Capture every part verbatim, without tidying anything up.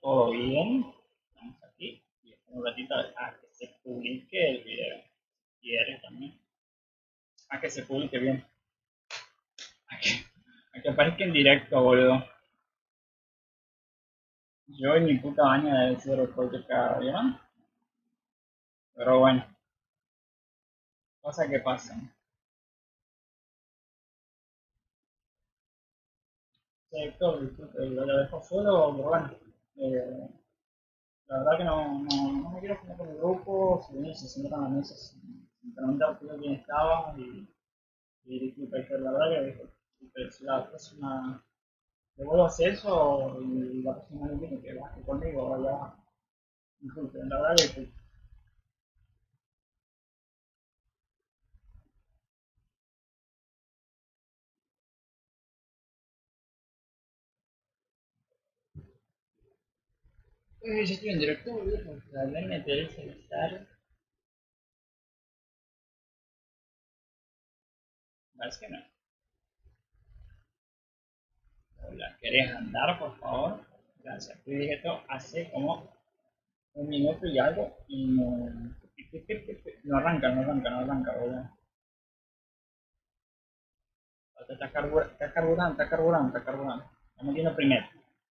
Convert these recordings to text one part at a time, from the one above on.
todo bien. Estamos aquí y espero un ratito a que se publique el video. Si quieres también. A que se publique bien. A que, a que aparezca en directo, boludo. Yo en mi puta baña de ser el cada día, ¿no? Pero bueno, cosas que pasan. Sí, Héctor, disculpe, lo dejo solo, pero bueno. Eh, la verdad que no, no, no me quiero poner con el grupo, si bien se sentaron a la mesa sin, sin preguntar quién estaba y, y disculpe, Héctor, la verdad que disculpe, si la próxima le vuelvo a hacer eso y la próxima vez que baje conmigo, vaya, disculpe, la verdad que eh, yo estoy en directo, boludo, porque la verdad me interesa estar, parece que no. Hola, ¿querés andar, por favor? Gracias. Estoy directo hace como un minuto y algo y no, no arranca, no arranca, no arranca, boludo. Está, carbura, está carburando, está carburando, está carburando. Está metiendo primero.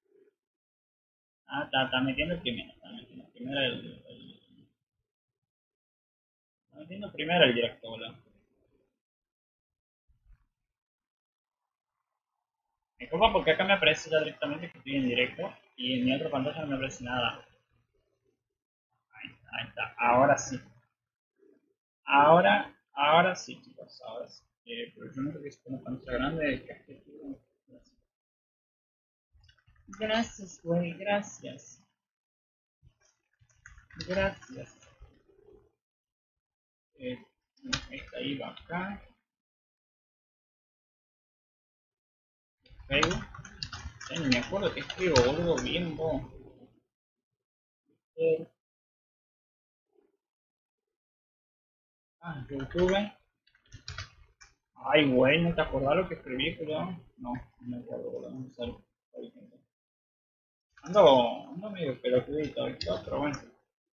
Ah, está, está metiendo el primero, está metiendo primero el, el, está metiendo primero el directo, boludo. Me culpa porque acá me aparece ya directamente que estoy en directo y en mi otra pantalla no me aparece nada. Ahí está, ahí está. Ahora sí. Ahora, ahora sí, chicos, ahora sí. Eh, pero yo no creo que es una pantalla grande. Gracias, güey, gracias. Gracias. Eh, esta iba acá. Facebook. Ya ni me acuerdo que escribo, boludo, bien vos. Eh, ah, YouTube. Ay, güey, ¿no te acordás lo que escribí, boludo? No, no me acuerdo, boludo, no sé. Ando, ando medio pelotudito y todo, pero bueno.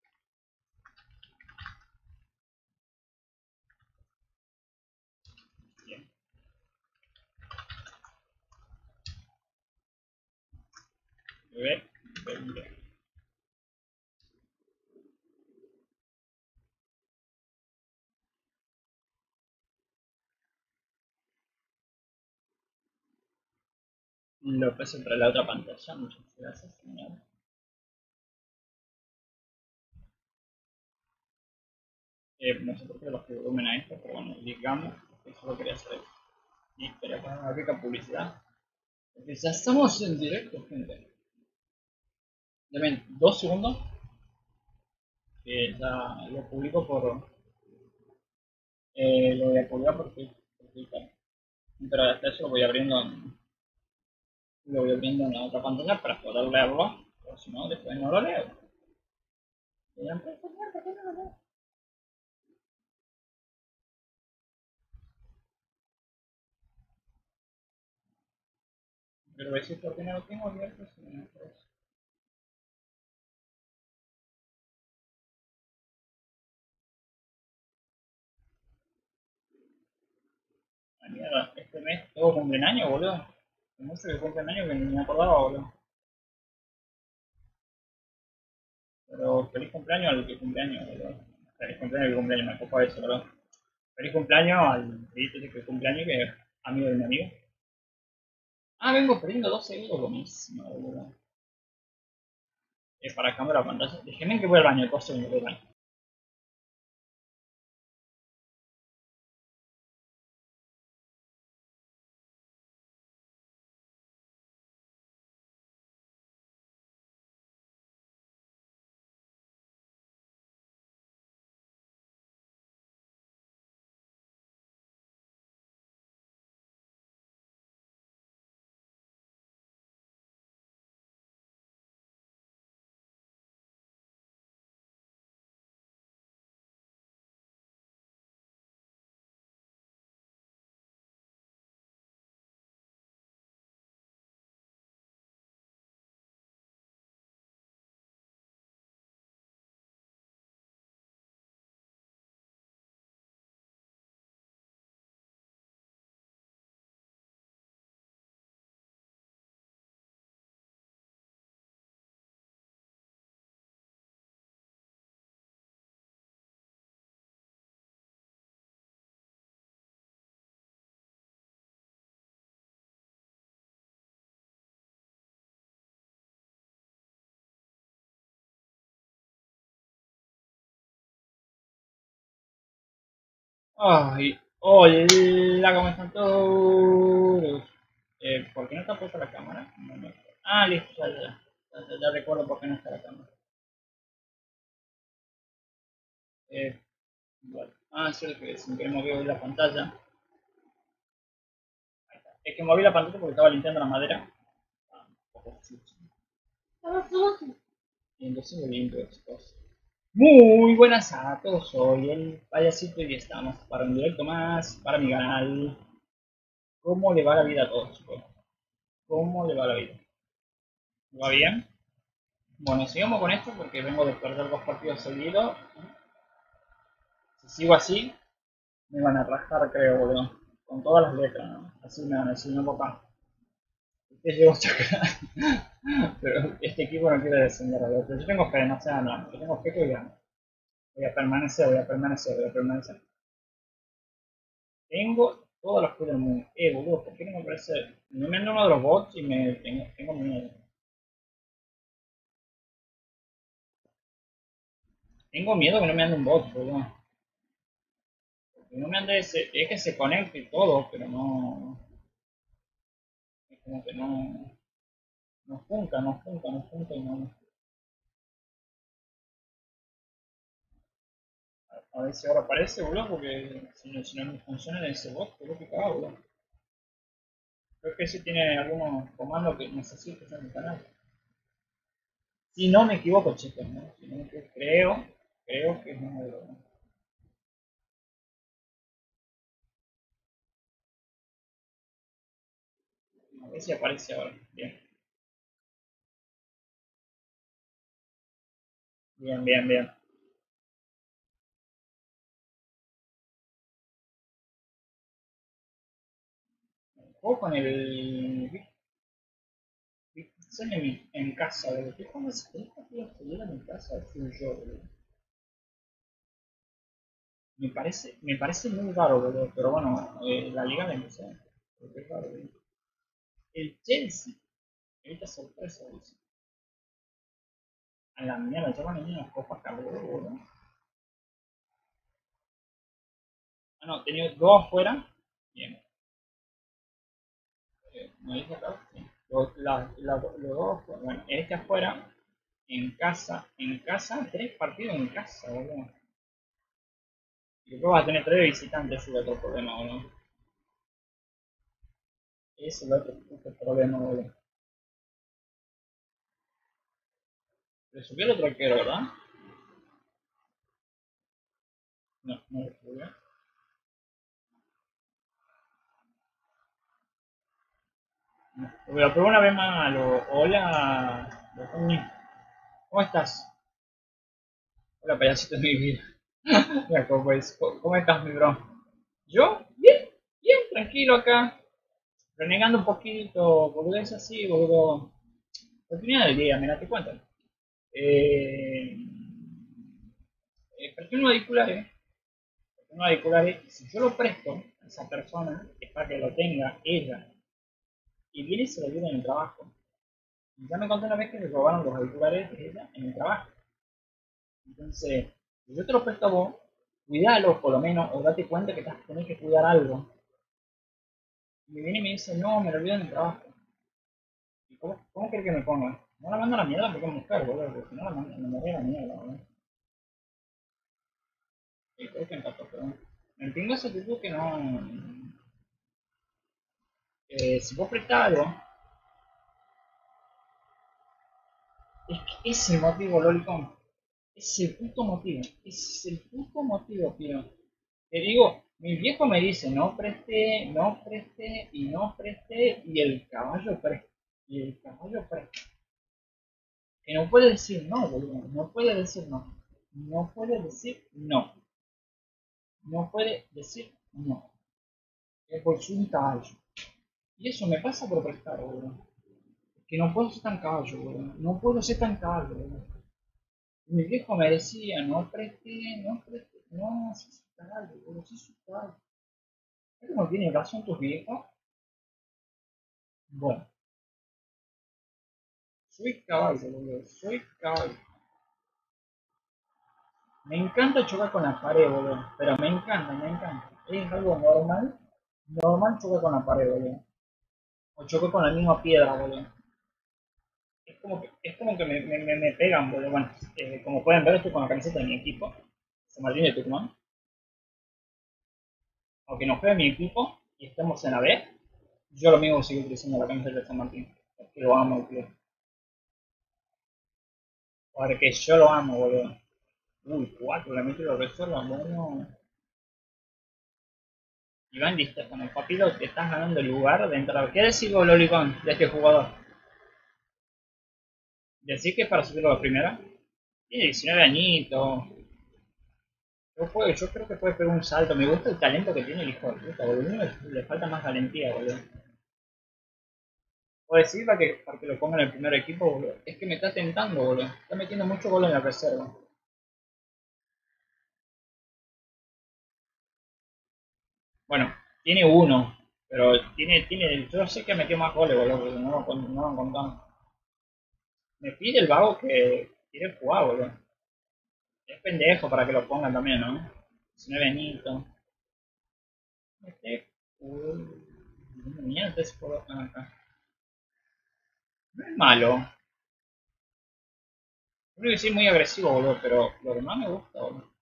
Bien. Bebé, bebé. Lo paso para la otra pantalla, muchas gracias, señor. Eh, no sé por qué le bajé volumen a esto, pero bueno, digamos que solo quería hacer. Y quería poner una rica publicidad. Porque ya estamos en directo, gente. Deben dos segundos que ya lo publico por. Eh, lo voy a publicar por Twitter. Pero hasta eso lo voy abriendo en, lo voy abriendo en la otra pantalla para poder leerlo. Pero si no, después no lo leo. Pero eso es porque no lo tengo abierto. Si no, pues. Ah, mierda, este mes todo cumplen años, boludo. Mucho que cumplen años que ni me acordaba, boludo. Pero feliz cumpleaños al que cumpleaños, boludo. Feliz cumpleaños al que cumpleaños, me ocupa eso, boludo. Feliz cumpleaños al que que cumpleaños que es amigo de mi amigo. Ah, vengo perdiendo dos segundos, buenísimo, boludo. Es para cambiar la pantalla. Déjenme que voy al baño, dos segundos, voy al baño. Ay, hola, ¿cómo están todos? Eh, ¿por qué no está puesta la cámara? No me- Ah, listo, ya, ya, ya, ya, ya recuerdo por qué no está la cámara. Eh, bueno. Ah, sí, que sin querer moví la pantalla. Es que moví la pantalla porque estaba limpiando la madera. Ah, un poco sucio. Y entonces lo limpio, chicos. Muy buenas a todos, soy el payasito y estamos para un directo más para mi canal. ¿Cómo le va la vida a todos, chicos? ¿Cómo le va la vida? ¿Va bien? Bueno, sigamos con esto porque vengo de perder dos partidos seguidos. Si sigo así, me van a rajar, creo, boludo. Con todas las letras, ¿no? Así me van a decir, no, papá. Usted llegó hasta acá. Pero este equipo no quiere descender, boludo. Pero yo tengo fe, no sé, no. Yo tengo fe que voy a, voy a permanecer, voy a permanecer, voy a permanecer. Tengo todas las fe del mundo. Eh, boludo, ¿por qué no me parece? No me anda uno de los bots y me tengo, tengo miedo. Tengo miedo que no me ande un bot, boludo. Porque no me ande ese, es que se conecte y todo, pero no. Es como que no. No junta, no junta, no junta y no. A ver si ahora aparece, boludo, porque si no, si no me funciona ese bot, boludo, que cagado, boludo. Creo que ese tiene algunos comandos que necesito en el canal. Si no me equivoco, chicos, ¿no? Si no me equivoco, creo, creo que es uno de los. A ver si aparece ahora. Bien, bien, bien, bien. Juego con el Bitcoin en, mi, en casa, boludo. ¿Qué juego es esta que estuviera en mi casa? Fui yo, boludo. Me parece, me parece muy raro, boludo. Pero bueno, eh, la liga la empecé. Porque es raro, boludo. El Chelsea. Esta sorpresa, dice. A la mierda, ya van a ir las copas cargó, boludo. Ah, no, tenía dos afuera. Bien. Eh, ¿Me dice acá? Sí. Los, la, la, los dos, bueno, este afuera. En casa, en casa, tres partidos en casa, boludo. Y después vas a tener tres visitantes, ese es el otro problema, boludo. Ese es el otro, otro problema, boludo. Le subió el otro arquero, ¿verdad? No, no le subió. No. Pero por una vez más, lo, hola, ¿cómo estás? Hola, payasito de mi vida. Mira, ¿cómo, es? ¿Cómo estás, mi bro? ¿Yo? Bien, bien, tranquilo acá. Renegando un poquito, boludeces así, boludo. Oportunidad del día, mira, te cuento. Eh, eh, Presté unos auriculares, presté unos auriculares, y si yo lo presto a esa persona, es para que lo tenga ella, y viene y se lo lleva en el trabajo. Y ya me conté una vez que le robaron los auriculares de ella en el trabajo. Entonces, si yo te lo presto a vos, cuidalo por lo menos, o date cuenta que tenés que cuidar algo. Y me viene y me dice, no, me lo olvido en el trabajo. ¿Y cómo, cómo crees que me ponga? No la mando a la mierda porque es mujer, boludo, porque si no la mando, me mandaría a la mierda, boludo. Y creo que empató, pero bueno. Entiendo ese tipo que no. Eh, si vos prestás algo, es que es el motivo, Lolicon. Es el puto motivo. Es el puto motivo, tío. Te digo, mi viejo me dice, no preste, no preste y no preste y el caballo presta. Y el caballo presta. Que no puede decir no, boludo. No puede decir no. No puede decir no. No puede decir no. Es por su un caballo. Y eso me pasa por prestar, boludo. Que no puedo ser tan caballo, boludo. No puedo ser tan caballo, boludo. Mi viejo me decía, no preste, no preste. No, si es caballo, boludo, si es caballo. ¿Es como tiene razón tus viejos? Bueno, soy caballo, boludo. Soy caballo. Me encanta chocar con la pared, boludo. Pero me encanta, me encanta. Es algo normal. Normal chocar con la pared, boludo. O chocar con la misma piedra, boludo. Es como que, es como que me, me, me, me pegan, boludo. Bueno, eh, como pueden ver, estoy con la camiseta de mi equipo. San Martín de Tucumán. Aunque no juegue mi equipo y estemos en la B, yo lo mismo sigo utilizando la camiseta de San Martín. Porque lo amo, tío. Porque yo lo amo, boludo. Uy, cuatro, le meto los reservas, bueno. Iván, listo, con el papito te estás ganando el lugar de entrar. ¿Qué decís vos, Lolicón, de este jugador? ¿Decís que es para subirlo a la primera? Tiene diecinueve añitos. Yo, puedo, yo creo que puede pegar un salto. Me gusta el talento que tiene el hijo de puta, boludo. Le, le falta más valentía, boludo. O decir para que, para que lo ponga en el primer equipo, boludo. Es que me está tentando, boludo. Está metiendo mucho gol en la reserva. Bueno, tiene uno. Pero tiene, tiene, yo sé que metió más goles, boludo, porque no lo, no lo contamos. Me pide el vago que quiere jugar, boludo. Es pendejo para que lo pongan también, ¿no? diecinueve añitos. Este. Uy, mierda, ese juego acá. No es malo. Creo que sí es muy agresivo, boludo, pero lo que más me gusta, boludo.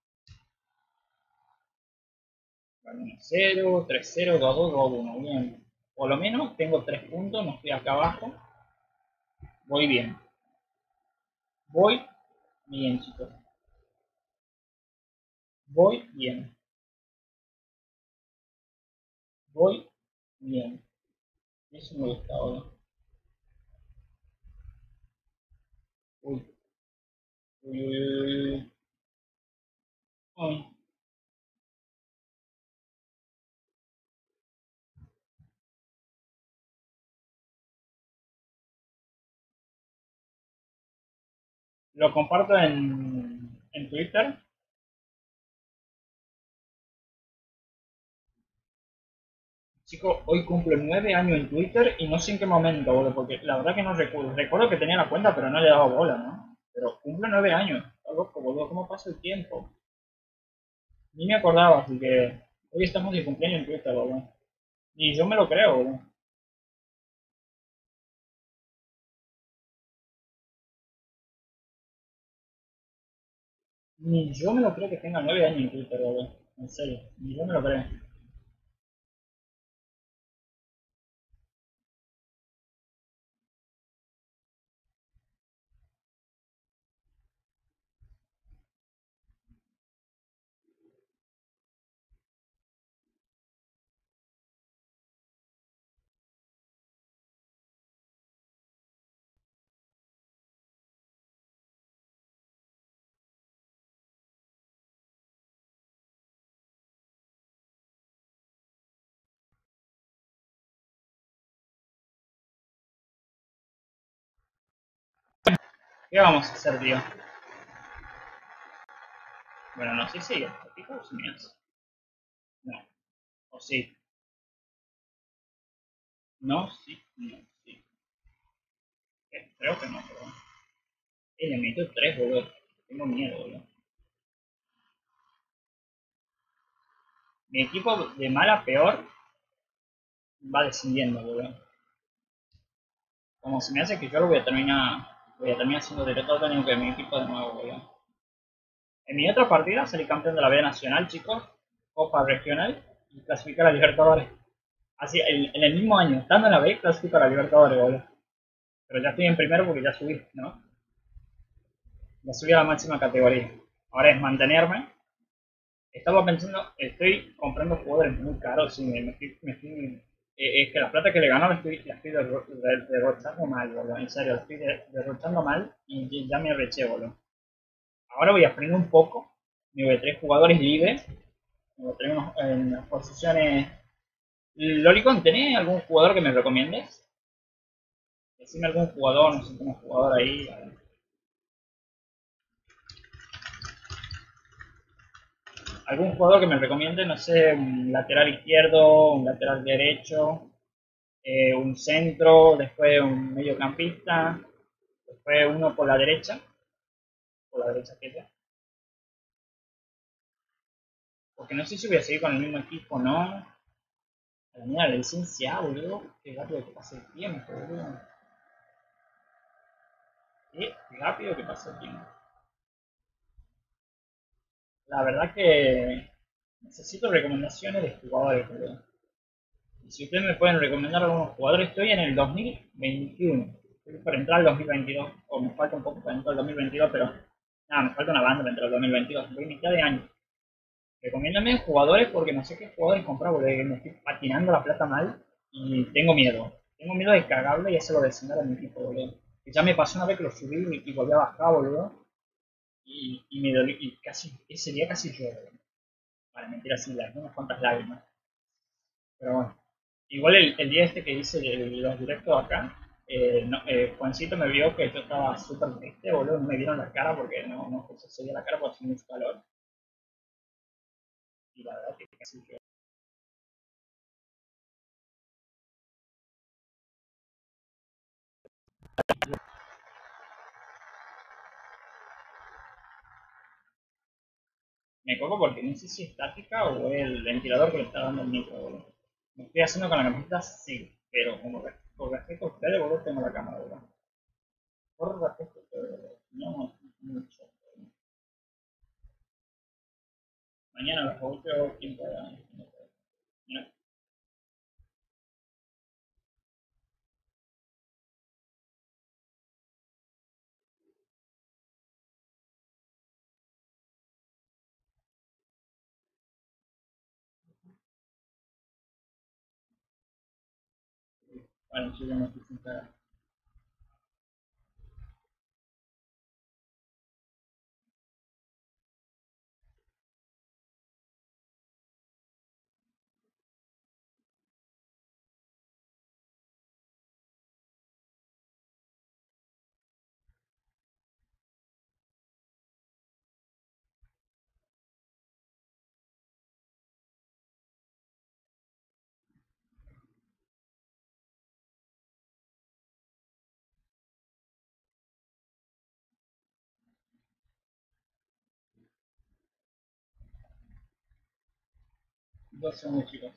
uno cero, tres cero, dos dos, dos uno. Bien. Por lo menos tengo tres puntos, no estoy acá abajo. Voy bien. Voy bien, chicos. Voy bien. Voy bien. Eso me gusta, boludo. Uy, uy, uy, uy. Uy. Lo comparto en, en Twitter. Chico, hoy cumplo nueve años en Twitter y no sé en qué momento, boludo, porque la verdad que no recuerdo. Recuerdo que tenía la cuenta, pero no le daba bola, ¿no? Pero cumplo nueve años. Está loco, boludo, ¿cómo pasa el tiempo? Ni me acordaba, así que hoy estamos de cumpleaños en Twitter, boludo. Y yo me lo creo, boludo. Ni yo me lo creo que tenga nueve años en Twitter, boludo. En serio, ni yo me lo creo. ¿Qué vamos a hacer, tío? Bueno, no sé si está picado o me hace. No, o sí. No, sí, no, sí. Eh, Creo que no, pero bueno. Eh, le meto tres, boludo. Tengo miedo, boludo. Mi equipo de mal a peor va descendiendo, boludo. Como se me hace que yo lo voy a terminar, voy a terminar siendo derrotado también que mi equipo de nuevo, boludo. En mi otra partida salí campeón de la B Nacional, chicos, Copa Regional y clasificar a Libertadores. Así, en, en el mismo año, estando en la B, clasifico a la Libertadores, boludo. Pero ya estoy en primero porque ya subí, ¿no? Ya subí a la máxima categoría. Ahora es mantenerme. Estaba pensando, estoy comprando jugadores muy caros y me, me estoy, me estoy eh, es que la plata que le ganó la estoy, la estoy derrochando mal, boludo. En serio, la estoy derrochando mal y ya me reché, boludo. Ahora voy a aprender un poco. Me voy a traer jugadores libres. Me voy a traer unos, en las posiciones. Lolicon, ¿tenés algún jugador que me recomiendes? Decime algún jugador, no sé, un jugador ahí. Algún jugador que me recomiende, no sé, un lateral izquierdo, un lateral derecho, eh, un centro, después un mediocampista, después uno por la derecha, por la derecha que Porque no sé si voy a seguir con el mismo equipo o no. A la mía la licencia A, boludo. Qué rápido que pasa el tiempo, boludo. Qué rápido que pasa el tiempo. La verdad que necesito recomendaciones de jugadores, boludo. Y si ustedes me pueden recomendar algunos jugadores, estoy en el dos mil veintiuno. Estoy para entrar al dos mil veintidós. O me falta un poco para entrar al dos mil veintidós, pero nada, me falta una banda para entrar al dos mil veintidós. Voy mitad de año. Recomiéndame jugadores porque no sé qué jugadores comprar, porque me estoy patinando la plata mal y tengo miedo. Tengo miedo de cagarlo y hacerlo descender a mi equipo, boludo. Y ya me pasó una vez que lo subí y, y volví a bajar, boludo. Y, y me dolió, y casi, ese día casi lloro, boludo. Para mentir así, unas cuantas lágrimas. Pero bueno. Igual el, el día este que hice el- los directos acá, eh, no, eh, Juancito me vio que yo estaba súper triste, boludo. No me vieron la cara porque no, no puse ese día la cara porque hacía mucho calor. Y la verdad que casi lloro. Me coco porque no sé si es estática o es el ventilador que le está dando el micro, boludo. Me estoy haciendo con la camiseta, sí, pero como re- por respeto a ustedes, boludo, tengo la cámara, boludo. Por respeto a ustedes, boludo. No, no, mucho. Mañana los juegos, ¿quién puede ganar? No puede. Mira, bueno, sí, yo no estoy sin cara. Dos segundos, chicos.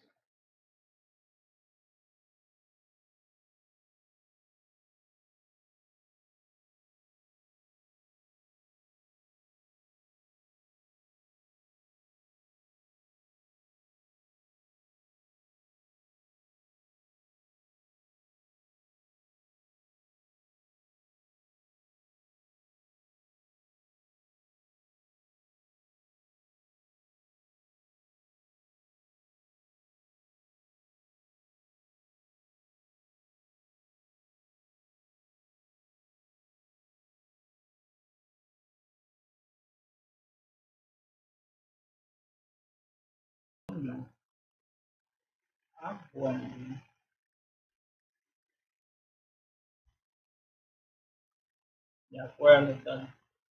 No. Ah, bueno. De acuerdo, está.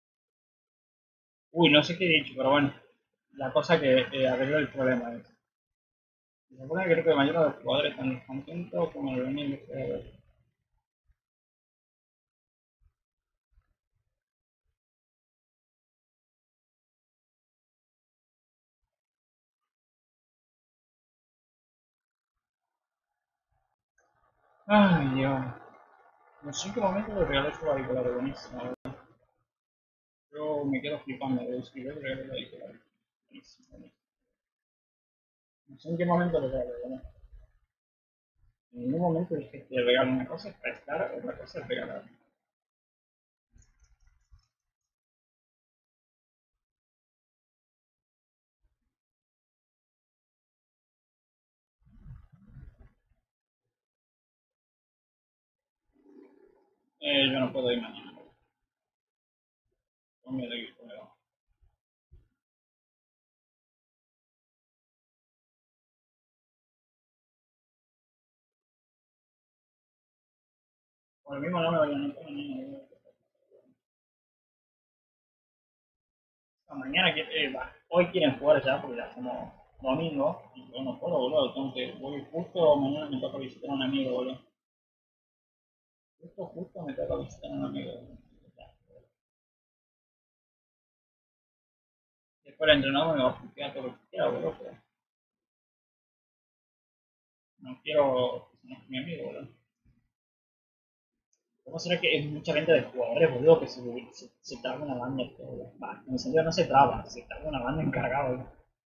Uy, no sé qué he dicho, pero bueno. La cosa que eh, arregló el problema es. Se supone que creo que la mayoría de los jugadores están contentos con el venir de jugadores. Ay, Dios. No sé en qué momento le regalé su auricular, buenísimo. Yo me quedo flipando de eso y le regalé el auricular. Buenísimo, buenísimo. No sé en qué momento le regalé, ¿no? En ningún momento dije que te regalo una cosa es prestar, otra cosa es regalar. Eh, yo no puedo ir mañana. Con mi auricular. Por lo mismo no me voy a anotar mañana. Mañana, que, eh, va, hoy quieren jugar ya porque ya somos domingo y yo no puedo, boludo. Tengo que, voy justo mañana me toca visitar a un amigo, boludo. Justo, justo me toca visitar a un amigo. Después después el entrenador me va a explicar todo lo que quiera, boludo, pero no quiero que se enoje mi amigo, boludo. ¿Cómo será que hay mucha venta de jugadores, boludo, que se, se, se traba una banda? Va, en el sentido no se traba, se traba una banda encargada, boludo.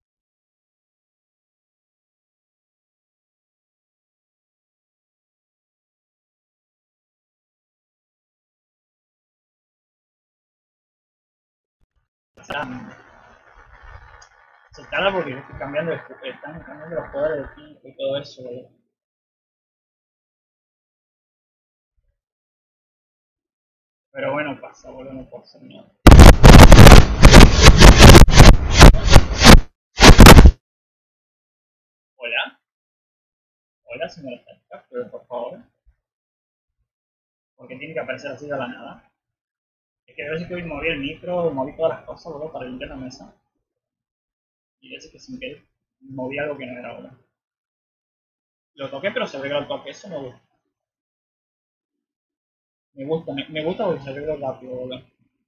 O sea, se tarda porque estoy cambiando de, están cambiando los jugadores de equipo y todo eso, boludo. Pero bueno, pasa, boludo, no puedo hacer nada. Hola, hola, señora Táctica, pero por favor, porque tiene que aparecer así de la nada. Es que a veces que hoy moví el micro, moví todas las cosas, boludo, para limpiar la mesa. Y a veces que sin querer moví algo que no era, boludo. Lo toqué, pero se arregló el toque, eso me gusta. Me gusta, me, me gusta porque se arregló rápido, boludo.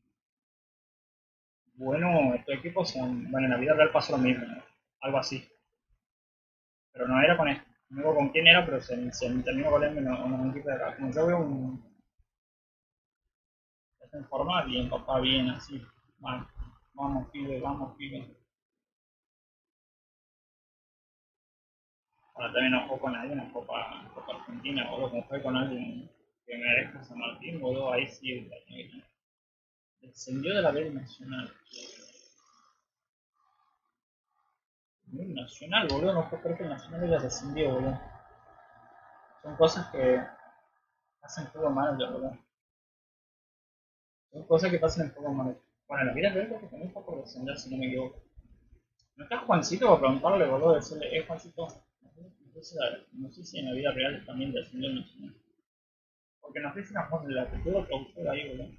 Bueno, estos equipos son, bueno, en la vida real pasó lo mismo, ¿no? Algo así. Pero no era con esto. No digo con quién era, pero se, se terminó volviendo en un equipo de acá. Como yo veo un, esta en forma bien, papá, bien, así. Vale. Vamos, pibe, vamos, pibe. Ahora también no juego con nadie en la Copa, Copa Argentina, boludo. Como fue con alguien que merezca San Martín, boludo, ahí sí la tengo que descendió de la B Nacional. Muy Nacional, boludo, no puedo creer que el Nacional haya descendido, boludo. Son cosas que hacen todo mal, boludo. Son cosas que pasan en poco mal. Bueno, la vida real creo que también está por descender, si no me equivoco. No está Juancito para preguntarle, boludo, decirle, eh, Juancito, no sé, si la- no sé si en la vida real también descendió el Nacional. Porque no sé si la de la cultura productora ahí, boludo.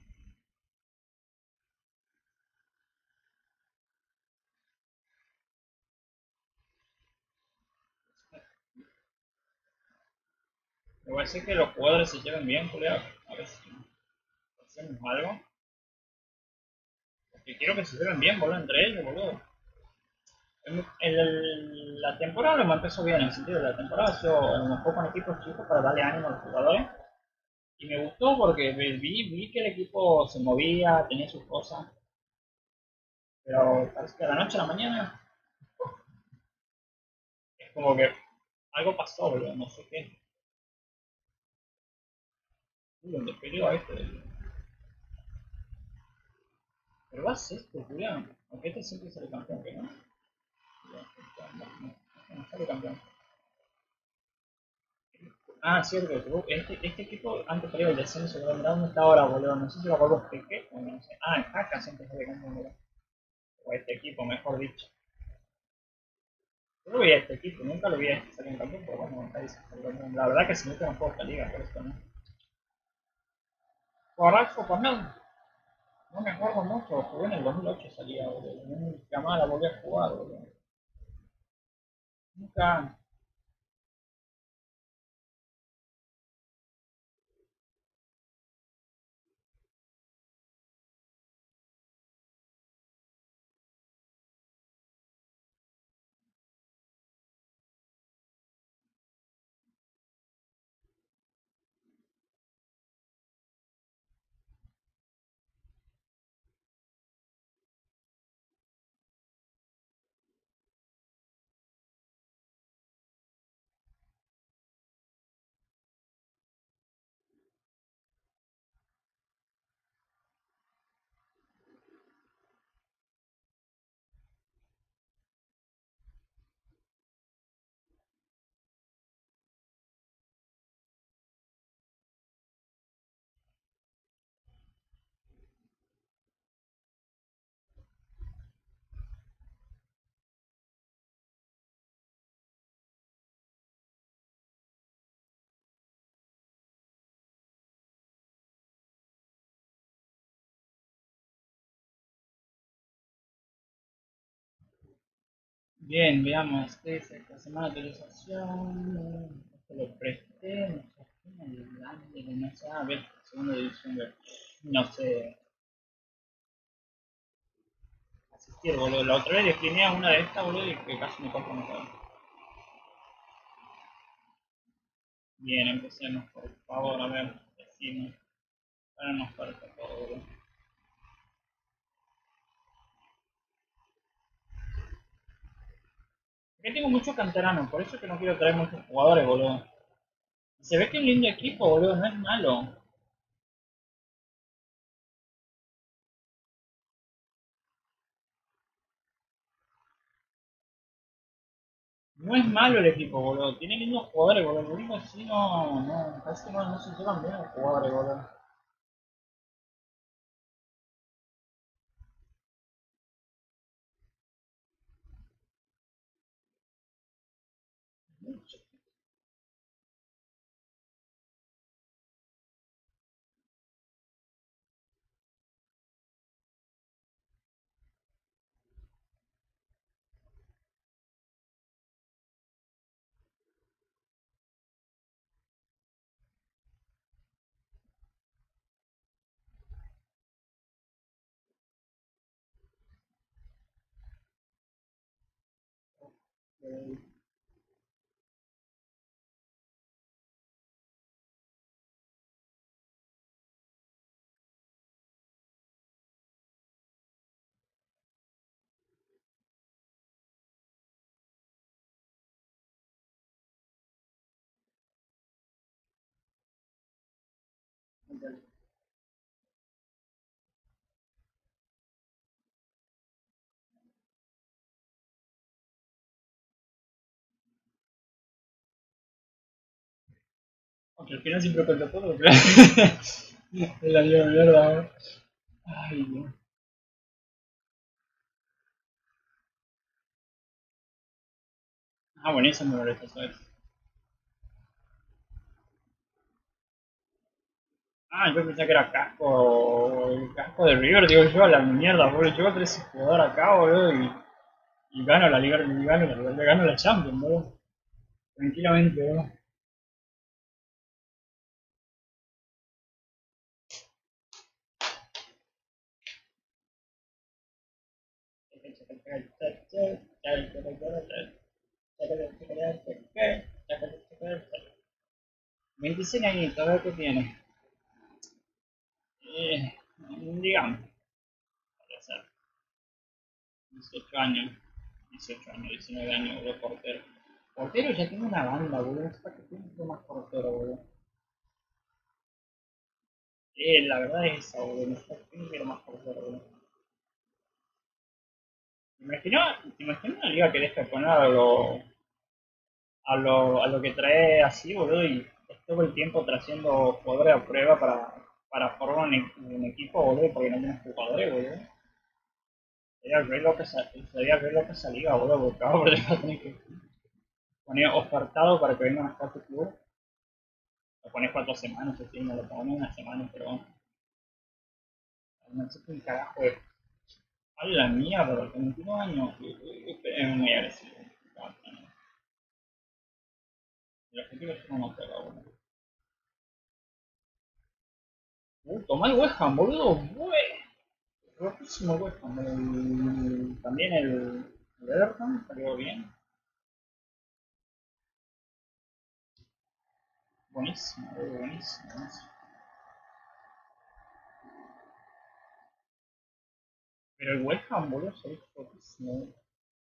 Me voy a decir que los jugadores se lleven bien, colega. A ver si hacemos algo. Porque quiero que se lleven bien, boludo, entre ellos, boludo. El- el- la temporada lo empezó bien, en el sentido de la temporada yo a lo mejor con equipos chicos para darle ánimo a los jugadores. Y me gustó porque vi, vi que el equipo se movía, tenía sus cosas. Pero parece que de la noche a la mañana es como que algo pasó, boludo, no sé qué. Uy, donde peleó a este. Pero vas esto, Julián. Aunque este siempre sale campeón, que no. No, no, no sale campeón. Ah, cierto, este, este equipo antes perdió el descenso, ¿verdad? ¿Dónde está ahora, boludo? No sé si lo acuerdo que qué, o no sé. Ah, en Jaca siempre sale campeón, boludo. O este equipo, mejor dicho. Yo lo vi a este equipo, nunca lo vi a este salir campeón, pero bueno, acá dice la verdad que se mete en juego esta liga, por esto no. Borracho con nada. No me acuerdo mucho, jugué en el dos mil ocho salía, boludo. Nunca más la volví a jugar, boludo. Nunca. Bien, veamos, ¿qué es esta semana de actualización? Esto lo presté, no sé, el año de no sé, a ver, segunda división de, no sé, existir, boludo. La otra vez decliné a una de estas, boludo, y que casi me compro un juego. Bien, empecemos, por favor, a ver, decimos. Ahora nos falta todo, boludo. Aquí tengo mucho canterano, por eso que no quiero traer muchos jugadores, boludo. Se ve que es un lindo equipo, boludo, no es malo. No es malo el equipo, boludo. Tiene lindos jugadores, boludo. Lo único sí no, no, parece que no, no se llevan bien los jugadores, boludo. Eh, Aunque al final siempre cuenta todo, claro. Es la misma mierda, boludo. Ay, Dios. Ah, buenísimo, me parece, ¿sabes? Ah, yo pensé que era casco, el casco de River, digo yo, a la mierda, boludo. Yo trece ese jugador acá, boludo, y, y gano la Liga, y gano la Liga, gano la Champions, boludo. Tranquilamente, boludo. veintiséis añitos, a ver qué tiene. Eh, digamos, puede ser. dieciocho años. dieciocho años, diecinueve años, boludo, portero. Portero ya tiene una banda, boludo. No sé para qué tiene más portero, boludo. Eh, la verdad es esa, boludo. No sé para qué quiero más portero, boludo. ¿Te imaginas, te imaginas una liga que deja de poner a lo, a lo, a lo que trae así, boludo? Y es todo el tiempo trayendo jugadores a prueba para, para formar un, e- un equipo, boludo, porque no tienes jugadores, boludo. Sería re loca esa, sería re loca esa liga, boludo, porque ahora va a tener que poner ofertado para que vengan a jugar tu club. Lo pones cuatro semanas, así, no lo pones una semana, pero no sé qué carajo es. A la mierda, los veintiuno años, es muy agresivo. El objetivo es una nota, boludo. Uh, tomá el West Ham, boludo, bue. Rotísimo el West Ham. El- también el, el Everton salió bien. Buenísimo, boludo, buenísimo, buenísimo. Pero el West Ham, boludo, salió rotísimo.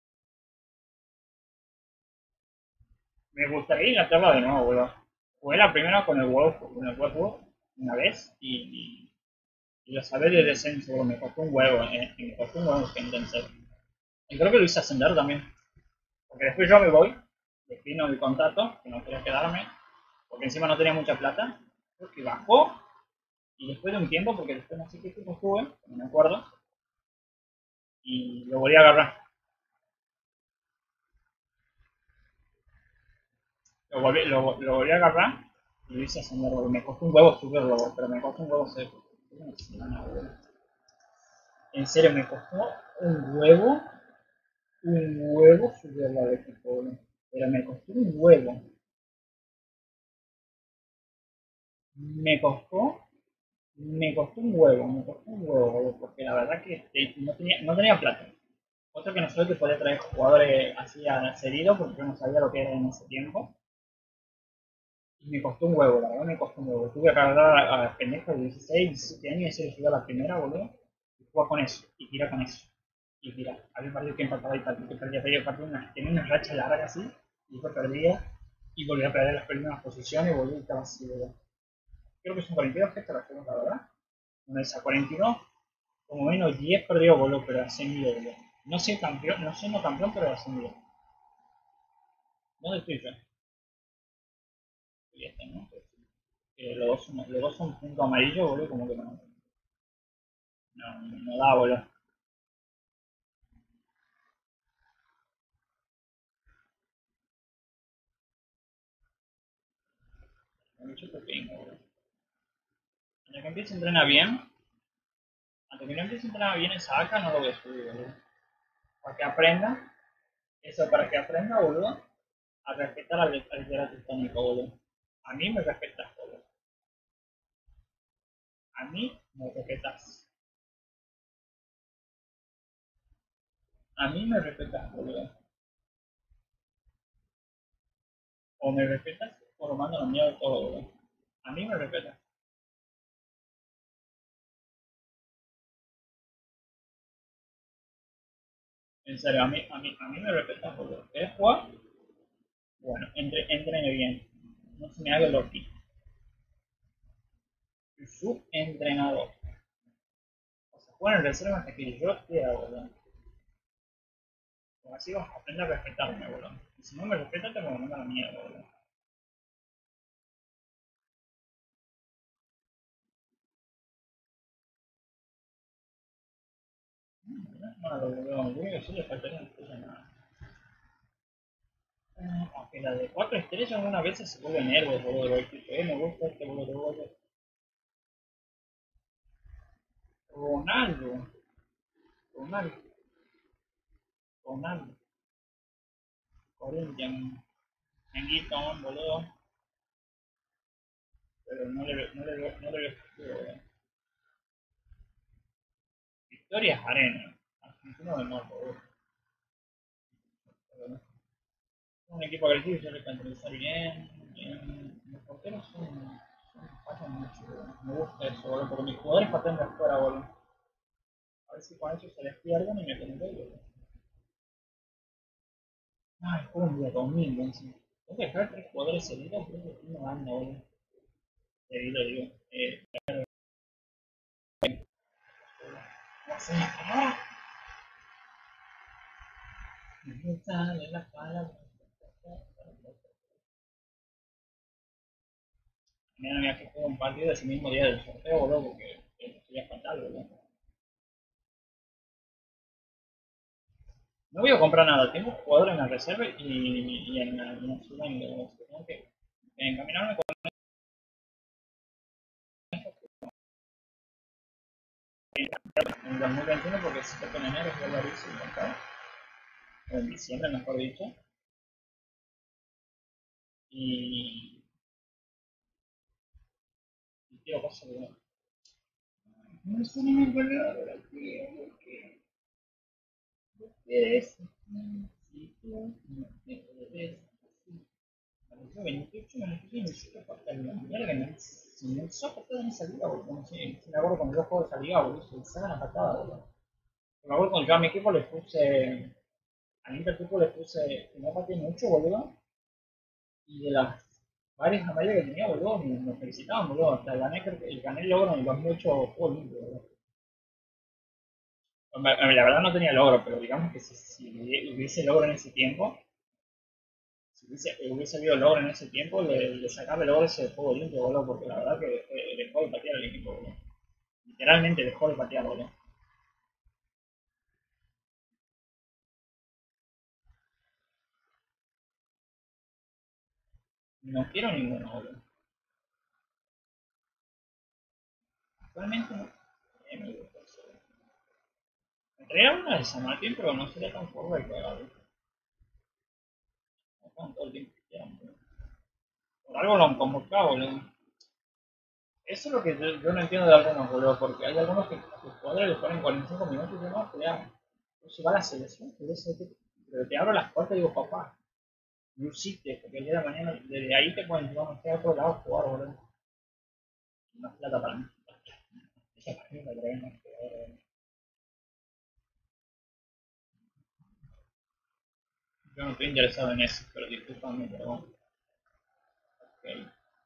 Me gustaría ir a Inglaterra de nuevo, boludo. Jugué la primera con el Wolf, con el Westwood una vez y, y lo sabés de descenso, boludo. Me costó un huevo, eh, me costó un huevo que intenté. Y creo que lo hice ascender también. Porque después yo me voy, defino el contrato, que no quería quedarme, porque encima no tenía mucha plata. Creo que bajó y después de un tiempo, porque después no sé qué tiempo estuve, no me acuerdo, y lo volví a agarrar. Lo volví, lo, lo volví a agarrar y lo hice ascender, boludo. Me costó un huevo subirlo, pero me costó un huevo seco. Una semana, boludo. En serio, me costó un huevo, un huevo subirlo al equipo, boludo. Pero me costó un huevo. Me costó, me costó un huevo, me costó un huevo, boludo, porque la verdad que eh, no tenía, no tenía plata. Otro que no sabía que podía traer jugadores así a cedido porque yo no sabía lo que era en ese tiempo. Y me costó un huevo, la verdad me costó un huevo. Tuve que agarrar a, a pendejos de dieciséis, diecisiete años y se le subió a la primera, boludo. Y juega con eso, y tira con eso. Y tira. Había partido que empataba y partido que perdía, perdía, partido una, tenía una racha larga así, y después perdía, y volvía a perder las primeras posiciones y volvía y estaba así, boludo. Creo que son cuarenta y dos gestas la segunda, ¿verdad? Una de esas cuarenta y dos, como menos diez perdió, boludo, pero ascendido, boludo. No sé campeón, no sé no campeón, pero ascendido. ¿Dónde estoy yo? Estoy este, ¿no? Eh, los, dos son, los dos son punto amarillo, boludo, como que no, no, no da, boludo. Mucho pepino, boludo. Hasta que empiece a entrenar bien, hasta que no empiece a entrenar bien esa acá, no lo voy a subir, boludo. Para que aprenda, eso para que aprenda, boludo, a respetar al, al literato histónico, boludo. A mí me respetas, boludo. A mí me respetas. A mí me respetas, boludo. O me respetas o lo mando a la mierda todo, boludo. A mí me respetas. En serio, a mí, a mí, a mí me respetas, boludo. ¿Querés jugar? Bueno, entre, entrene bien. No se me haga el loquito. Soy su entrenador. O sea, juega en reserva hasta que yo quiera, boludo. O así vas a aprender a respetarme, boludo. Y si no me respetas, te voy a mandar a la mierda, boludo. No es malo, boludo. Lo único que sí le faltaría no puse nada. Eh, aunque la de cuatro estrellas algunas veces se vuelve nervioso, boludo. Eh, me gusta este, boludo. Ronaldo. Ronaldo. Ronaldo. Corinthians. Changuito, boludo. Pero no le, no le, no le veo futuro, boludo. Victoria es arena. Argentino de Norte, boludo. Un equipo agresivo y suele canalizar bien. bien. Los porteros son, son pasan mucho, boludo. Me gusta eso, boludo, porque mis jugadores patean de afuera, boludo. A ver si con eso se les pierden y me ponen gol, boludo. Ay, cumbia, domingo encima. Tengo que dejar tres jugadores seguidos, boludo, que no gana, boludo. Seguido, digo. Eh, no sé, ah, me sale la palabra. Mañana me hace jugar un partido ese mismo día del sorteo, boludo, porque sería fatal, boludo. No voy a comprar nada, tengo jugadores en la reserva y, y en la, en la ciudad, tengo que encaminarme con el dos mil veintiuno porque si toca en enero es dolarísimo, ¿verdad? O en diciembre, mejor dicho. Y, y quiero cosas de... No sé ni mi palabra, tío, porque... porque es... Si tú no te ves así. Pareció veintiocho minutos y me hiciste falta la mierda, me se me hizo patada en esa liga, boludo. No sé, si me acuerdo cuando yo juego esa liga, boludo, se sacan la patada, boludo. Me acuerdo cuando yo a mi equipo le puse... A mi equipo le puse... Que no pateé mucho, boludo. Y de las varias amarillas que tenía, boludo, me, me felicitaban, boludo. Hasta gané, creo que gané el logro en el dos mil ocho juego limpio, boludo. La verdad no tenía logro, pero digamos que si, si hubiese logro en ese tiempo, si hubiese, hubiese habido logro en ese tiempo, le, le sacaba el logro ese juego limpio, boludo, porque la verdad que eh, dejó de patear al equipo, boludo. Literalmente dejó de patear, boludo. No quiero ninguno, boludo. Actualmente no. Eh, me gusta eso. Me traía una de San Martín, pero no sería tan forward que boludo. No con todo el tiempo que quieran, boludo. Por algo lo han convocado, boludo. Eso es lo que yo, yo no entiendo de algunos, boludo, porque hay algunos que sus jugadores les ponen cuarenta y cinco minutos y no, ya. Si va a la selección, pero te abro las puertas y digo, papá, no existe, porque el día de mañana, desde ahí te pueden llevar a otro lado a jugar, boludo. Más plata para mí. Esa partida la traen más que yo no estoy interesado en eso, pero discúlpame, pero bueno. Ok.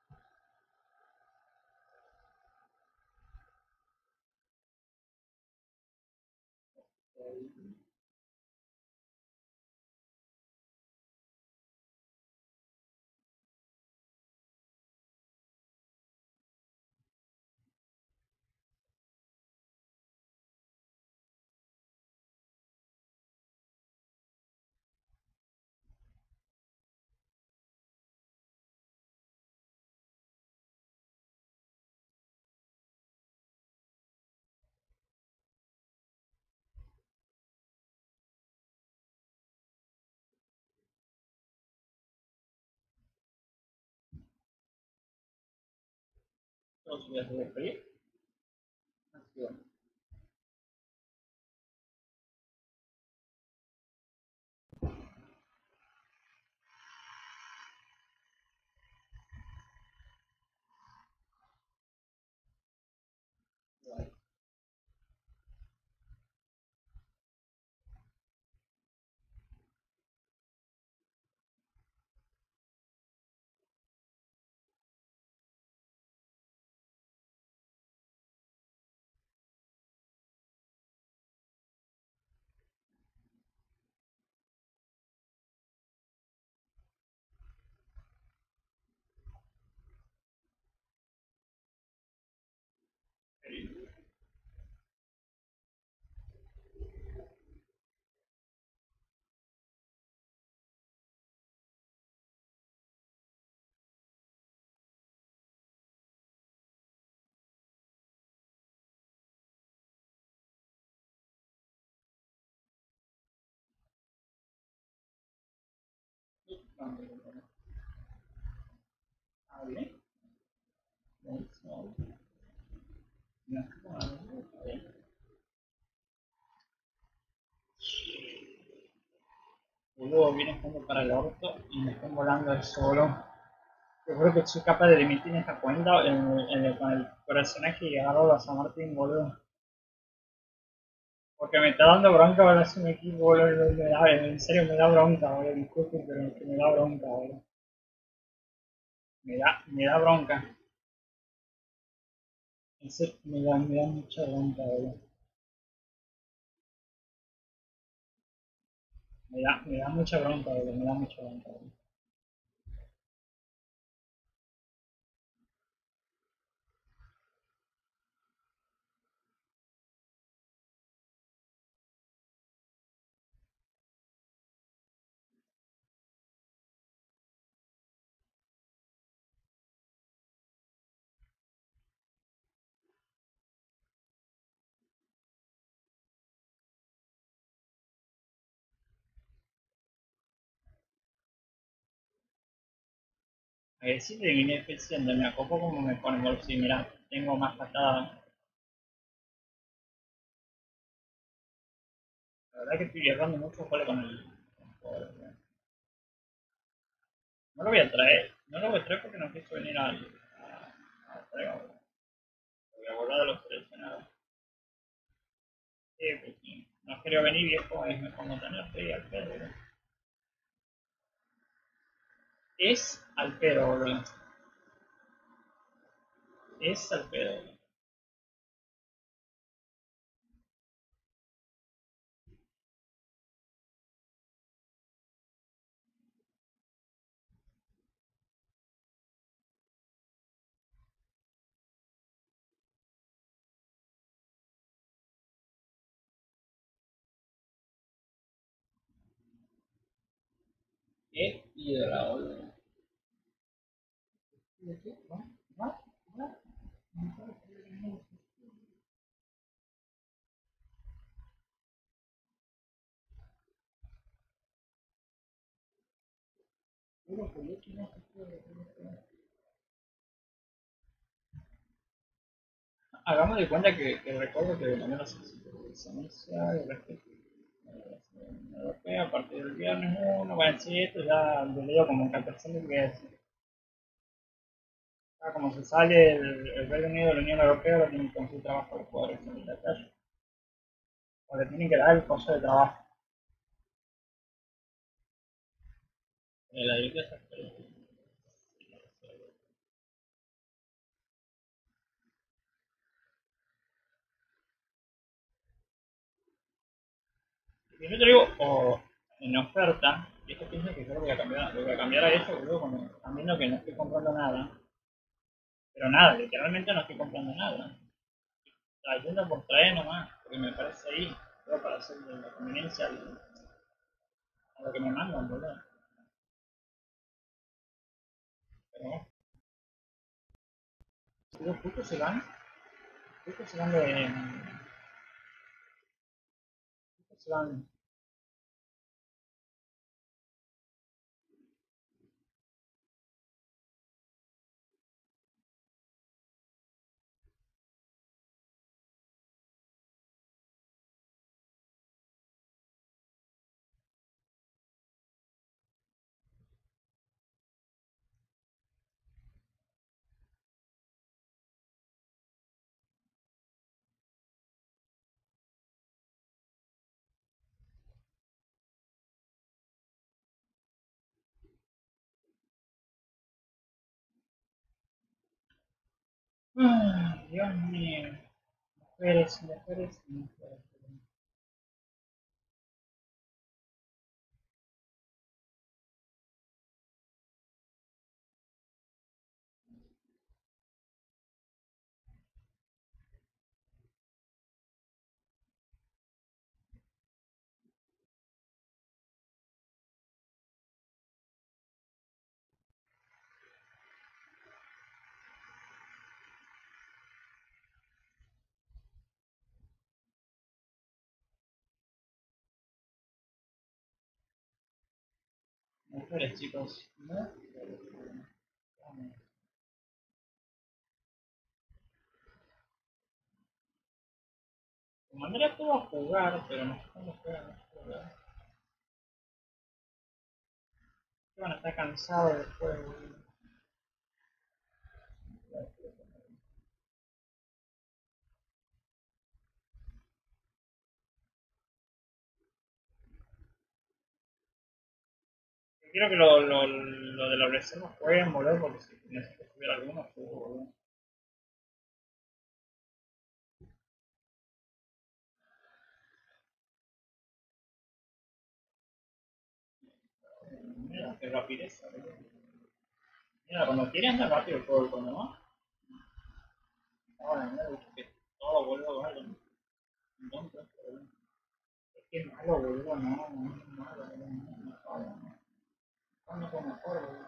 Todos días de frío. Así bueno. Ah, bien. Luego viene jugando para el orto y me están volando el solo. Yo creo que soy capaz de limitar esta cuenta en, en el, con el personaje y agarro a San Martín, boludo. Porque me está dando bronca ahora es un equipo, boludo. Me da, en serio me da bronca, boludo. Disculpen, pero que me da bronca, boludo. Me da, me da bronca. En serio, me da, me da mucha bronca, boludo. Me da, me da mucha bronca, boludo. Me da mucha bronca, boludo. A ver si terminé eficiente, me acopo como me pone, boludo. Sí, mira, tengo más patadas. La verdad que estoy viajando mucho juego con el. No lo voy a traer. No lo voy a traer porque no quiso venir al. A, a traer. Voy a volar a los seleccionados. Sí, pues sí. No quería venir viejo, es mejor no tenerte ahí al pedo, boludo. Es al pedo, boludo. Es al pedo, boludo. Es piedra, boludo. ¿No? ¿No? ¿No? Hagamos de cuenta que, que recuerdo que de manera sencilla, el respeto. Europea a partir del viernes uno, bueno, sí, esto ya lo leo como catorce mil veces. Ah, como se sale el, el Reino Unido de la Unión Europea, lo tienen que conseguir trabajo a los jugadores en la calle. O le tienen que dar el costo de trabajo. Eh, la directiva es y yo te digo, o en oferta, y esto pienso que yo lo voy a cambiar, lo voy a cambiar a eso, boludo, cuando están viendo que no estoy comprando nada. Pero nada, literalmente no estoy comprando nada. Trayendo por traer nomás, porque me parece ahí, todo para hacer de la conveniencia al- a lo que me mandan, boludo. Pero no, pero justo se van, justo se van de. Justo se van. Ay, Dios mío. Mujeres, mujeres, mujeres. Mujeres, chicos. Mujeres. Vamos. Mandaré a todo a jugar, pero no sé cómo juegan a jugar. Que van a estar cansados del juego. Quiero que lo, lo, lo de la reserva jueguen, boludo, porque si necesito subir alguno, juego, boludo. Mira, qué rapidez, boludo. Mira, cuando quiere andar rápido el juego, cuando no, ahora me gusta que todo boludo vaya. Entonces, boludo. Es que es malo, boludo, no, no, es malo, boludo, no, no, no, no. ¿Cuándo fue mejor, boludo?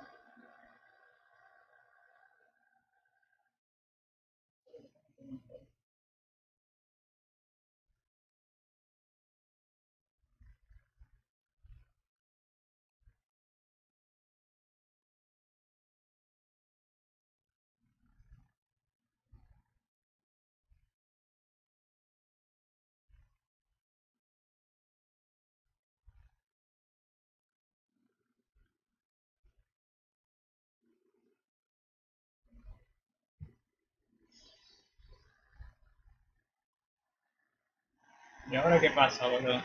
¿Y ahora qué pasa, boludo?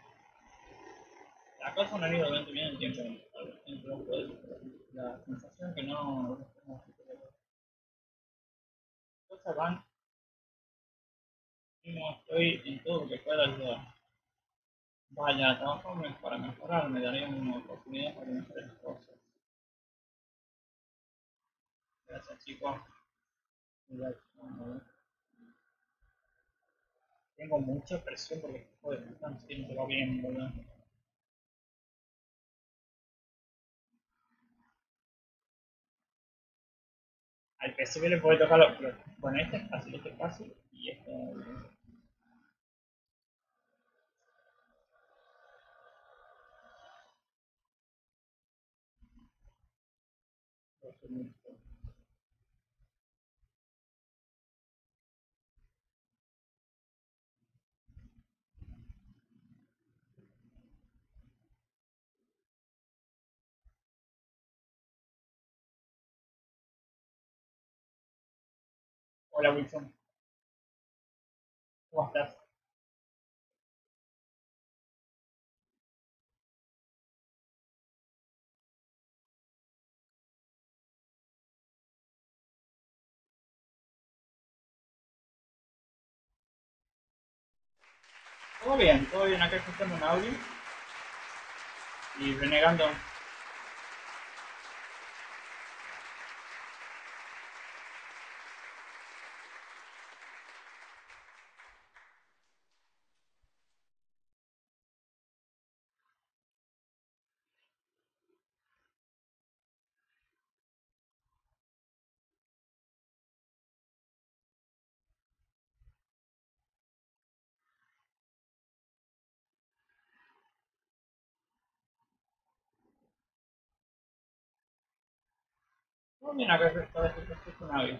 Las cosas no han ido bien bien el tiempo entre los juegos. La sensación que no. Las cosas van y no estoy en todo lo que pueda ayudar. Vaya, trabajo para mejorar, me daría una oportunidad para mejorar las cosas. Gracias, chicos. Tengo mucha presión porque joder, están siempre va bien, boludo. Al P S V le puede tocar lo, lo- bueno, este es fácil, este es fácil y este es Hola Wilson, ¿cómo estás? Todo bien, todo bien, acá escuchando un audio y renegando. Todo bien, acá estaba escuchando un audio.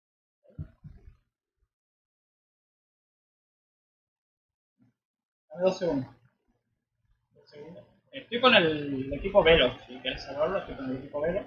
Dame dos segundos, dos segundos. Estoy con el equipo Velo, si quieres saberlo, estoy con el equipo Velo.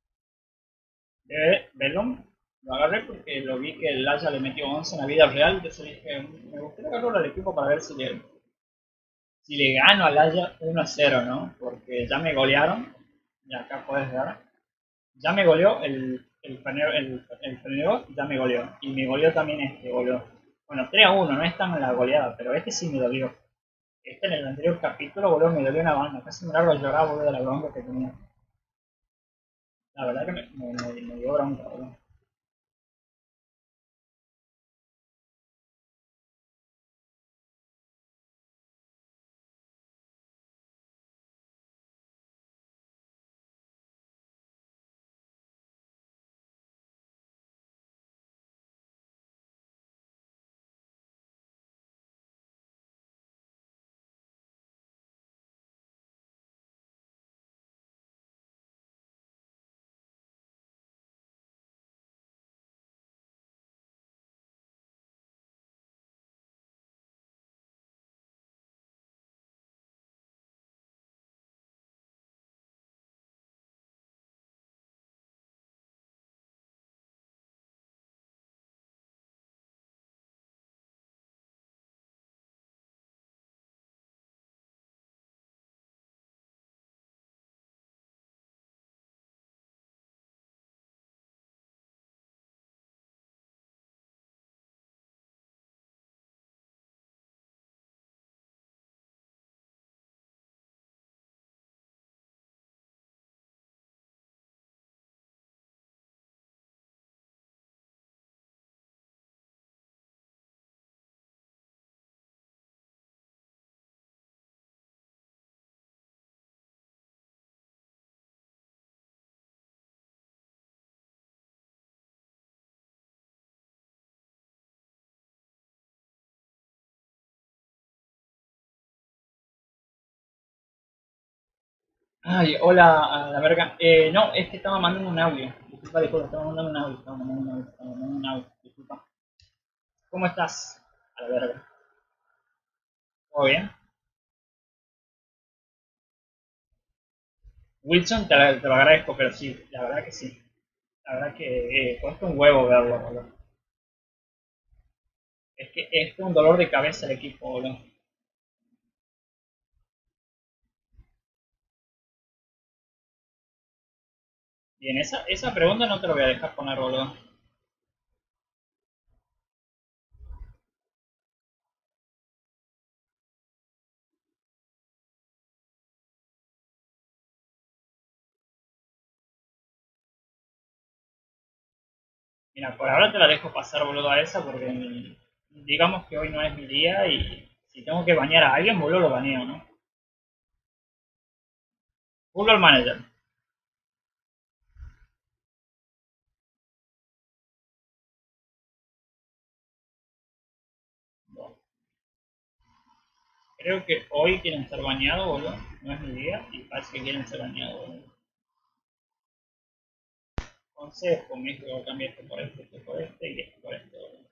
De Velom, lo agarré porque lo vi que el Haya le metió once en la vida real, entonces dije, me gustaría agarrarlo al equipo para ver si le, si le gano al Haya uno a cero, ¿no? Porque ya me golearon, y acá puedes ver. Ya me goleó el, el, el, el Frenero, ya me goleó. Y me goleó también este, goleó. Bueno, tres a uno, no es tan la goleada, pero este sí me dolió. Este en el anterior capítulo, boludo, me dolió una banda. Casi me largo a llorar, boludo, de la bronca que tenía. La verdad que me, me, me, me dio bronca, boludo. Ay, hola, a la verga. Eh, no, es que estaba mandando un audio. Disculpa, disculpa, estaba mandando un audio. Estaba mandando un audio, estaba mandando un audio. Disculpa. ¿Cómo estás? A la verga. ¿Todo bien? Wilson, te, te lo agradezco, pero sí, la verdad que sí. La verdad que eh, cuesta un huevo verlo, boludo. Es que es un dolor de cabeza el equipo, boludo. Bien, esa, esa pregunta no te lo voy a dejar poner, boludo. Mira, por ahora te la dejo pasar, boludo, a esa porque mm, digamos que hoy no es mi día y si tengo que bañar a alguien, boludo, lo baneo, ¿no? Football Manager. Bueno, creo que hoy quieren ser bañados, boludo. No es mi día y parece que quieren ser bañados, boludo. Entonces, con esto voy a cambiar esto por este, esto por este y esto por este, boludo.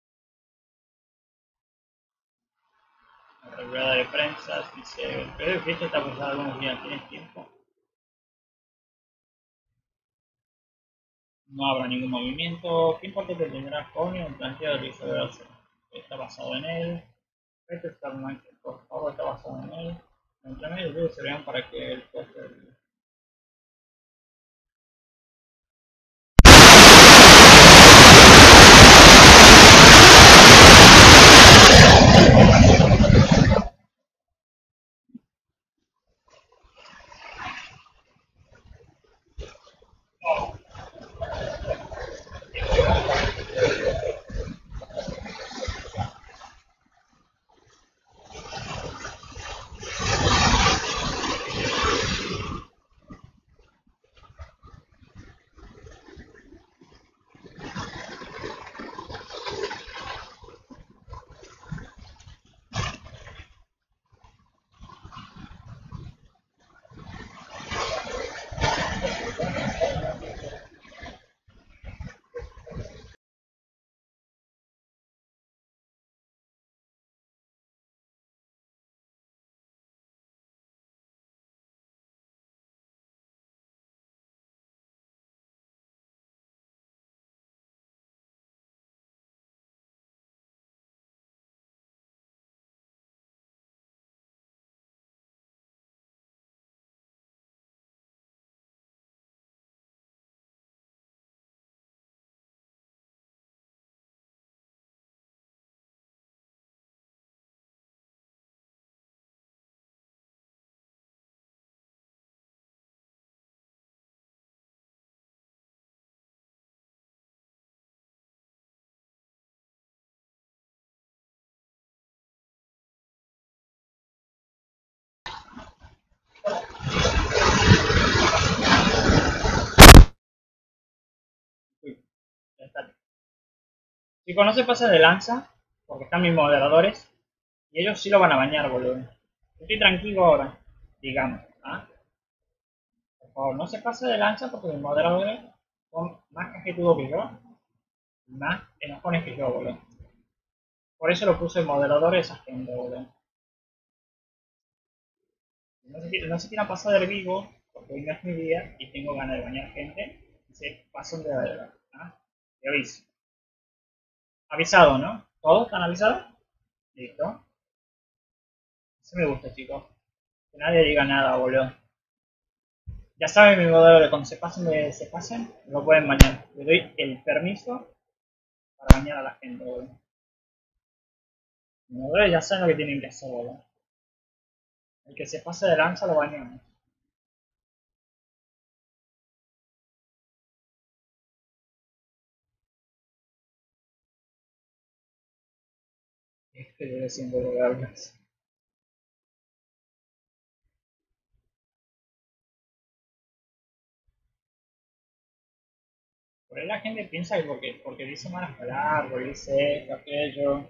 La rueda de prensa, dice, pero que esto está pasando algunos días, ¿tienes tiempo? No habrá ningún movimiento. ¿Qué importante tendrá Conio un planteo de disolverse? Está basado en él. Este está, por favor, está basado en él. Entre medio se vean para que el coste del... Uy, ya está. Chicos, no se pasen de lanza, porque están mis moderadores, y ellos sí lo van a bañar, boludo. Estoy tranquilo ahora, digamos, ¿ah? Por favor, no se pase de lanza porque mis moderadores son más cajetudos que yo, y más enojones que yo, boludo. Por eso lo puse en moderadores esa gente, boludo. No se, no se quieran pasar del vivo, porque hoy no es mi día y tengo ganas de bañar gente, y se pasan de verdad, ¿ah? Te aviso. Avisado, ¿no? ¿Todos están avisados? Listo. Eso me gusta, chicos. Que nadie diga nada, boludo. Ya saben mi modelo de cuando se pasen, de, se pasen, lo pueden bañar. Le doy el permiso para bañar a la gente, boludo. Mis modelos ya saben lo que tienen que hacer, boludo. El que se pase de lanza lo bañamos. Este debe siendo de vergas. Por ahí la gente piensa que porque, porque dice malas palabras, porque dice esto, aquello.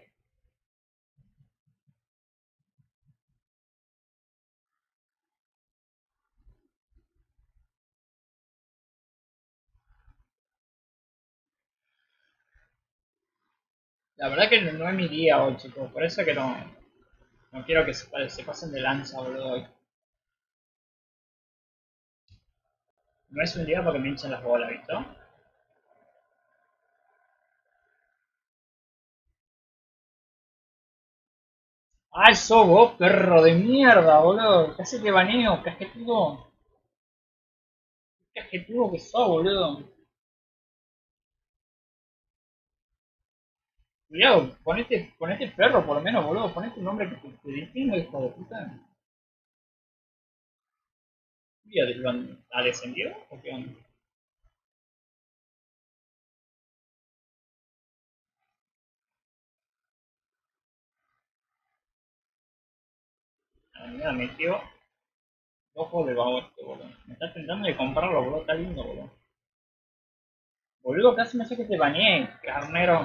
La verdad que no, no es mi día hoy, chicos. Por eso que no, no quiero que se, se pasen de lanza, boludo, hoy. No es un día porque me hinchan las bolas, ¿viste? ¡Ay, sos vos, perro de mierda, boludo! Casi te baneo, cajetudo. Cajetudo que sos, boludo. Cuidado, ponete, ponete perro por lo menos, boludo. Ponete un nombre que te, te distinga, hijo de puta. ¿Ya lo han- ha descendido? ¿O qué onda? A mí me metió ojo de bajo este, boludo. Me está tentando de comprarlo, boludo. Está lindo, boludo. Boludo, casi me hace que te bañé, carnero.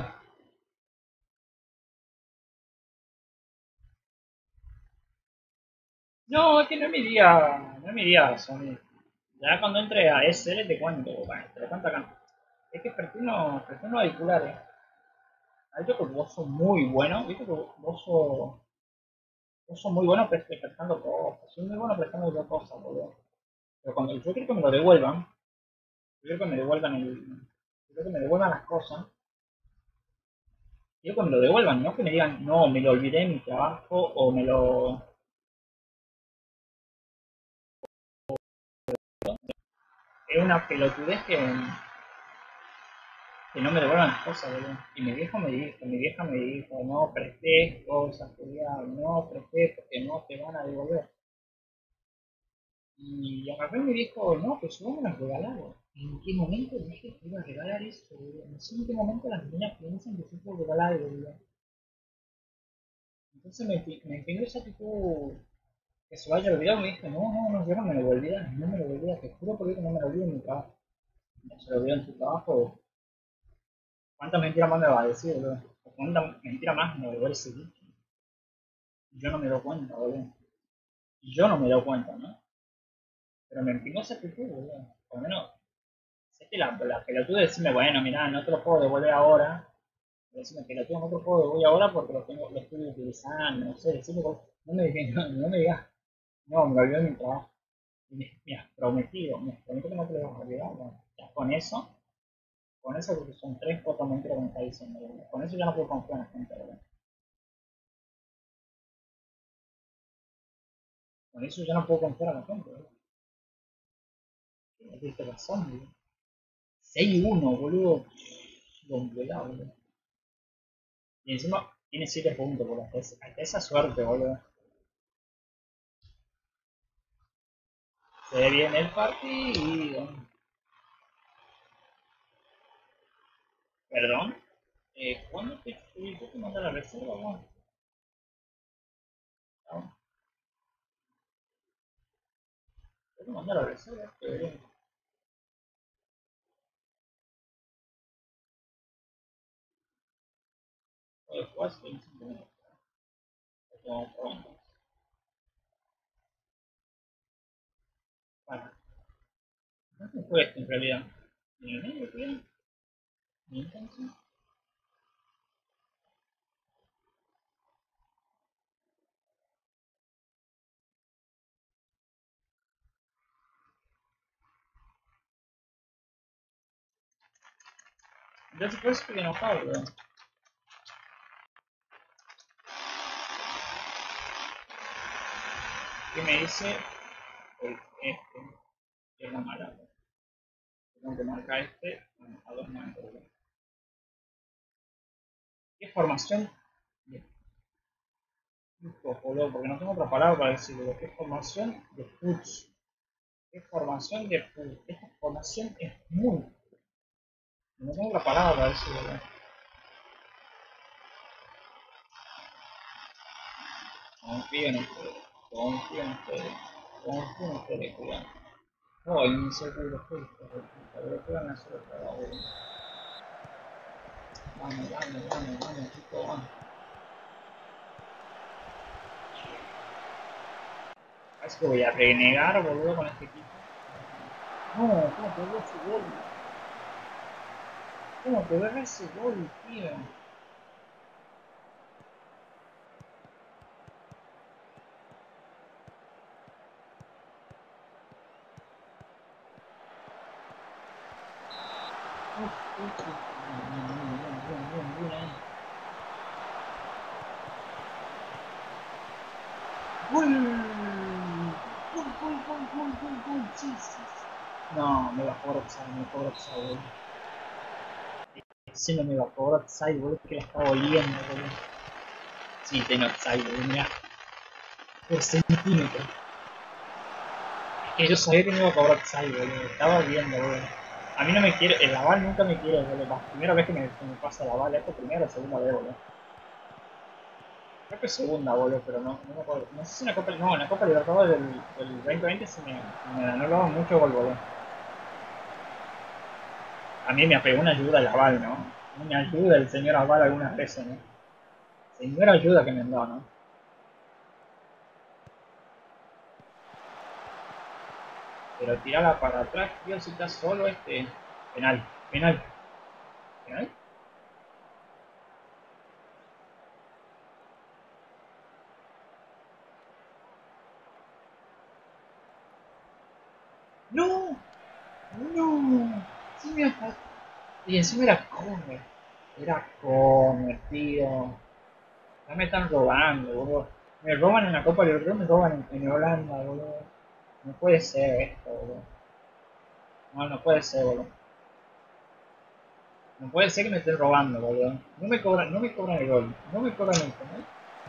No, es que no es mi día. No es mi día, Sony. Ya cuando entre a S L te cuento, bueno, te lo cuento acá. Es que prefiero, prefiero auriculares. Hay otro que vos sos muy bueno, viste que vos sos, vos sos muy bueno pre- prestando cosas. Soy muy bueno prestando yo cosas, boludo. Pero cuando yo quiero que me lo devuelvan, yo quiero que me devuelvan el. quiero que me devuelvan las cosas. Quiero que me lo devuelvan, no que me digan, no, me lo olvidé en mi trabajo o me lo... Es una pelotudez que, que no me devuelvan las cosas, boludo. Y mi viejo me dijo, mi vieja me dijo, no prestes cosas, cuidado, no prestes porque no te van a devolver. Y agarré y me dijo, no, pues yo me las regalaron. ¿En qué momento dije que iba a regalar eso, boludo? No sé en qué momento las niñas piensan que yo puedo regalar algo, boludo. Entonces me, me entiendo esa actitud que se vaya a olvidar, me dijo, no, no, no, yo no me lo voy a olvidar, no me lo voy a olvidar, te juro por Dios que no me lo olvido en mi trabajo. No se lo olvidó en su trabajo. ¿Cuántas mentiras más me va a decir, boludo? ¿O cuántas mentiras más me va a decir? Yo no me doy cuenta, boludo. Y yo no me doy cuenta, ¿no? Pero me empinó esa actitud, boludo. Por lo menos, sé que la, la pelotuda de decirme, bueno, mirá, no te lo puedo devolver ahora. Decirme que lo tengo, no te lo puedo devolver ahora porque lo, tengo, lo estoy utilizando, no sé, decirme, no me digas, no, no me digas, no, me lo olvidé en mi trabajo. Y me, me has prometido, me has prometido que no te lo vas a olvidar, bueno, ya con eso, con eso porque son tres, cuatro mentiras que me está diciendo, boludo. Con eso ya no puedo confiar en la gente, boludo. Con eso ya no puedo confiar en la gente, boludo. Tienes razón, boludo. seis uno, boludo. Complicado, boludo. Y encima tiene siete puntos, boludo. Hasta esa, hasta esa suerte, boludo. Se ve bien el partido. Perdón. Eh, ¿Cuándo te tuviste que mandar la reserva, boludo? No, tengo que mandar la reserva, que bien. Puede jugar veinticinco minutos. Como pronto. Bueno, no me cuesta en realidad. Ni el medio, creo. Ni entonces. Entonces por eso estoy enojado, boludo. ¿Qué me dice el este? Que es la mala, boludo. Tengo que marcar este a dos manos, boludo. ¿Qué formación? De puto, boludo, porque no tengo otra palabra para decirlo. ¿Qué formación de putos? ¿Qué formación de putos? Esta formación es muy... No tengo otra palabra para decirlo, boludo. Confío en ustedes. Confío en ustedes. Confío en ustedes, cuidado. No, inseguro, estoy hijo de puta, boludo. ¿Qué van a hacer otra vez, boludo? Vamos, vamos, vamos, vamos, chicos, vamos. Es que voy a renegar, boludo, con este equipo. No, ¿cómo te ves ese gol? ¿Cómo te ves ese gol, tío? Uf, uf, uf. Bien, bien, bien, bien, bien, bien ahí. ¡Gol! ¡Gol, gol, gol, gol, gol, gol! Sí, sí, sí. No, me va a cobrar offside, me cobra offside, boludo. Sí, no me va a cobrar offside, boludo, que la estaba oliendo, boludo. Sí, tiene offside, boludo, mirá. Por centímetro. Es que yo sabía que me iba a cobrar offside, boludo. Estaba viendo, boludo. A mí no me quiere, el Laval nunca me quiere, boludo. La primera vez que me, que me pasa Laval, esto primera o segunda vez, boludo. Creo que es segunda, boludo, pero no, no me acuerdo. No sé si en la Copa, no, en la Copa Libertadores del, del veinte veinte se me, me anularon mucho gol, boludo. A mí me pegó una ayuda el Laval, ¿no? Una ayuda el señor Laval algunas veces, ¿no? Señora ayuda que me han dado, ¿no? Pero tirarla para atrás, tío, si está solo este. Penal, penal, penal. ¡No! ¡No! Sí me atacó. Y encima era corner. Era corner, tío. Ya me están robando, boludo. Me roban en la Copa del Rey, me roban en, en Holanda, boludo. No puede ser esto, boludo. No, no puede ser, boludo. No puede ser que me estén robando, boludo. No me cobran, no me cobran el gol. No me cobran el gol.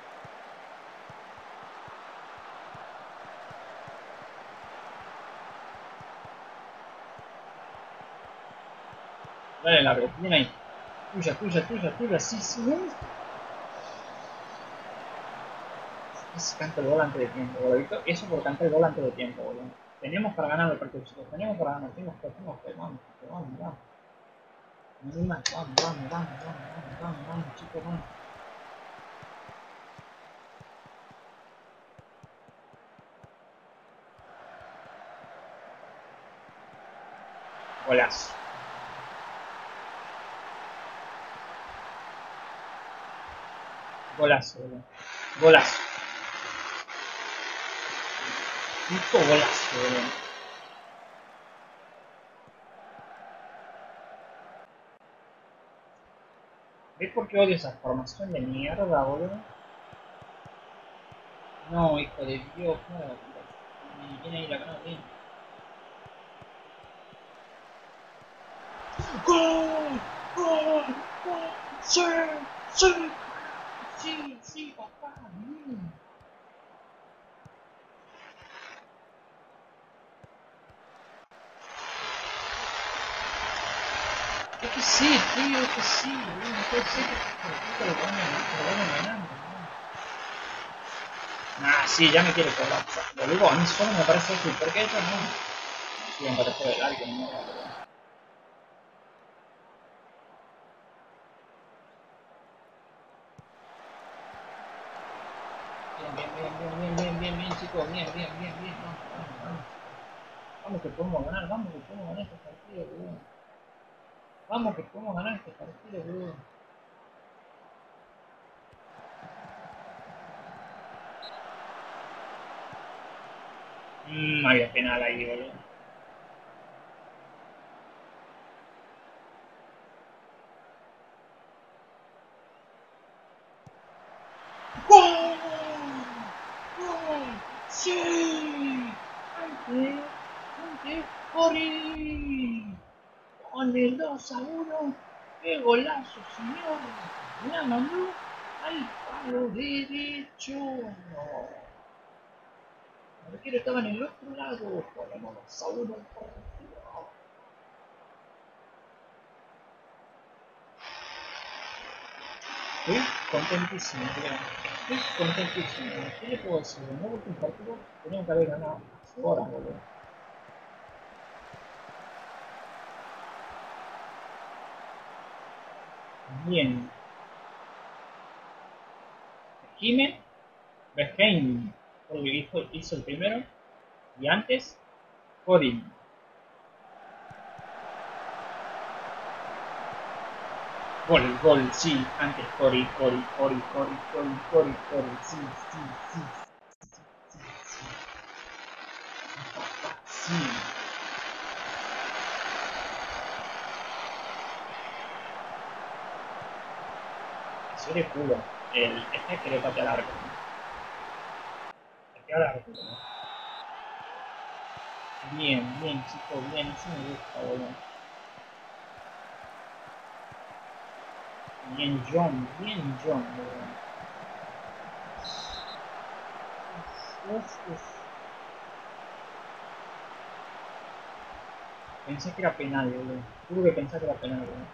Dale largo, bien ahí. Tuya, tuya, tuya, tuya, sí, sí, no. Ese canta el gol antes de tiempo, boludo. Eso por cantar el gol antes de tiempo, boludo. Teníamos para ganar el partido, chicos. Teníamos para ganar, tenemos que, tenemos que, vamos, vamos, vamos. Vamos, vamos, vamos, vamos, vamos, vamos, vamos, chicos, vamos. Golazo. Golazo, boludo. Golazo. Puto golazo, boludo. ¿Ves por qué odio esa formación de mierda, boludo? No, hijo de Dios, no la puta. Y viene ahí la gana bien. ¡Gol! ¡Gol! ¡Gol! ¡Sí! ¡Sí! ¡Sí! ¡Sí, papá! Mm. Es que sí, tío, es que sí, boludo. No puede ser que por puta lo vayan, lo vayan ganando, boludo. Nah, sí, ya me quiere cobrar. Boludo, a mí solo me parece útil. ¿Por qué eso no? Sí, me parece de largo, mierda, boludo. Bien, bien, bien, bien, bien, bien, bien, bien, chicos. Bien, bien, bien, bien. Vamos, vamos, vamos. Vamos que podemos ganar, vamos que podemos ganar este partido, boludo. Vamos que podemos ganar este partido, boludo. Mmm, había penal ahí, boludo. ¡Gol! ¡Gol! ¡Sí! ¡Ante! ¡Ante! ¡Corri! Con el dos a uno. ¡Qué golazo, señor! La mandó al palo derecho. No. El arquero estaba en el otro lado. Ponemos dos a uno el partido. Estoy contentísimo, creo. Estoy contentísimo. ¿Qué le puedo decir? No porque un partido teníamos que haber ganado hace horas, boludo. Bien. Jiménez, Beheim fue el que hizo, hizo el primero. Y antes, Corin. Gol, gol, sí. Antes Cori, Cori, Cori, Cori, Cori, Cori, Cori. Sí, sí, sí, sí, sí, sí. Sí. Eso de culo. El, este que le patea al arco. Patea al arco, ¿no? Bien, bien, chicos, bien. Eso me gusta, boludo. Bien, John, bien, John, boludo. Uf, uf. Pensé que era penal, boludo. Tuve que pensar que era penal, boludo.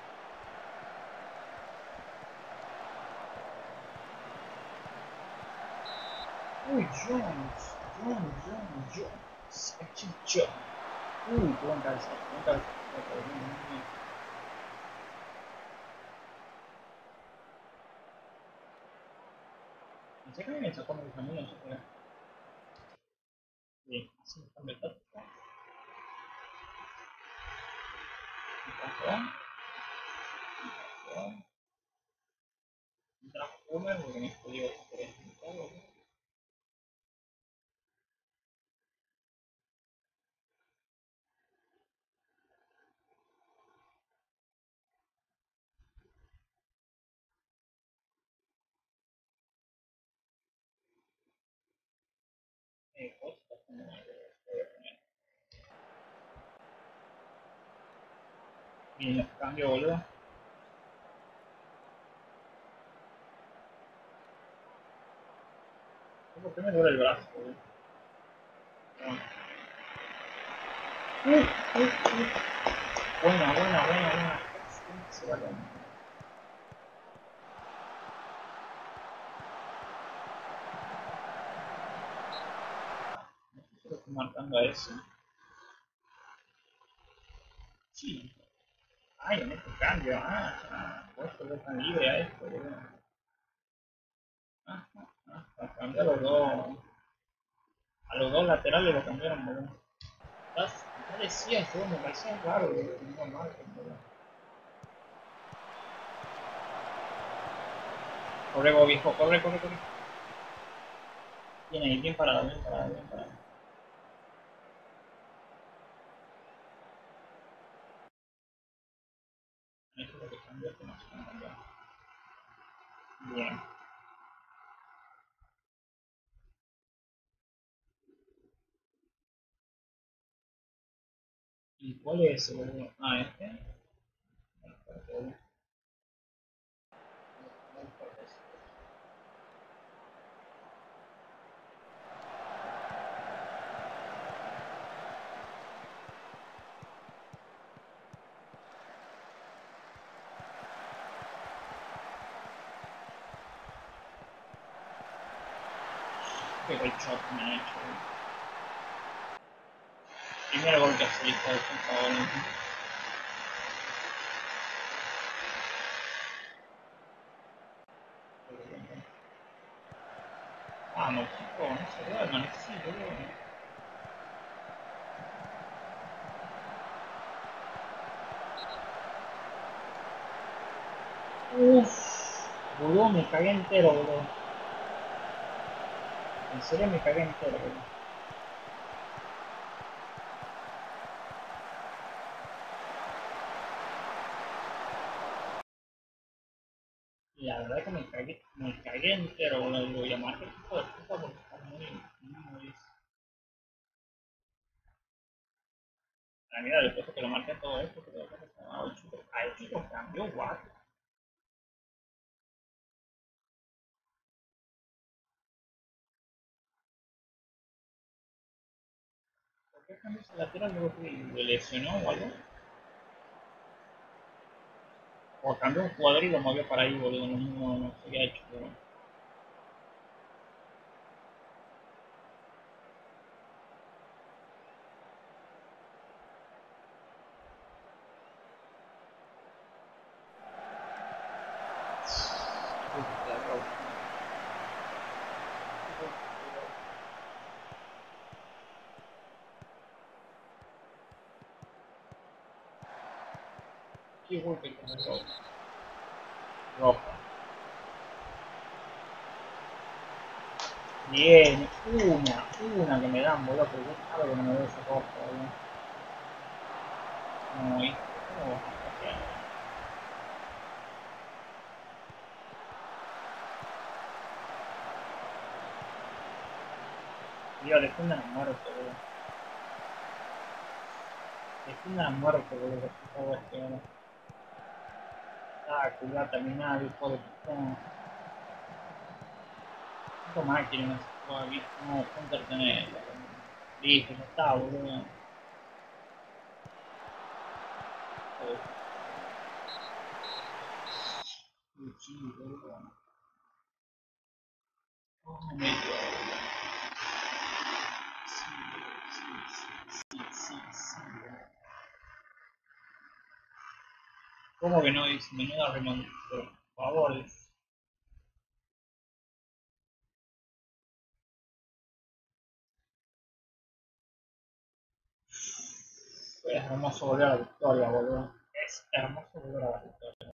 Uy, Jones, John, John, Jones. Actually, John. Uy, qué buen cabeza, qué buen cabeza. Bien, bien, bien. Pensé que me sacó mi familia, no sé qué. Bien, así me cambia el táctico. Y pasó, y pasó. Y trajo Homer porque me jodió por el invitado. Y los cambio, boludo. ¿Por qué me duele el brazo, boludo? Uh, uh, uh. Buena, buena, buena, buena. Se va a caer. No sé si lo estoy marcando a eso. Sí. Ay, en este cambio. Ah, ah. Puesto que están libre a esto, boludo. Ah, ah, ah. Para cambiar los dos. A los dos laterales lo cambiaron, boludo. No decía yo, me parecía raro, boludo. No marquen, boludo. Corre, vos, viejo, corre, corre, corre. Bien ahí, bien parado, bien parado, bien parado. Eso es lo que cambió, que no se van a cambiar. Bien. ¿Y cuál es ese, boludo? Ah, este. Bueno, espérate, boludo. No importa eso. Qué great shot me han hecho, boludo. Primer gol que hace, hijo de puta, boludo. Vamos, chico, no se duerman, sí, boludo. Uff, boludo, me cagué entero, boludo. En serio me cagué entero, boludo. Y la verdad que me cagué, me cagué entero, boludo. Digo, llamar que tipo de puta porque está muy, muy... La mira, después de que lo marqué todo esto, pero ya estaba el chico, ah, el chico cambió, what? ¿Por qué cambió ese lateral luego que le lesionó o algo? O cambió un jugador y lo movió para ahí, boludo, no, no, no sé qué ha hecho, pero... Qué golpe que me dio. Roja. Bien, una, una que me dan, boludo, pero yo claro que no me doy esa roja, boludo. No, hijo, ¿cómo vas a patear? Tío, defiendan a muerte, boludo. Defiendan a muerte, boludo, que puta voz que era. Ah, cuidado, terminado, hijo de puta. Puta máquina, no, ponte a tenerla, boludo. Listo, ya está, boludo. Sí, boludo. Oh, me dio. Sí, sí, sí, sí, boludo. ¿Cómo que no dice menuda remontada? Por favor. Es hermoso volver a la victoria, boludo. Es hermoso volver a la victoria.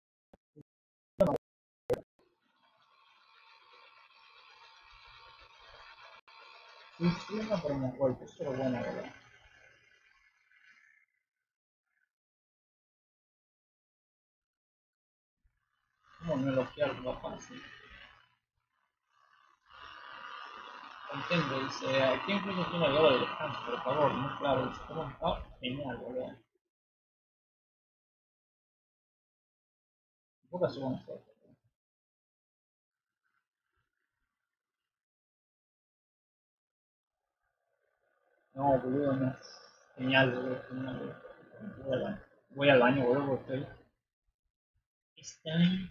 Sí, sí, no ponemos golpes, eso es bueno, boludo. ¿Cómo no elogiarlo fácil? Contento, dice, aquí incluso tiene el gol de descanso, por favor, muy claro, dice, ¿cómo está? Genial, boludo. Tampoco subo nosotros. No, boludo, no. Genial, boludo, genial, boludo. Voy al baño, voy al baño, boludo, porque estoy. Está bien.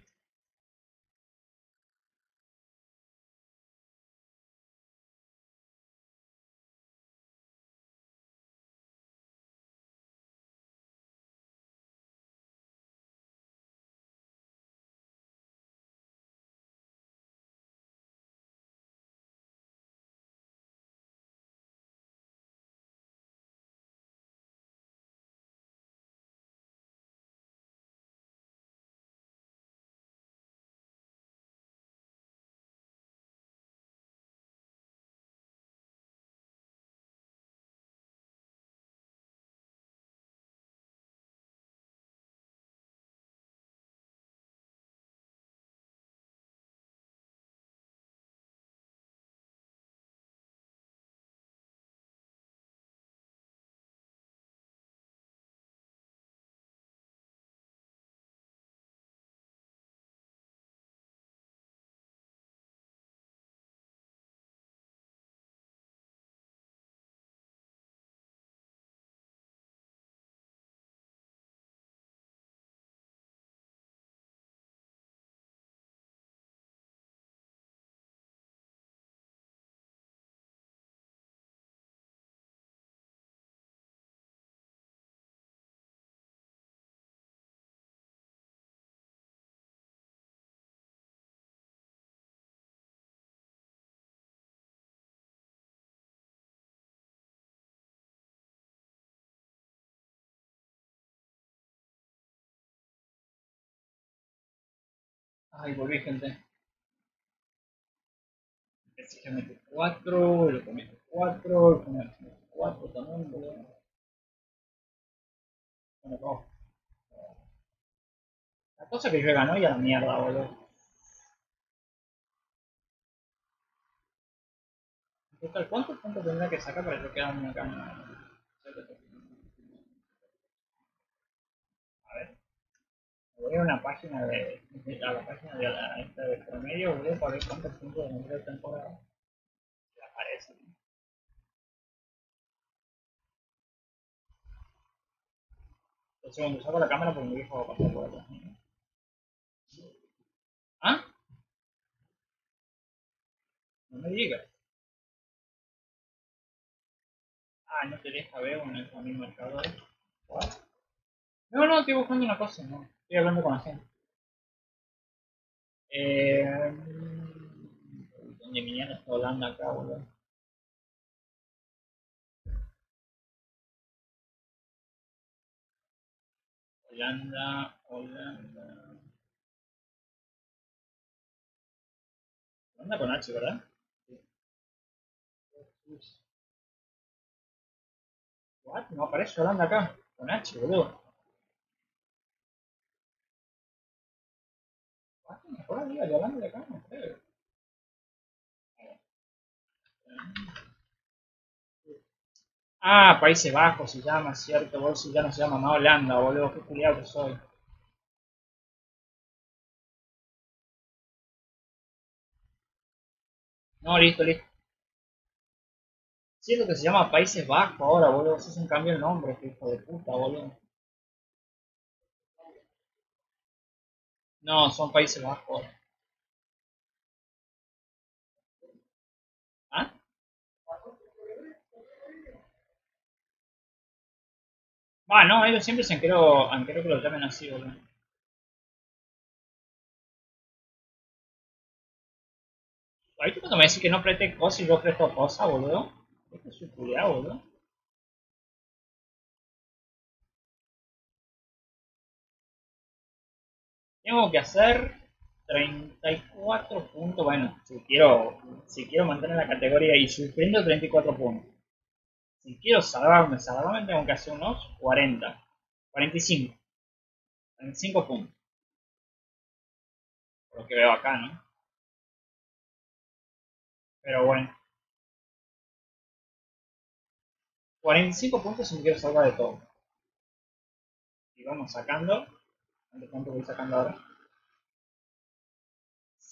Ay, volví, gente. Ese que mete cuatro, el que mete cuatro, el que mete cuatro también, boludo. Bueno, no. La cosa es que yo ganó y a la mierda, boludo. Total, ¿cuántos puntos tendrá que sacar para que quede una cana? A ver, voy a una página de, de a la página de la esta de promedio, boludo, para ver cuántos puntos de nivel de temporada le aparecen. Un segundo, saco la cámara porque mi viejo va a pasar por atrás. ¿Ah? No me digas. Ah, no te deja ver en el mismo marcador. ¿What? No, no, estoy buscando una cosa, no. Estoy hablando con la gente. Eh, ¿Dónde mierda está Holanda acá, boludo? Holanda, Holanda. Holanda con H, ¿verdad? What? No aparece Holanda acá. Con H, boludo. What? Mejor la liga de Holanda de acá, no creo. Ah, Países Bajos se llama, cierto, boludo. Si ya no se llama más Holanda, boludo. Qué culiado que soy. No, listo, listo. Siento que se llama Países Bajos ahora, boludo. Eso es un cambio el nombre, que hijo de puta, boludo. No, son Países Bajos. ¿Ah? Ah, no, ellos siempre se han querido, han querido que lo llamen así, boludo. Ahorita cuando me decís que no preste cosas y yo presto cosas, boludo. Esto es un culiado, boludo. Tengo que hacer treinta y cuatro puntos. Bueno, si quiero, si quiero mantener la categoría y sufriendo treinta y cuatro puntos. Si quiero salvarme, salvarme tengo que hacer unos cuarenta. cuarenta y cinco. cuarenta y cinco puntos. Por lo que veo acá, ¿no? Pero bueno. cuarenta y cinco puntos si me quiero salvar de todo. Y vamos sacando. ¿Cuánto voy sacando ahora?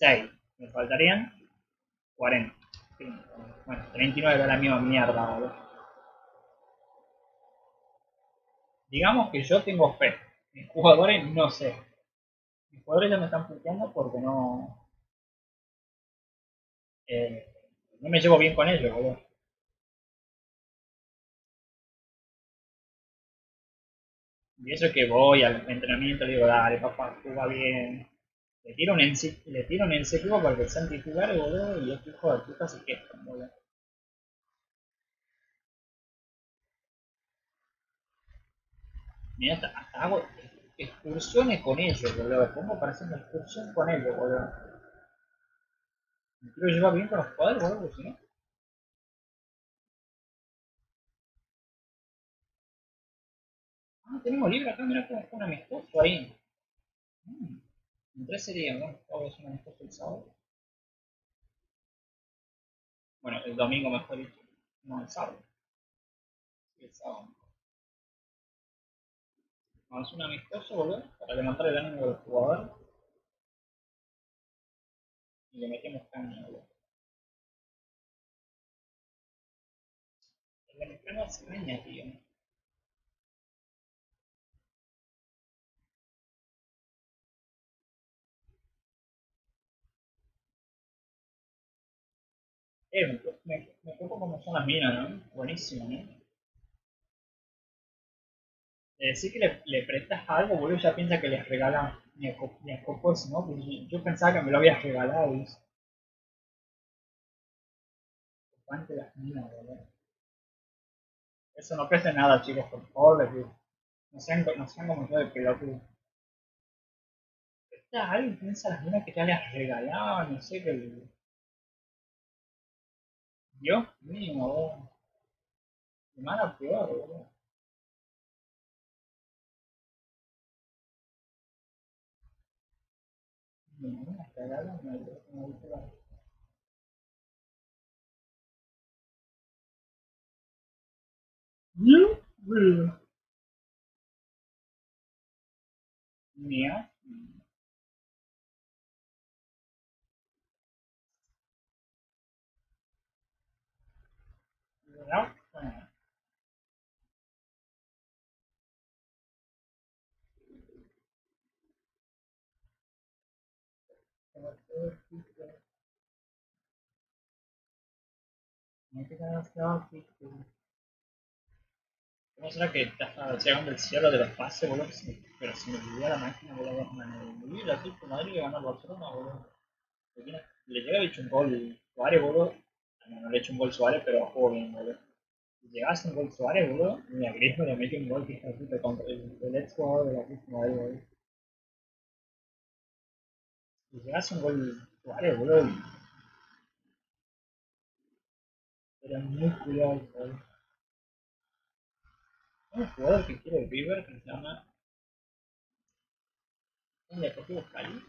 seis. Me faltarían cuarenta. Bueno, treinta y nueve era la misma mierda, boludo. Digamos que yo tengo fe. Mis jugadores no sé. Mis jugadores ya me están puteando porque no. Eh, no me llevo bien con ellos, boludo. Y eso que voy al entrenamiento le digo, dale papá, juega bien. Le tiro un enci- le tiro un incentivo para que sean titulares, boludo, y este hijo de puta se quejan, boludo. Mira, hasta, hasta hago excursiones con ellos, boludo. ¿Cómo parece una excursión con ellos, boludo? Me quiero llevar bien con los padres, boludo, porque si no. Ah, tenemos libre acá, mira cómo está un amistoso ahí. Mm. En tres sería, ¿no? Todo es un amistoso el sábado. Bueno, el domingo mejor dicho. No, el sábado. Sí, el sábado. No, es un amistoso, boludo, para levantar el ánimo del jugador y le metemos caña, boludo. El mexicano hace caña, tío. Eh, me, me, me preocupa cómo son las minas, ¿no? Buenísimo, ¿no? Le decís que le, le prestas algo, boludo, ya piensa que les regala mi escopos, ¿no? Pues yo, yo pensaba que me lo habías regalado, y preocupante las minas, boludo. Eso no presta nada, chicos, por favor, les digo. No sean, no sean como yo de pelotudo. Presta algo y piensa las minas que ya les has regalado, no sé, que el- Dios mío, boludo. De mal a peor, boludo. Me me regalan, me, me, me, Dios mío. Mía. ¿Verdad? Bueno, como todo existe, no te quedas claro que ¿cómo será que está llegando el cielo de los pases, boludo? Que se- Pero si me olvidé la máquina, boludo, me olvidé el Atlético de Madrid que ganó el Barcelona, boludo. Le tiene- le llega a hecho un gol Suárez, boludo. No, no le he hecho un gol Suárez, pero jugó bien, boludo. Si llegase un gol Suárez, boludo, mira, Griezmann le mete un gol que está puta contra el, el ex jugador del Atlético de Madrid, boludo. Si llegase un gol Suárez, boludo, era muy cuidado, boludo. Hay un jugador que quiere River que se llama el Deportivo Cali.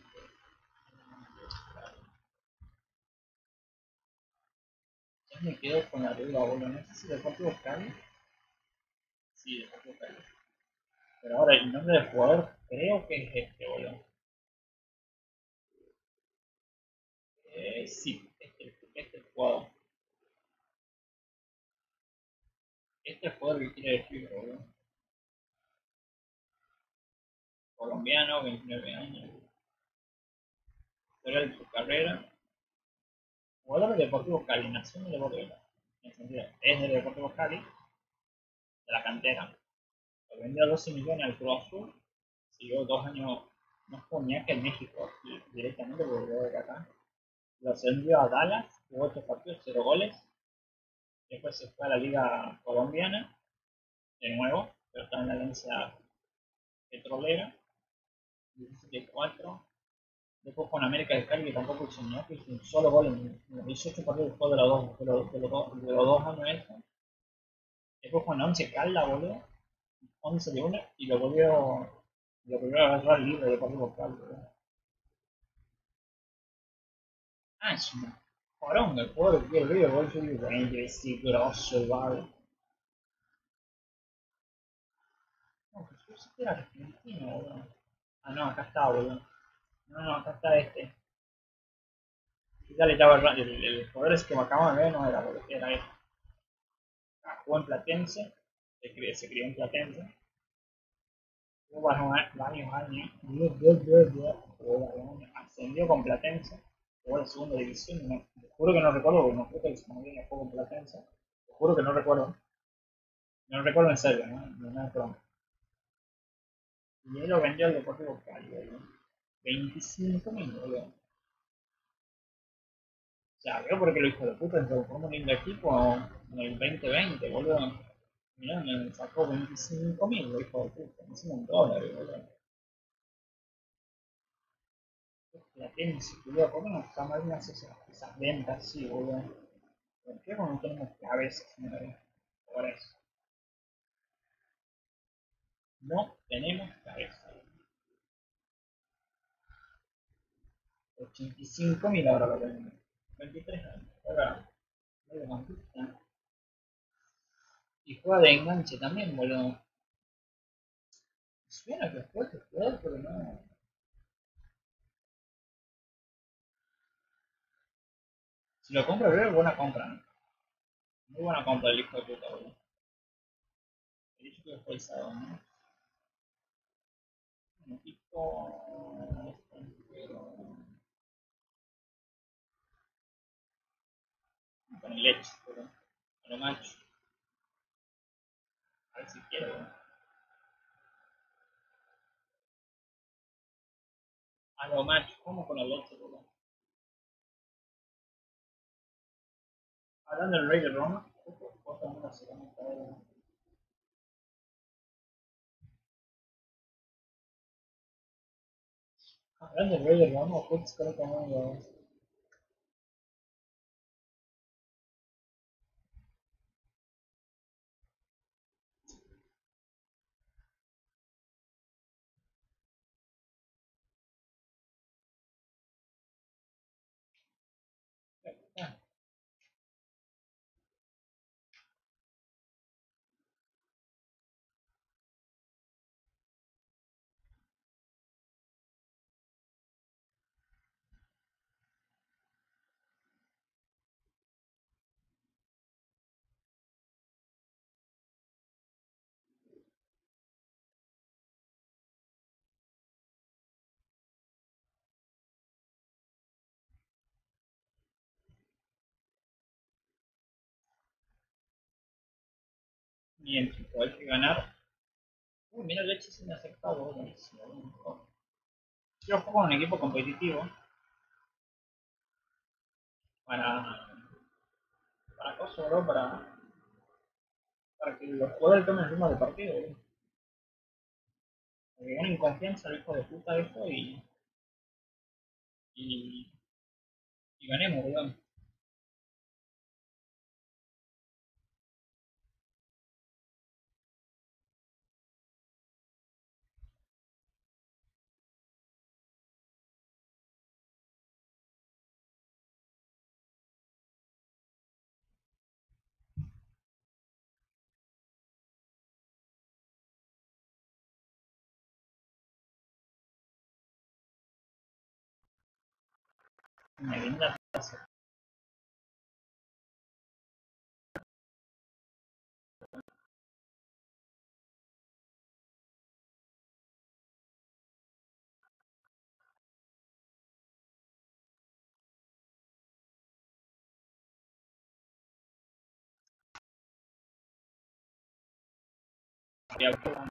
Ya me quedo con la duda, boludo. No sé si Deportivo Cali. Sí, Deportivo Cali. Pero ahora el nombre del jugador creo que es este, boludo. Eh, sí, este, este es el jugador. Este es el jugador que quiere decir, boludo. Colombiano, veintinueve años. Historia de su carrera. Jugador del Deportivo Cali, nació en el Deportivo Cali. En el sentido, es del Deportivo Cali, de la cantera. Lo vendió a doce millones al Cruz Azul. Siguió dos años, no jugó ni acá en México, directamente porque llegó de acá. Lo ascendió a Dallas, jugó ocho partidos, cero goles. Después se fue a la Liga Colombiana, de nuevo, pero está en la Alianza Petrolera, diecisiete cuatro. Después con América de Cali, que tampoco hizo nada, que hizo un solo gol en los dieciocho partidos después de los dos, de los, de los, dos, de los dos años esos. Después con Once Calda, boludo, once de una, y lo volvió, lo volvió a agarrar libre de Deportivo Cali, boludo. Ah, es un poronga, el jugador que quiere el gol, yo digo, eh, sí, grosso el bar. No, pues yo sé que era argentino, boludo. Ah, no, acá está, boludo. No, no, acá está este. Ya le estaba el, el, el jugador ese que me acabo de ver no era porque era él. Jugó en Platense, se crió, se crió en Platense. Jugó varios, varios años, jugó varios años, ascendió con Platense, jugó en segunda división. No, te juro que no recuerdo, porque no creo que se me viene juego con Platense. Te juro que no recuerdo. No recuerdo en serio, ¿no? No, no es broma. Y él lo vendió al Deportivo Cali, boludo. veinticinco mil, boludo. O sea, veo porque lo hijo de puta se formó un lindo equipo en el veinte veinte, boludo. Mirá, me sacó veinticinco mil, lo hijo de puta. Encima en dólares, boludo. La tenis, boludo. ¿Cómo nos estamos haciendo esas, esas ventas así, boludo? ¿Por qué no tenemos cabeza, señores? Por eso. No tenemos cabeza. ochenta y cinco mil ahora lo tenemos. veintitrés años. Ahora, medio campista. Y juega de enganche también, boludo. Suena que fue este jugador, pero no. Si lo compro, creo que buena compra, ¿no? Muy buena compra el hijo de puta, boludo. El hijo que fue el sábado, ¿no? Un equipo extranjero. Con el leche, boludo. A lo macho. A ver si quiero, boludo. A lo macho. ¿Cómo con el leche, boludo? Hablando del Rey de Roma, otra una semana para él. Hablando del Rey de Roma, justo creo que no lo. Bien, chicos, hay que ganar. Uy, mira, leche sin aceptado, buenísimo. Yo juego con un equipo competitivo para, para cosas, bro, para, para que los jugadores tomen el ritmo del partido, bro. Para que ganen confianza al hijo de puta esto y, y, y ganemos, bro. Me linda taza. La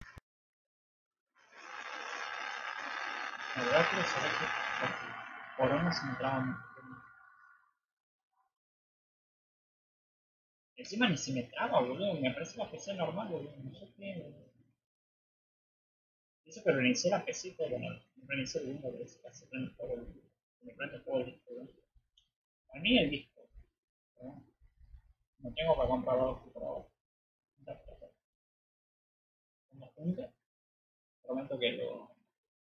verdad quiero saber que por una se me traba. Encima ni se me traba, boludo. Me parece la P C normal, boludo. No sé qué. Eso que reinicié la P C, pero no. Reinicié el Windows, que casi prende todo el. Me prende todo el disco, boludo. A mí el disco. ¿No? No tengo para comprar algo por ahora. Cuando junte, prometo que lo.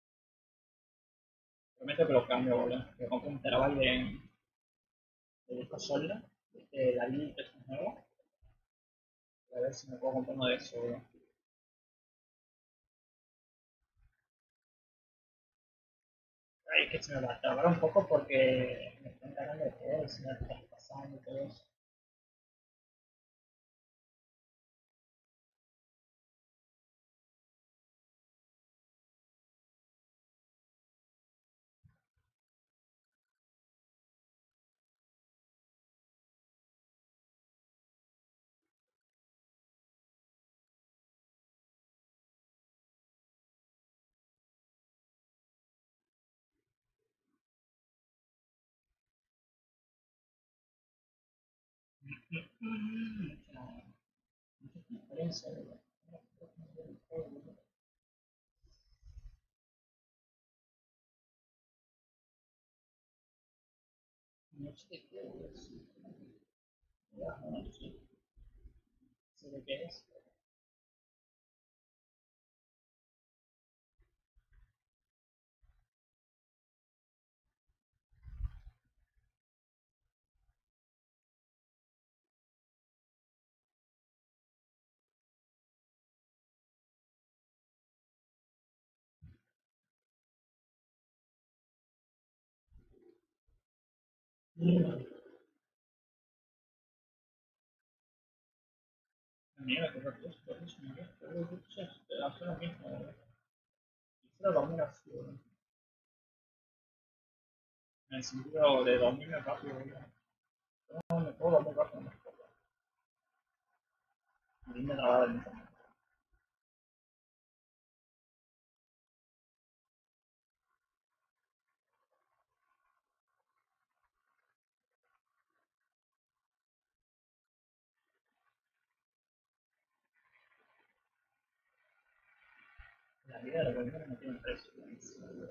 Prometo que lo cambio, boludo. Que compro un terabyte de, de disco sólido. De la línea que es nuevo. A ver si me puedo comprar uno de esos, boludo. Ahí es que se me va a tardar un poco porque me están cagando de todo y se me está pasando y todo eso. Mucha, mucha diferencia, ¿verdad? No sé de qué es. Ya, no sé. Sé de qué es. Mira, que por eso, por eso, mira, por eso, te hace lo mismo, ¿verdad? Quisiera dormir así, ¿verdad? En el sentido de dormirme rápido, ¿verdad? No me puedo dormir rápido, no puedo. Dime trabajar el internet. La vida de los gobiernos no tiene precio, ¿verdad?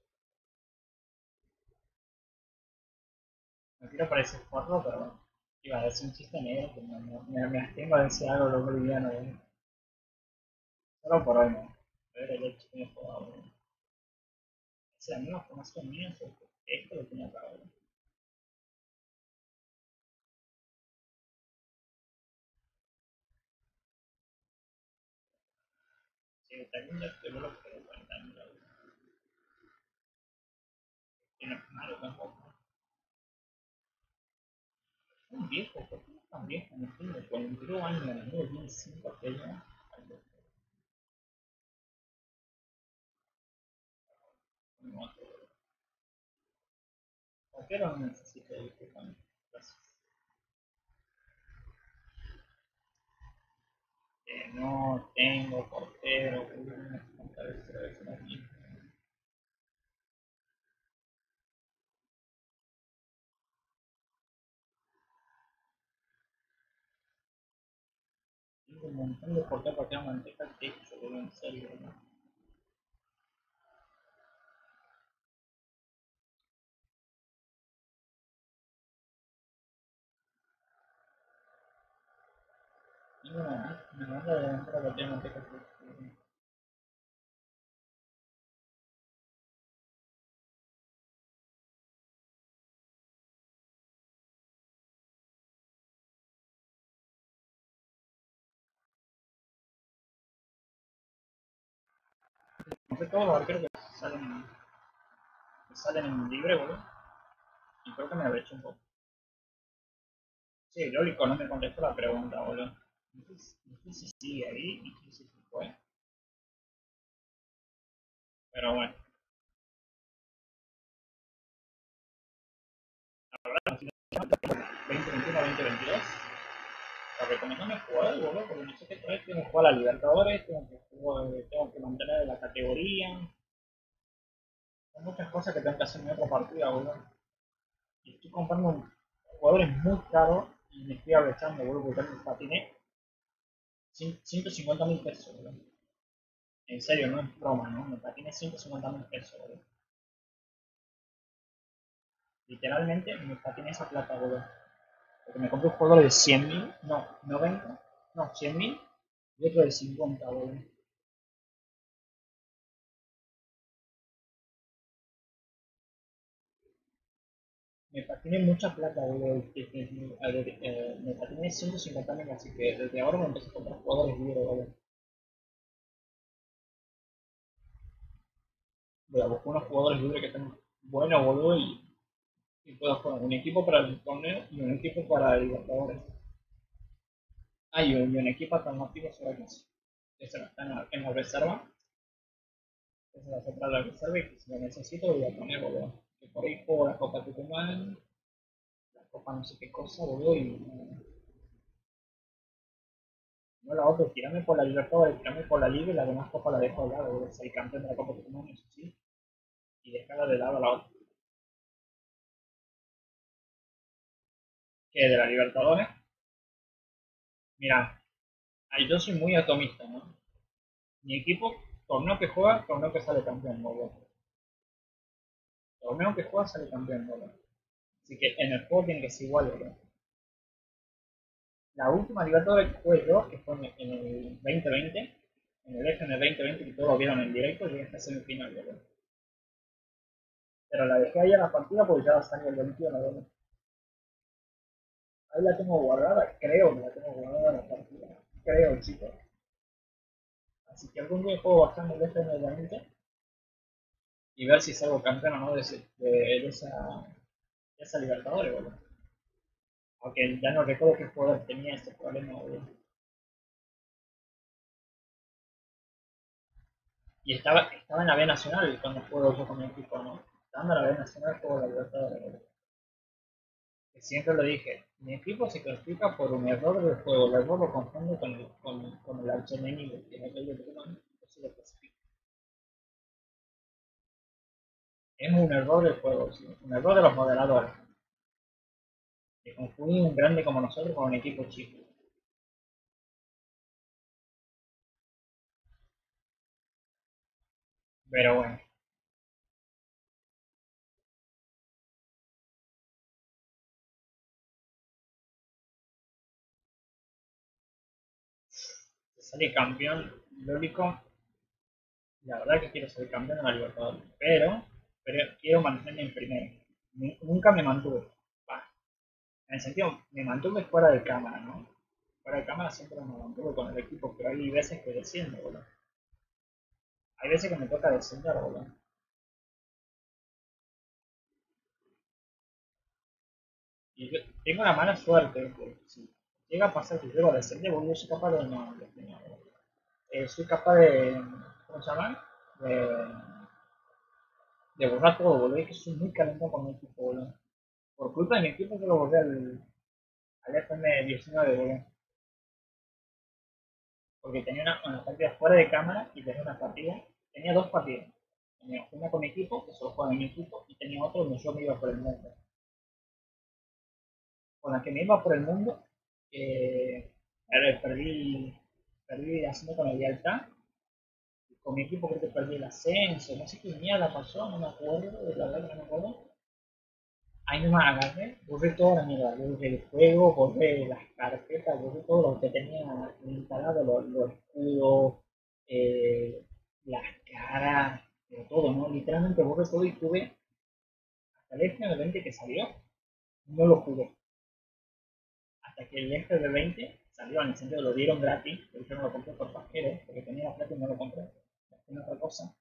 No quiero parecer forro, pero bueno. Iba a decir un chiste negro, pero me, me, me abstengo a decir algo lo boliviano, ¿verdad? Solo por hoy, ¿no? A ver el hecho que me jugado, ¿verdad? Ese amigo fue más conmigo, esto lo tenía acá, ¿verdad? Sí, también ya te vuelvo a preguntar, ¿verdad? Que no es malo tampoco. Un viejo, ¿por qué no es tan viejo? Me entiendo, cuarenta y dos años, en el dos mil cinco aquella. ¿Por qué no necesito disculpame? Gracias. Que no tengo portero, una cabecera de una misma. Tengo un montón de porteros para tirar manteca al techo, boludo, en serio, ¿no? Tengo una, una banda de delantera para tirar manteca al techo. No sé todos los arqueros que salen, que salen en libre, boludo. Y creo que me abreché un poco. Sí, Lórico no me contestó la pregunta, boludo. No sé, si- no sé si sigue ahí, no sé si se fue. Pero bueno, veinte veintiuno veinte veintidós. Para recomendarme jugar, boludo, porque no sé qué traer. Tengo que jugar a la Libertadores, tengo que, jugar, tengo que mantener la categoría. Hay muchas cosas que tengo que hacer en otra partida, boludo. Y estoy comprando jugadores muy caros y me estoy aprovechando, boludo, porque me patiné ciento cincuenta mil pesos, boludo. En serio, no es broma, ¿no? Me patiné ciento cincuenta mil pesos, boludo. Literalmente me patiné esa plata, boludo. Porque me compré un jugador de cien mil, no, noventa, no, cien mil y otro de cincuenta, boludo. Me patiné mucha plata, boludo. Eh, me patiné ciento cincuenta mil, así que desde ahora me empecé a comprar jugadores libres, boludo. Voy a buscar unos jugadores libres que tengo. bueno, boludo, y, y puedo jugar un equipo para el torneo y un equipo para el Libertadores. Ah, y un, y un equipo alternativo sobre eso. Eso no está en la, en la reserva. Esa va a ser para la reserva y si lo necesito voy a poner, boludo. Que por ahí juego la Copa Tucumán, la Copa no sé qué cosa, boludo, y no, no la otra, tirarme por la Libertadores, tirarme por la Liga y la demás Copa la dejo de lado, boludo. Ser campeón de la Copa Tucumán, eso sí, y dejarla de lado a la otra. Que de la Libertadores, mira, ahí yo soy muy atomista, ¿no? Mi equipo, torneo que juega, torneo que sale campeón, boludo. Torneo que juega, sale campeón, boludo. Así que en el juego tiene que ser igual, boludo. La última Libertadores que jugué yo, que fue en el veinte veinte, en el F en el veinte veinte, que todos lo vieron en directo, llegué hasta semifinal, boludo. Pero la dejé ahí a la partida porque ya va a salir el veintiuno, boludo. Ahí la tengo guardada, creo que la tengo guardada la partida. Creo, chicos. Así que algún día puedo bajar el F en el veinte y ver si salgo campeón o no de, ese, de, de esa, de esa Libertadores, boludo. Aunque ya no recuerdo qué jugador tenía este problema, boludo. Y estaba, estaba en la B Nacional cuando juego yo con mi equipo, ¿no? Estando en la B Nacional juego la Libertadores, boludo. Que siempre lo dije, mi equipo se clasifica por un error del juego, el error lo confundo con el, con, con el archienemigo, que es aquel de Tucumán, entonces lo clasifico. Es un error del juego, sí, un error de los moderadores, que confundir un grande como nosotros con un equipo chico. Pero bueno, si sale campeón, lógico, la verdad que quiero ser campeón de la Libertadores, pero, pero quiero mantenerme en primero. Nunca me mantuve. Bah, en el sentido, me mantuve fuera de cámara, ¿no? Fuera de cámara siempre me mantuve con el equipo, pero hay veces que desciendo, boludo. Hay veces que me toca descender, boludo. Y yo tengo la mala suerte, que si llega a pasar que llego a descender, boludo, soy capaz de no, de, de, eh, soy capaz de, ¿cómo se llama? De, de borrar todo, boludo. Es que soy muy calentado con mi equipo, boludo. Por culpa de mi equipo yo lo borré al, al F M diecinueve, boludo. Porque tenía una, una partida fuera de cámara y tenía una partida, tenía dos partidas. Tenía una con mi equipo, que solo jugaba en mi equipo, y tenía otra donde yo me iba por el mundo. Con la que me iba por el mundo, eh, perdí, perdí haciendo con la lealtad. Con mi equipo creo que perdí el ascenso, no sé qué mierda pasó, no me acuerdo, la verdad que no me acuerdo. Ahí me agarré, borré toda la mierda, borré el juego, borré las carpetas, borré todo lo que tenía instalado, los, los escudos, eh, las caras, pero todo, ¿no? Literalmente borré todo y tuve hasta el F M veinte que salió, no lo jugué. Hasta que el F M veinte salió, en el sentido lo dieron gratis, pero yo no lo compré por pajero, porque tenía la plata y no lo compré. Es otra cosa.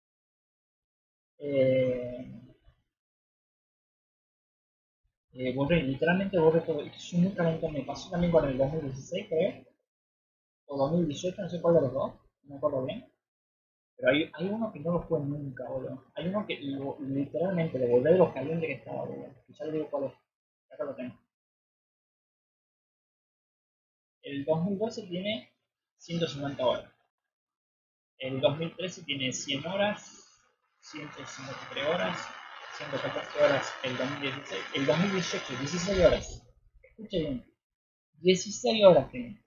Eh, eh, borré, literalmente borré todo. Y yo nunca lo me pasó también con el dos mil dieciséis, creo, o dos mil dieciocho, no sé cuál de los dos, no me acuerdo bien. Pero hay, hay uno que no lo jugué nunca, boludo. Hay uno que lo, literalmente le volví de los calientes que estaba, boludo. Y ya le digo cuál es. Acá lo tengo. El dos mil doce tiene ciento cincuenta horas. El dos mil trece tiene cien horas, ciento cincuenta y tres horas, ciento catorce horas el dos mil dieciséis. El dos mil dieciocho, dieciséis horas. Escucha bien. dieciséis horas tiene.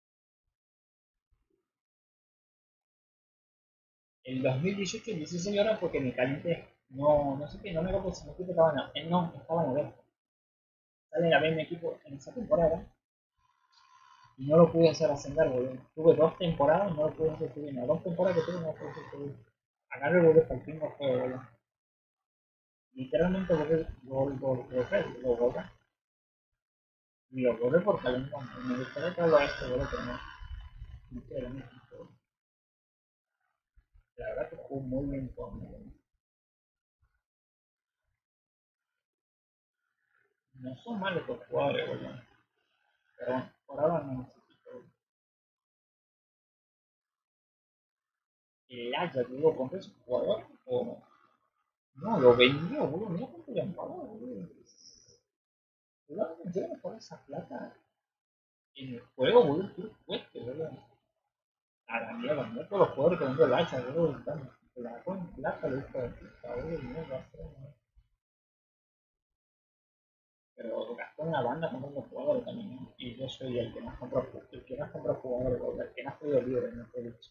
El dos mil dieciocho, dieciséis horas porque me calenté. No, no sé qué, no me acuerdo si mi equipo estaba en la, no, estaba en la B. Sale la B mi equipo en esa temporada y no lo pude hacer ascender, boludo. Tuve dos temporadas y no lo pude hacer subir. No, dos temporadas que tuve no lo pude hacer subir. Acá lo volví para el pingo juego, boludo. Literalmente volví, lo, lo, lo, lo borré. Y lo borré por calentón. Me gustaría que hablo esto, boludo, pero no. No quiero, no quiero. La verdad que jugó muy bien con, No son malos los jugadores, boludo. Pero bueno, por ahora no necesito. El Ajax, boludo, compré ese jugador. O... No, lo vendió, boludo. Mira cuánto le han pagado, boludo. Boludo, yo me pongo esa plata en el juego, boludo. Quiero cueste, boludo. A la mierda, no todos los jugadores que vendió el Ajax, boludo. Están la con plata, lo hizo de puta, boludo. Mierda, pero gastó una banda comprando jugadores también, ¿no? Y yo soy el que más compra, el que más compra jugadores, el que más pedido libre, no te he dicho.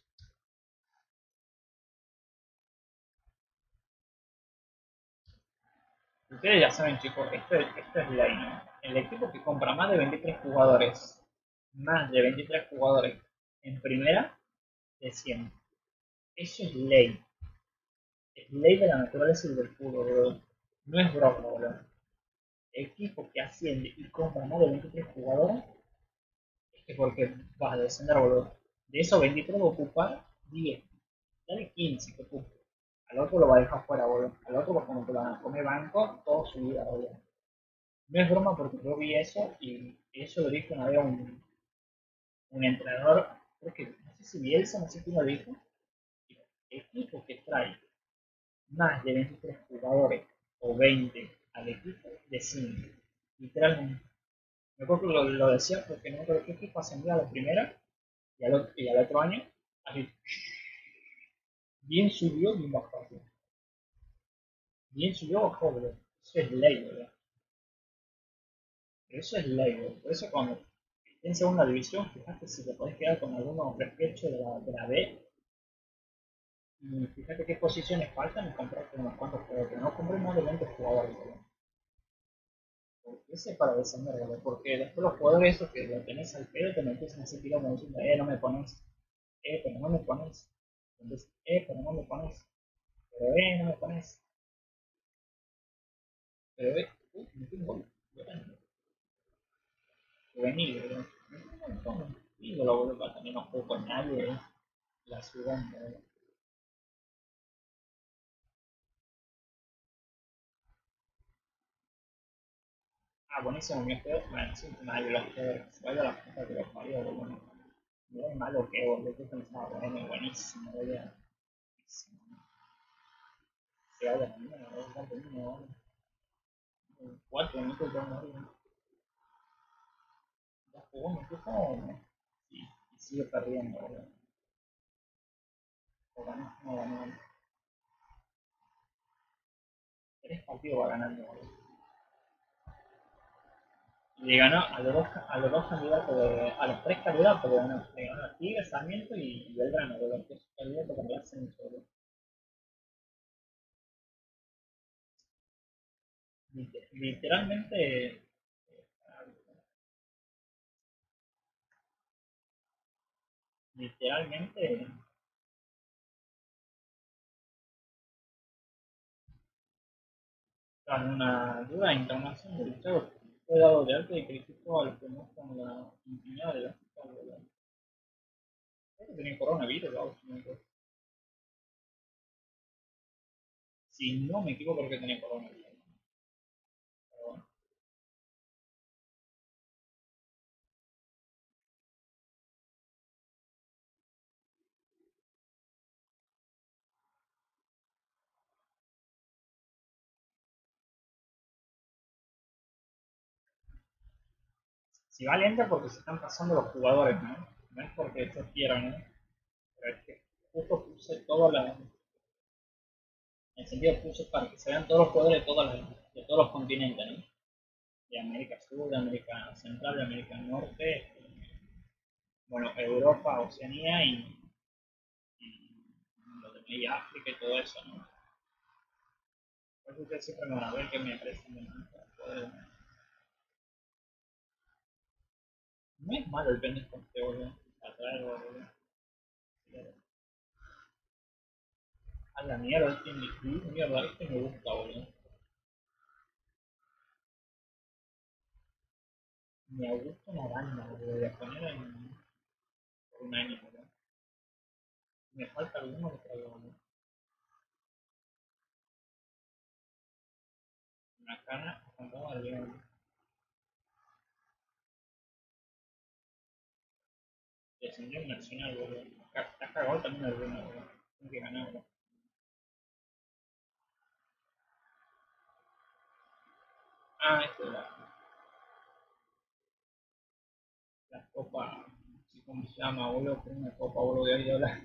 Ustedes ya saben, chicos, esto, esto es ley, ¿no? El equipo que compra más de veintitrés jugadores, más de veintitrés jugadores en primera, desciende. Eso es ley. Es ley de la naturaleza y del fútbol, boludo. No es broma, boludo. El equipo que asciende y compra más de veintitrés jugadores es que porque vas a descender, boludo. De esos veintitrés va a ocupar diez. Dale quince que ocupe. Al otro lo va a dejar fuera, boludo. Al otro va como que lo van a comer banco toda su vida, boludo. No es broma porque yo vi eso y eso lo dijo una vez un, un entrenador, creo que no sé si Bielsa, no sé quién lo dijo. El equipo que trae más de veintitrés jugadores o veinte al equipo desciende. Literalmente. Me acuerdo que lo, lo decía porque no me acuerdo qué equipo ascendía a la primera y al, otro, y al otro año, así, bien subió, bien bajó. Bien subió, bajó, boludo. Eso es ley, boludo. Pero eso es ley, boludo. Por eso cuando en segunda división, fíjate si te podés quedar con algunos reflejos de la, de la B. Y fíjate qué posiciones faltan y comprarte unos cuantos jugadores. No compré más de veinte jugadores, boludo. Porque ese es para descender, boludo. Porque después los jugadores esos que lo tenés al pedo te me empiezan a hacer tirar como diciendo, eh, no me pones. Eh, pero no me pones. Entonces, eh, pero no me pones. Pero eh, no me pones. Pero eh, uy, me metí un gol. Juvenil, boludo. Me metí un montón. Ídolo, boludo. También no juego con nadie, eh. La ciudad, boludo. Ah, buenísimo, mi feo. Bueno, sí, malo los peores. Vaya la puta que los parió, boludo. Mira el malo que, boludo. Yo pensaba, bueno, buenísimo, boludo. Buenísimo. Se vaya la mierda, boludo. Tanto niño, boludo. Cuatro minutos ya morir. Ya jugó, me puso. Y, y sigue perdiendo, boludo. O ganó, no ganó. Tres partidos va ganando, boludo. Y le ganó a los dos, a los dos candidatos, de, a los tres candidatos le ganó. Le ganó a Tigre, Sarmiento y Belgrano, boludo. Que es candidato con el ascenso, boludo. Literalmente, literalmente, tras una dura internación del Chavo, fue dado de alta y criticó a los que muestran la impunidad de la fiscal, boludo. Creo que tenía coronavirus, la última vez. Si no me equivoco, creo que tenía coronavirus. Pero bueno, si va lenta porque se están pasando los jugadores, ¿no? No es porque yo quiera, ¿no? Pero es que justo puse todas las. En el sentido puse para que se vean todos los jugadores de, todas las, de todos los continentes, ¿no? De América Sur, de América Central, de América Norte, bueno, Europa, Oceanía y, y lo de Media África y todo eso, ¿no? Por eso ustedes siempre me van a ver que me aprecian de poder. No es malo el pendiente con este boludo. Atraer, boludo. A la mierda, este indiscutible, mierda, este me gusta, boludo. Me gusta una banda, boludo. Voy a poner en por un año, boludo. Me falta alguno que traiga, boludo. Una cana, apuntado al león. Descendió un nacional, boludo. Está cagado también el Bruno, boludo. Tiene que ganar, boludo. Ah, esto es la, la copa, no sé cómo se llama, boludo, pero una copa, boludo, de ahí hablar.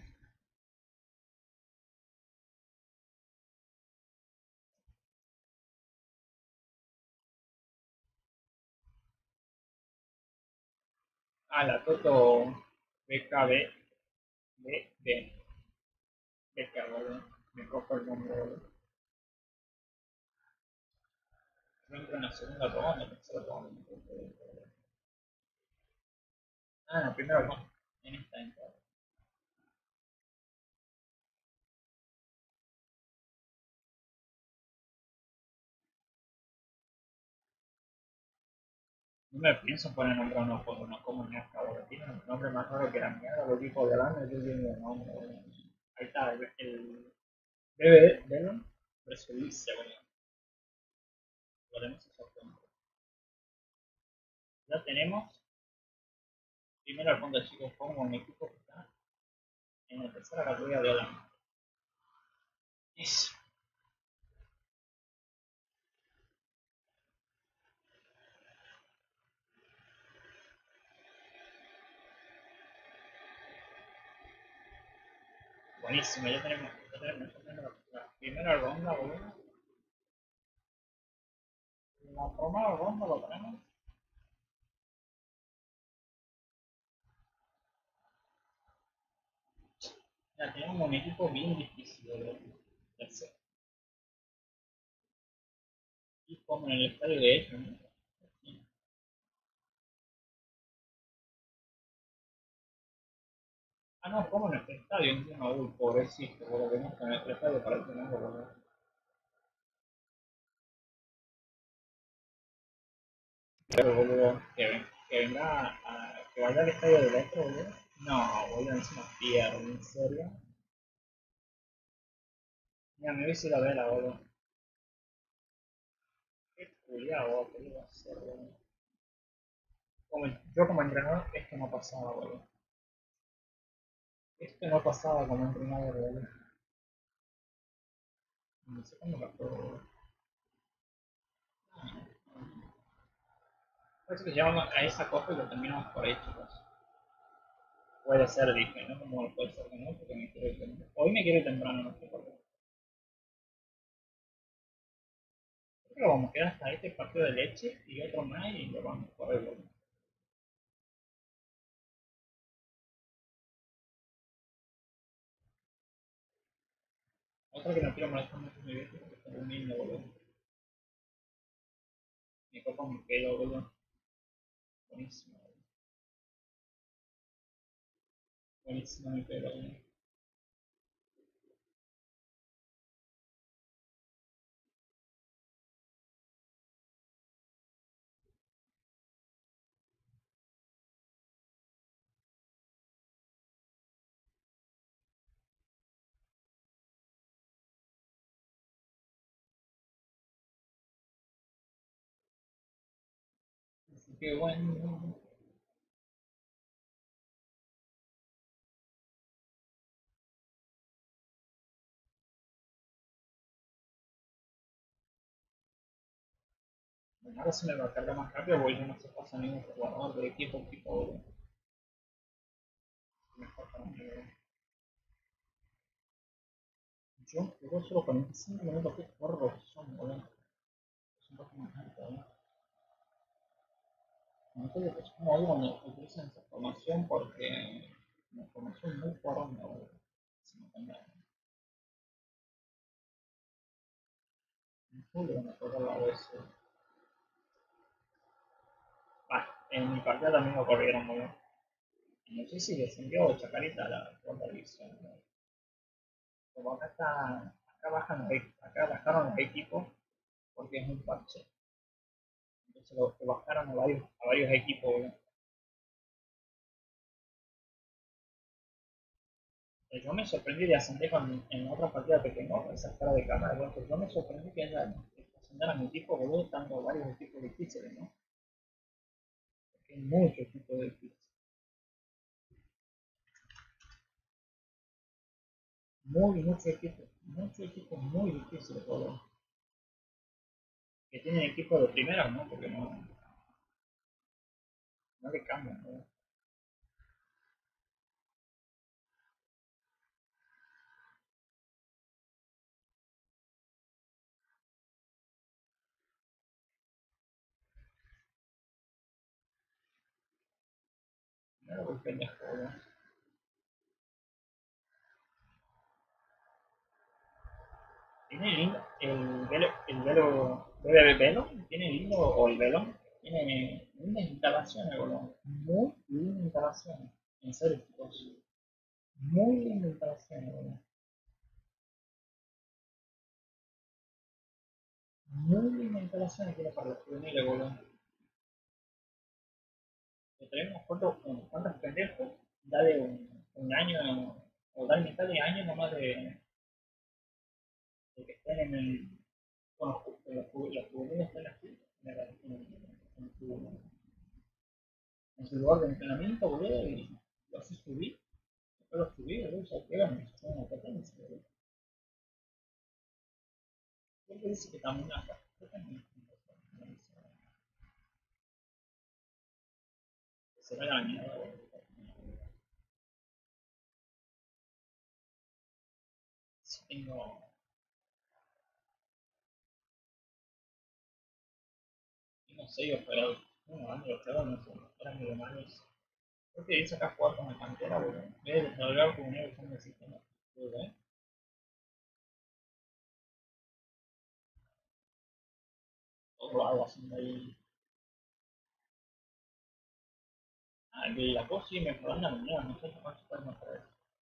Ah, la Toto B K B, B, B, B K, boludo. Me cojo el nombre, boludo. No entro en la segunda ronda, en la tercera ronda. Ah, en la primera ronda. En esta entrada. No me pienso poner nombrar unos juegos, no como ni hasta ahora. Tiene un nombre más raro que la mierda, los tipos de lana, yo digo el nombre, boludo. Ahí está, el, el B B D, Venom versus Lice, boludo. Lo tenemos exactamente. Ya tenemos, primero al fondo chicos, pongo un equipo que está en la tercera categoría de Holanda. Es buenísimo, ya tenemos, ya tenemos, ya tenemos la primera ronda, boludo. La primera ronda lo tenemos. Ya tenemos un equipo bien difícil, boludo. Ya sé. Y como en el estadio de ellos, ¿no? Ah, no, como en nuestro estadio, encima, uy, pobrecito, boludo, venimos con nuestro estadio para el tener, boludo. Pero, boludo, que, ven, que venga a, que vaya al estadio del otro, boludo. No, boludo, encima pierde, en serio. Mira, me hubiese ido a ver a boludo. Qué culiado, boludo, iba a ser, boludo. Como, yo como entrenador, esto no pasaba, boludo. Esto no pasaba como entrenador, boludo. No sé cómo pasó, boludo. Parece que llegamos a esa cosa y lo terminamos por ahí, chicos. Puede ser, dije, ¿no? Como puede ser que no, porque me quiero ir temprano. Hoy me quiero ir temprano, no sé por qué. Creo que lo vamos a quedar hasta este partido de leche y otro más y lo vamos a correr, boludo. Otra que no quiero molestar mucho mi viejo porque está durmiendo, boludo. Mi copa me quedó, boludo. Buenísimo, boludo. Buenísimo me quedó, boludo. Así que bueno. Bueno, ahora se me va a cargar más rápido porque yo no se pasa ningún jugador de equipo tipo, boludo. Mejor para mí, boludo. Yo juego solo cuarenta y cinco minutos que corro son, boludo. Es un poco más alto, boludo. No sé de qué es como algo cuando utilizan esa formación porque una formación muy poronga, boludo. Se me cambia. En julio me acuerdo la vez. Ah, en mi partida también lo corrieron, boludo. No sé si descendió Chacarita a la cuarta división, ¿no? Como acá está, acá bajan los, acá bajaron los equipos porque es un parche. Entonces lo, lo bajaron a varios, a varios equipos, boludo. Eh, Yo me sorprendí de ascender con, en otra partida que tengo, esa cara de cámara, boludo. Yo me sorprendí que haya ascender a mi equipo, boludo, estando varios equipos difíciles, ¿no? Porque hay muchos equipos difíciles. muy, muchos equipos, muchos equipos muy difíciles, boludo. Que tienen equipos de primera, ¿no? Porque no, no le cambian, ¿no? No lo que pendejo, boludo. Tiene lindo, el velo, el velo, ¿bebe velo? Tiene lindo, o el velo, tiene lindas instalaciones, boludo. Muy lindas instalaciones. En serio, chicos. Muy lindas instalaciones, boludo. Muy lindas instalaciones tiene para los juveniles, boludo. Que tenemos cuántos, cuántos pendejos, dale un, un año, o dale mitad de año nomás de, de que estén en el, con los, los, los juveniles estén aquí, en, el, en, en, su, en su lugar de entrenamiento, boludo, y lo haces subir, después lo subí, boludo, ya pegan, son una potencia, boludo. Porque dice que también acá, que también se va la mierda, boludo. Si tengo, tengo seis operados, uno año operados, no sé, eran millonarios. Creo que dice acá jugar con la cantera, boludo. En vez de desarrollar como un usando el sistema, boludo, ¿eh? Todo lo hago haciendo ahí. Ah, que la cosa sigue mejorando la manera, no sé cómo se puede mejorar.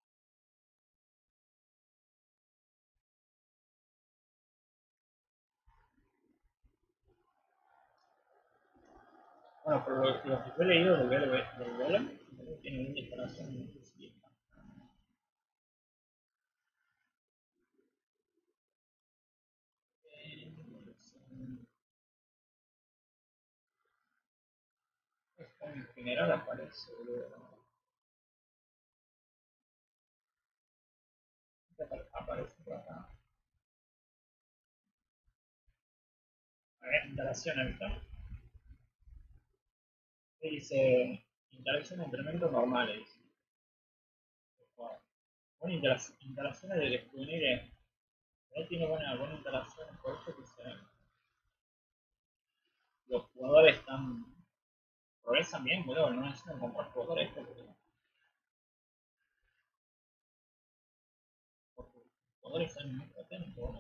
Bueno, por lo, lo que yo he leído del Velo, del Velo, tiene una instalación muy específica. Eh, en general aparece, boludo. Aparece por acá. A ver, instalaciones, ¿viste? Y dice instalaciones de entrenamiento normales. Bueno, instalaciones de descubrir. Él tiene buena, buena instalación, por eso que se, los jugadores están progresan bien, boludo, no necesitan comprar jugadores porque, porque los jugadores son muy potentes, boludo.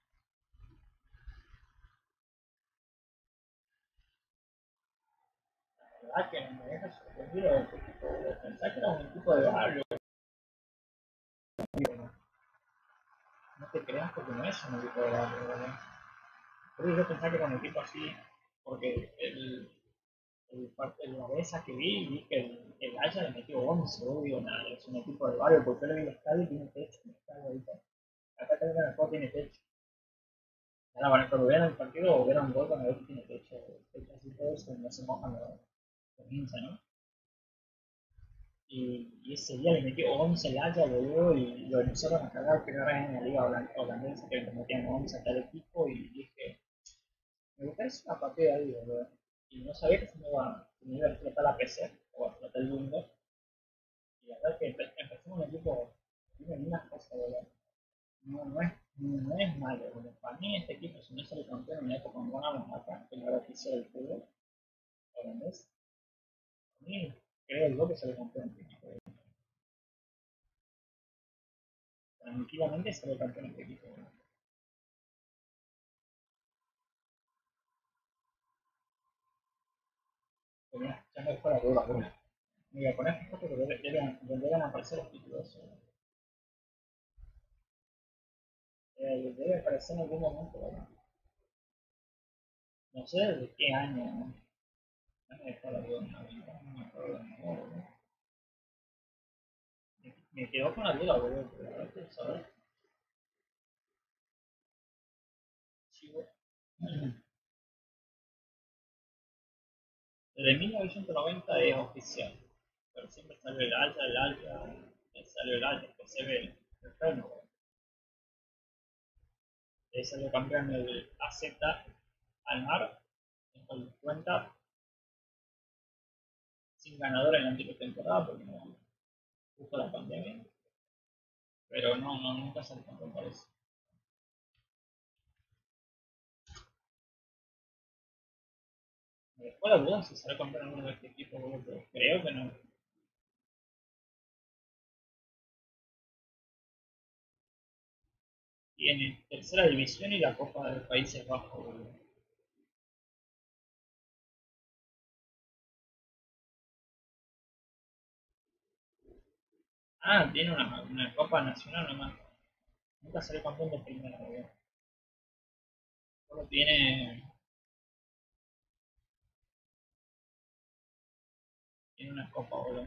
La verdad que me deja sorprendido de este equipo, boludo. Pensá que era un equipo de barrio, boludo. No te creas porque no es un equipo de barrio, boludo. Por eso yo pensaba que era un equipo así, porque el, el, el, la vez que vi, vi que el, el Haya le metió once, obvio, nada, es un equipo de barrio, porque yo le vi el estadio y tiene techo, el estadio ahorita. Acá también el juego tiene techo. Ahora, bueno, cuando vean el partido o vean un gol, van a ver que tiene techo, techo así todo eso, no se mojan los, los hinchas, ¿no? Y, y ese día le metió once el Haya, boludo, y lo empezaron a cagar primera vez en la liga holandesa que le metían once a tal equipo, y dije, me gustaría hacer una partida ahí, boludo. Y no sabía que se me iba, se me iba a explotar la P C o a explotar el Windows. Y la verdad es que empe- empezó un equipo, tiene unas cosas, boludo. No, no, es, no es malo, boludo. Para mí este equipo, si no sale campeón en la época cuando ganamos acá, que la que hizo el fútbol holandés, a mí creo yo que sale campeón. Tranquilamente sale campeón este equipo, boludo. Pero mira, ya me dejó la duda, boludo. Me voy a poner esta foto que deben, deben aparecer los títulos. Eh, debe aparecer en algún momento, boludo. No sé de qué año, ¿no? Ya me dejó la duda, no me acuerdo de nuevo, boludo. Me, me quedó con la duda, boludo, pero ahora quiero saber. Sí, boludo. Desde mil novecientos noventa es oficial, pero siempre sale el Haya, el Haya, sale el Haya, que se ve el freno. Eh, salió campeón del A Z Almar con el cuenta sin ganador en la anterior temporada porque no justo la pandemia. Pero no, no, nunca salió campeón por eso. Después la duda si salió campeón alguno de este equipo, pero creo que no. Tiene tercera división y la Copa de Países Bajos, boludo. Ah, tiene una, una Copa Nacional nomás. Nunca salió campeón de primera, boludo. Solo tiene, tiene una Copa, boludo.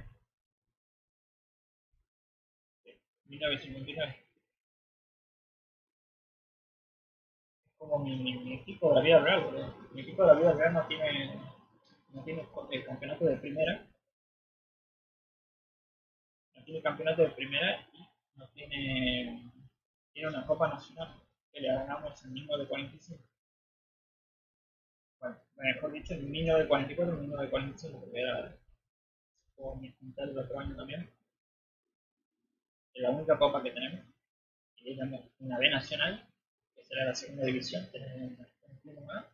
mil novecientos cincuenta y nueve. Es como mi, mi, mi equipo de la vida real, boludo. Mi equipo de la vida real no tiene, no tiene el campeonato de primera. No tiene campeonato de primera y no tiene, tiene una Copa Nacional que le ganamos en mil novecientos cuarenta y cinco. Bueno, mejor dicho, en mil novecientos cuarenta y cuatro y mil novecientos cuarenta y cinco, porque era por mi quintal del otro año también. Es la única copa que tenemos. Y tenemos una B nacional, que será la segunda división. Tenemos un argentino A.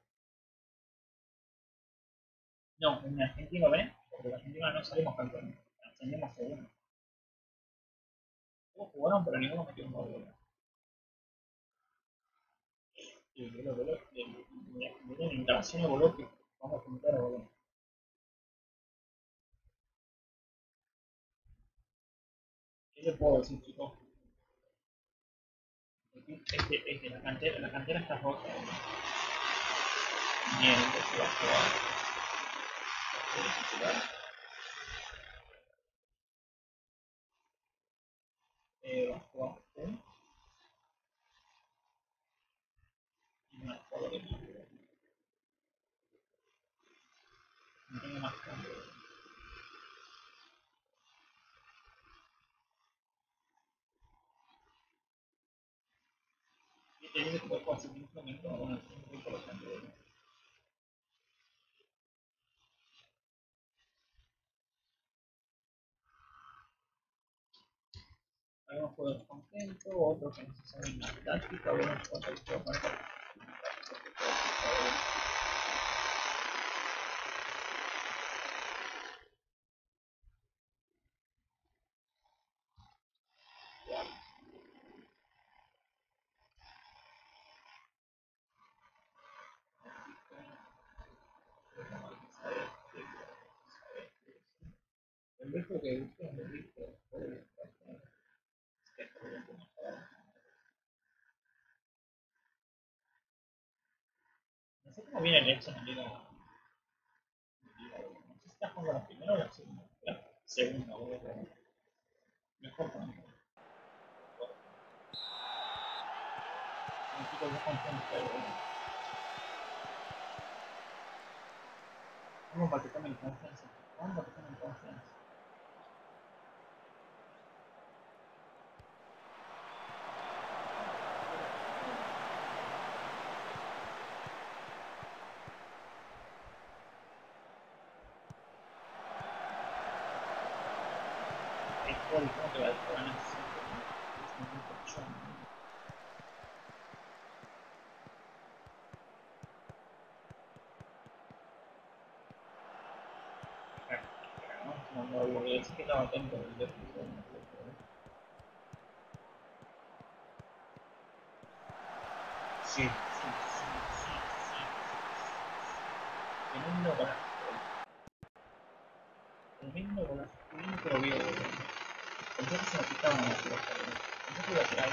No, un argentino B, porque en Argentina no salimos campeones. Ascendimos segundo. Todos jugaron, pero ninguno metió un gol. Y boludo, boludo, de la instalación de boludo que vamos a juntar a boludo. ¿Qué le puedo decir, chicos? Este, este, la cantera, la cantera está rota, boludo. Mierda, se va a jugar. Eh, va a jugar un y no juego de más. No tengo más cambio. Y te dice que puedo jugar sin ningún momento, bueno, siempre por los cambios. Algunos juegos contentos, otros que no se saben la táctica, algunos juegos que juegan con el viejo que gusta es el viejo. No sé cómo viene el hecho en la liga. No sé si está jugando la primera o la segunda. La segunda, boludo. Mejor también. Un equipo de confianza, boludo. Vamos para que tomen confianza. Vamos para que tomen confianza. El juego que va a jugar en el cinco. No, no, no, es que estaba atento al después. Sí, sí, sí, sí, sí. Tremendo golazo. Tremendo golazo. Tremendo que lo vio, boludo. Pensé que se lo quitaban a la pelota, boludo. Pensé que iba a tirar.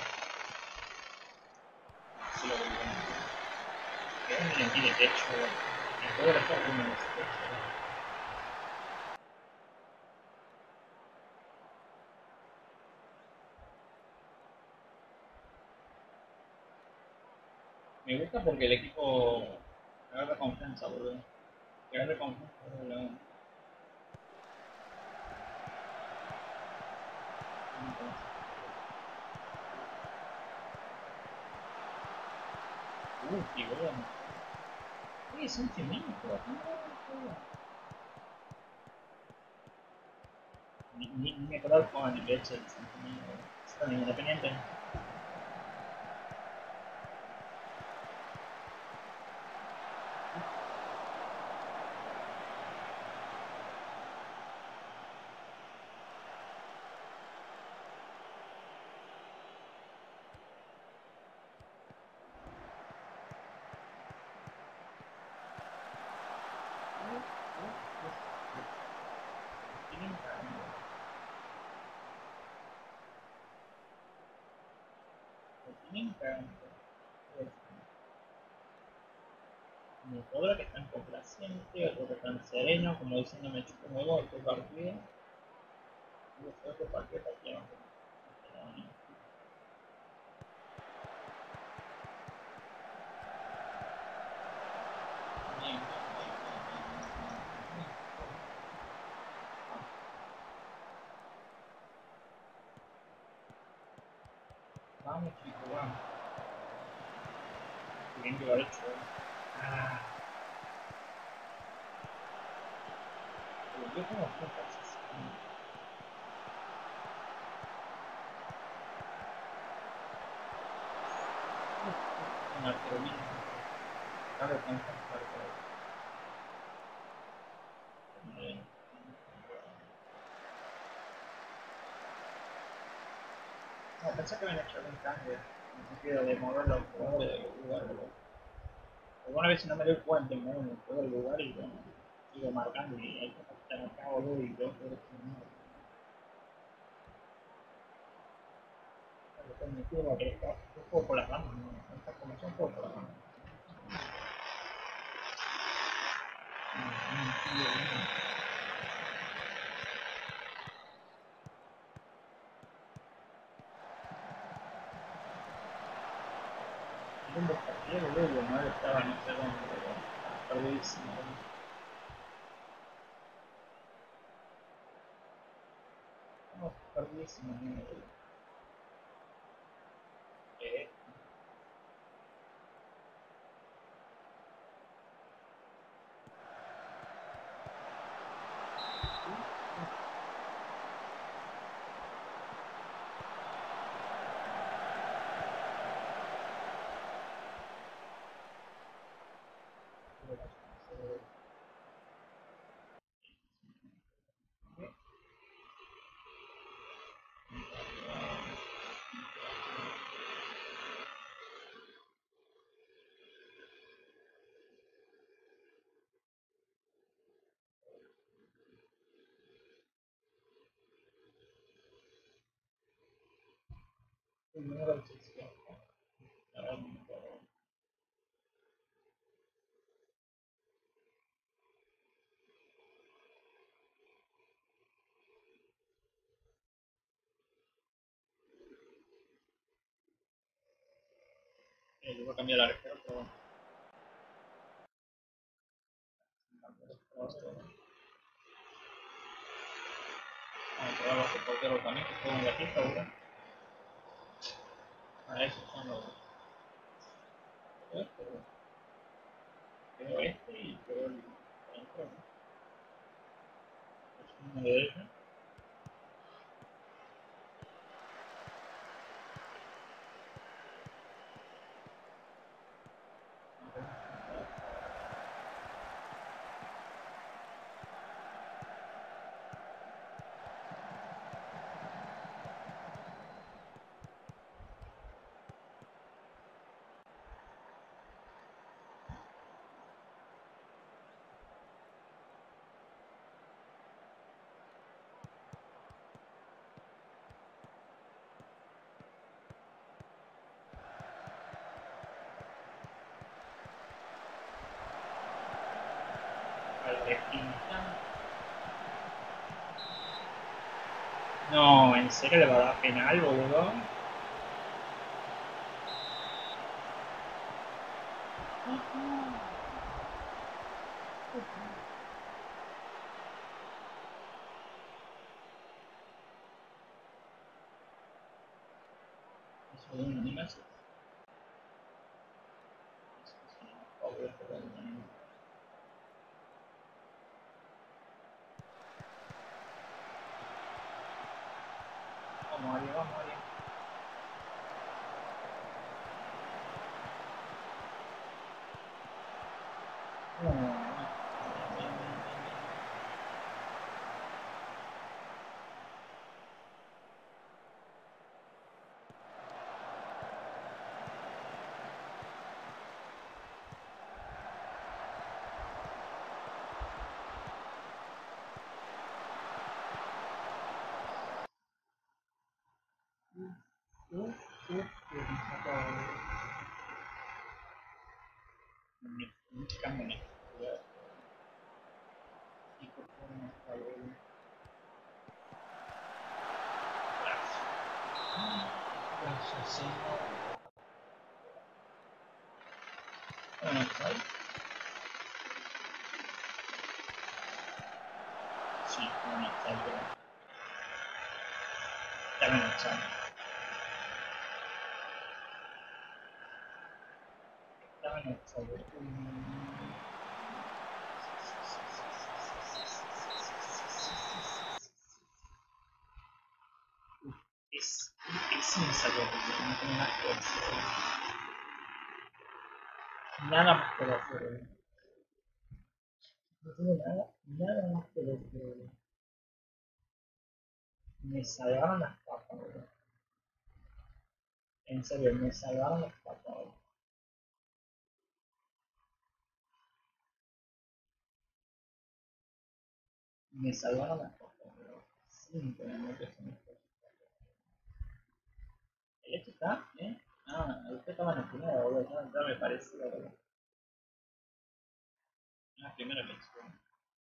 Se lo volvió. Que no le tiene techo, boludo. El jugador está como en ese techo, boludo. Me gusta porque el equipo agarra confianza, boludo. Agarra confianza, boludo. Uh, qué bueno. Oye, es un chimento. Ni, ni, ni me acuerdo con el leche del sentimiento. Está independiente. Mi poder que tan complaciente, otro que tan sereno, como diciendo me chupo nuevo este partido. Y después otro partido aquí abajo. Bien. Vamos chicos, vamos. Bien que lo ha hecho. Ah. Pero yo como frutas. Una arqueología. Claro, con esta parte. No, pensé que habían hecho algún cambio. En el sentido de mover los jugadores del lugar. Alguna vez si no me doy cuenta, me muevo en todo el lugar y bueno, sigo marcando y hay cosas que están acá, boludo, y yo creo que no. Después me quedo que está un poco por las ramas, ¿no? Esta formación un poco por las ramas. Era un desafío, boludo, no estaba no sé dónde, boludo. Perdidísimo, boludo. Estamos perdidísimos, boludo. Eh, el número de sesión. Ahora no me acuerdo. Eh, yo voy a cambiar la arquero, pero bueno. Vamos a probar los porteros también, que juegan de aquí, seguro. Ah, esos son los. Pero este y pero el centro, ¿no? Es una derecha. Al de esquina. No, ¿en serio le va a dar penal, boludo? Eso es un animal. Vamos, Ari, vamos, Ari. No. Uf, uf, uf, me sacó. Me cambia la actividad. Y por favor, no está bien. Gracias. Gracias, señor. Bueno, está ahí. Sí, bueno, está ahí, pero. Ya me lo echaron. Ya me lo echaron. Es, es insalubre, no tengo más que hacer. Nada más que hacer. No tengo nada, nada más que hacer. Me salvaron las papas, boludo. En serio, me salvaron las papas, boludo. Me salvaron las papas, boludo. Simplemente son estas. ¿El hecho está? ¿Eh? Ah, usted estaba en la primera, boludo. Ya, ya me parecía, boludo. En la primera lección.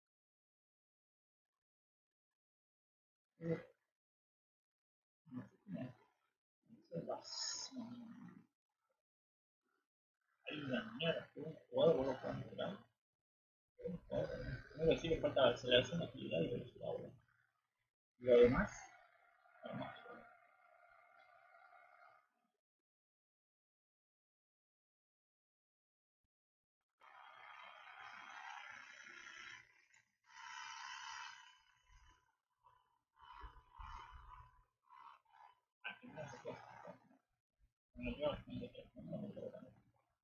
Uf, no sé qué me hace. No sé, vas. Hay una mierda, que un jugador, boludo, jugando por ahí. No le sigue falta aceleración, agilidad y velocidad, boludo. Y lo demás, normal. Al final se puede hacer. Bueno, yo al final de que no me lo gané.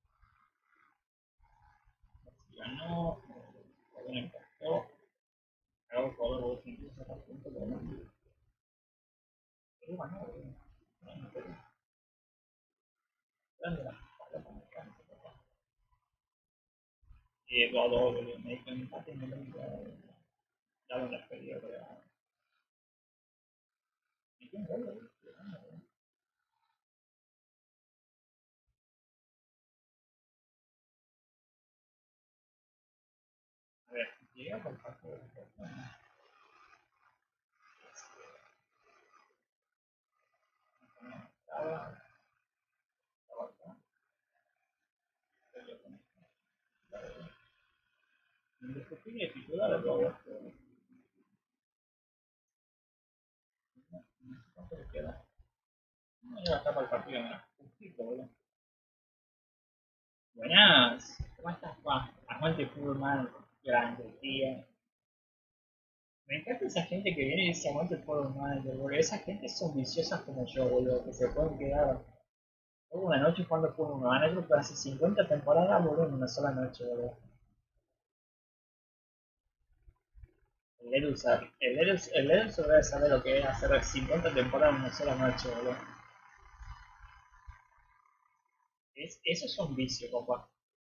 Si ganó, o me impactó, hago jugador, boludo, que incluso sacar puntos, pero no. Perú ganó, boludo. Bueno, Perú. Grande la espalda para el cáncer, papá. Y dos a dos, boludo. Me dijo empate y no me dijo. Ya lo las perdido, pero. Me quedé un gol, boludo. A ver, llega por parte de la persona. Estaba. Estaba acá. Perdió con esto. Indiscutible titular de todo esto. No sé cuánto le queda. No llega hasta para el partido, mira. Justito, boludo. Buenas. ¿Cómo estás, pa? Aguante fútbol mal. Grande, tía. Me encanta esa gente que viene y dice aguante el fútbol mal, boludo. Esa gente son viciosas como yo, boludo. Que se pueden quedar. Hubo una noche jugando fútbol manager que hace cincuenta temporadas, boludo, en una sola noche, boludo. El Edu sabe, el Edu, el Edu se debe saber lo que es hacer cincuenta temporadas en una sola noche, boludo. Es, eso es un vicio, compa.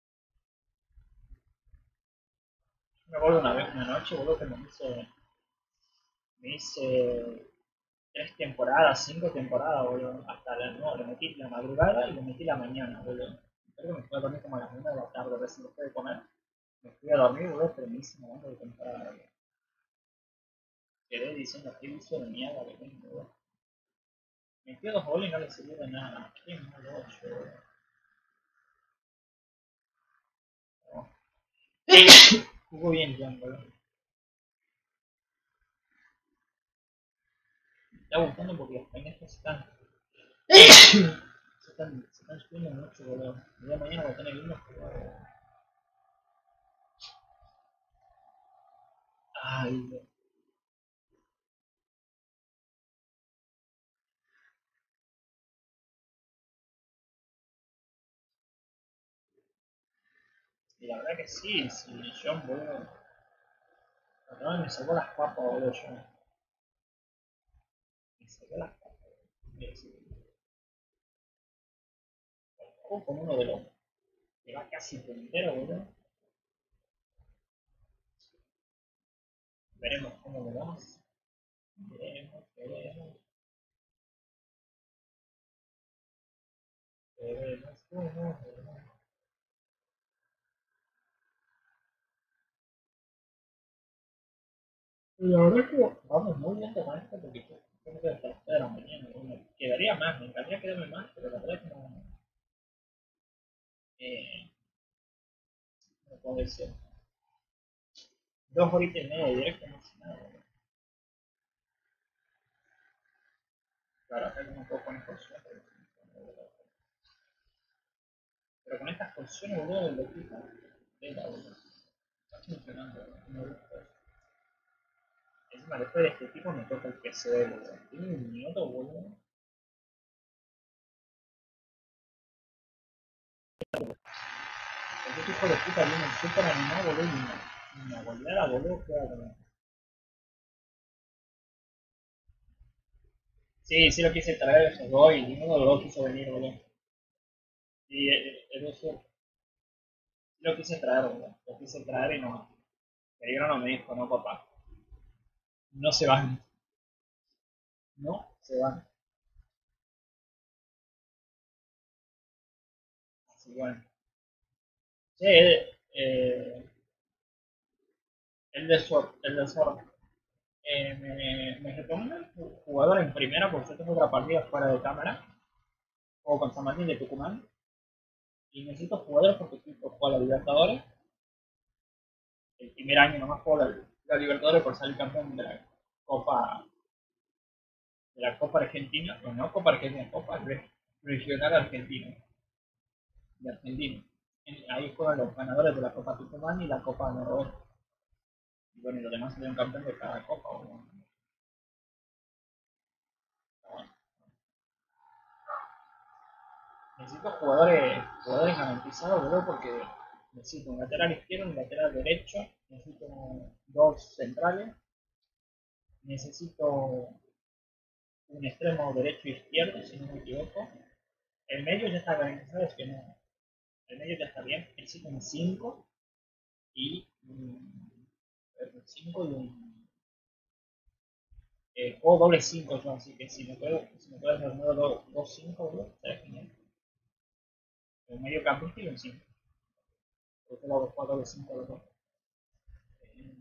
Me acuerdo una vez, una noche, boludo, que me hice, me hice tres temporadas, cinco temporadas, boludo. Hasta la, no, le metí la madrugada y le metí la mañana, boludo. Creo que me fui a dormir como a las una de la tarde, a ver si después de comer. Me fui a dormir, boludo, pero me hice una banda de temporada, boludo. Quedé diciendo qué vicio de mierda que tengo, boludo. Metió dos goles y no le sirvió de nada. Qué malo, boludo. Jugó bien John, boludo. Me está gustando porque los pendejos están. se están, se están subiendo mucho, boludo. El día de mañana voy a tener que irnos, boludo. Ay, y la verdad que sí, si John, boludo. La verdad me sacó las papas, boludo, yo. Me sacó las papas. Me sacó con uno de los que va casi puntero, boludo. Veremos cómo lo vamos. Veremos, veremos, veremos cómo veremos. Y la verdad es que vamos muy bien con esto porque yo creo que hasta las tres de la mañana. Me quedaría más, me encantaría quedarme más, pero la verdad es que no, eh, no puede ser. Dos horitas y media de directo, no sé nada. Claro, acá no puedo poner porciones. Pero con estas porciones, boludo, lo quita. Venga, boludo. Está funcionando, no me gusta. Encima, después de este tipo me toca el P C, boludo. Tiene un minuto, boludo. Este tipo de puta viene súper animado, boludo. Y una goleada, boludo, claro. Sí, sí lo quise traer esos dos y ninguno de los dos quiso venir, boludo. Y el eso sí lo quise traer, boludo. Lo quise traer y no. Pero no me dijo, no, papá. No se van. No se van. Así que bueno. Sí, eh, el de Sword, el de Sword. Eh, me, me recomienda un jugador en primera porque yo tengo otra partida fuera de cámara. Juego con San Martín de Tucumán. Y necesito jugadores porque tipo juego a la Libertadores. El primer año nomás juego la, la Libertadores por salir campeón de la Copa de la Copa Argentina, o no Copa Argentina, Copa Regional Argentina, de Argentina. Ahí juegan los ganadores de la Copa Tucumán y la Copa Noroeste. Y bueno, y los demás salieron campeón de cada Copa. Bueno. Bueno. Necesito jugadores, jugadores garantizados, boludo, porque necesito un lateral izquierdo, un lateral derecho, necesito dos centrales, necesito un extremo derecho e izquierdo, si no me equivoco. El medio ya está garantizado, es que no. El medio ya está bien, necesito un cinco y un cinco y un eh, juego doble cinco yo, así que si me puedo, si me puedo hacer nuevo dos cinco, bro, estaría genial. Un medio campista y un cinco. Porque lo hago juego doble cinco los dos. Eh,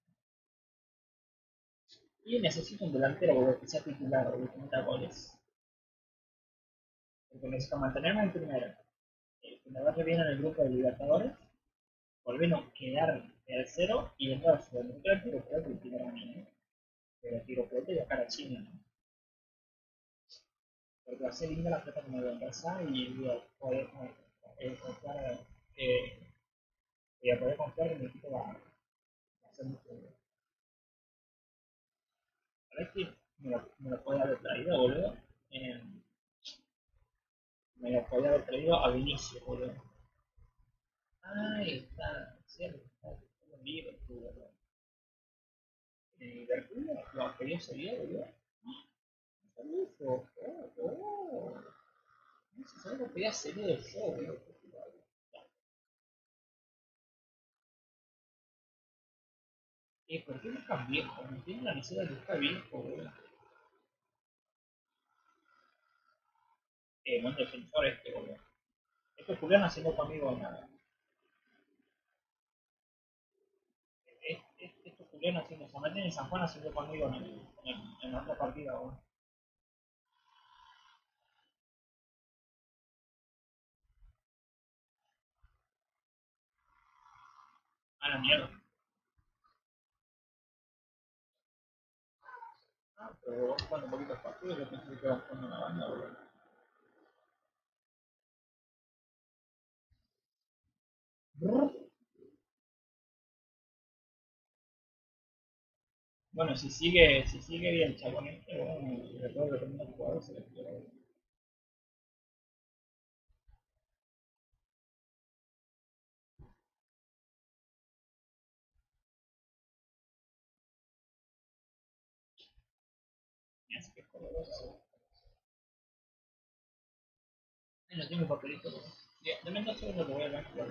y necesito un delantero, bro, que sea titular, bro, que meta goles. Porque necesito mantenerme en primera. Eh, que me vaya bien en el grupo de Libertadores. Volver a quedar tercero y entrar a Sudamericana, pero creo que el primer año, ¿no? Pero tiro fuerte y bajar a China, ¿no? Porque va a ser linda la plata que me voy a empezar y voy a poder eh, confiar, eh, voy a poder confiar que mi equipo va, va a ser mucho mejor. ¿Sabes que me lo, me lo puede haber traído, boludo? Eh, me lo podía haber traído a Vinicius, boludo. Ahí está, cierto, está en Liverpool, boludo. En Liverpool lo quería seguir, boludo. Eso, oh, oh. No sé, ¿sabes lo que podía seguir de yo, boludo? Eh, ¿por qué buscan viejo? No tiene la necesidad de buscar viejo, boludo. Eh, buen defensor este, boludo. Esto es Julián haciendo conmigo en la. Esto es Julián haciendo. San Martín y San Juan haciendo conmigo en, el, en, en la otra partida, boludo. A la mierda. Ah, pero vos jugando un poquito de partido, yo pensé que ibas jugando una banda, boludo. Bueno, si sigue, si sigue bien chabón este, bueno, recuerdo que tengo un jugador se le quiero. Así que joder. Ay, no tengo un papelito. Ya, de menos solo lo voy a calcular.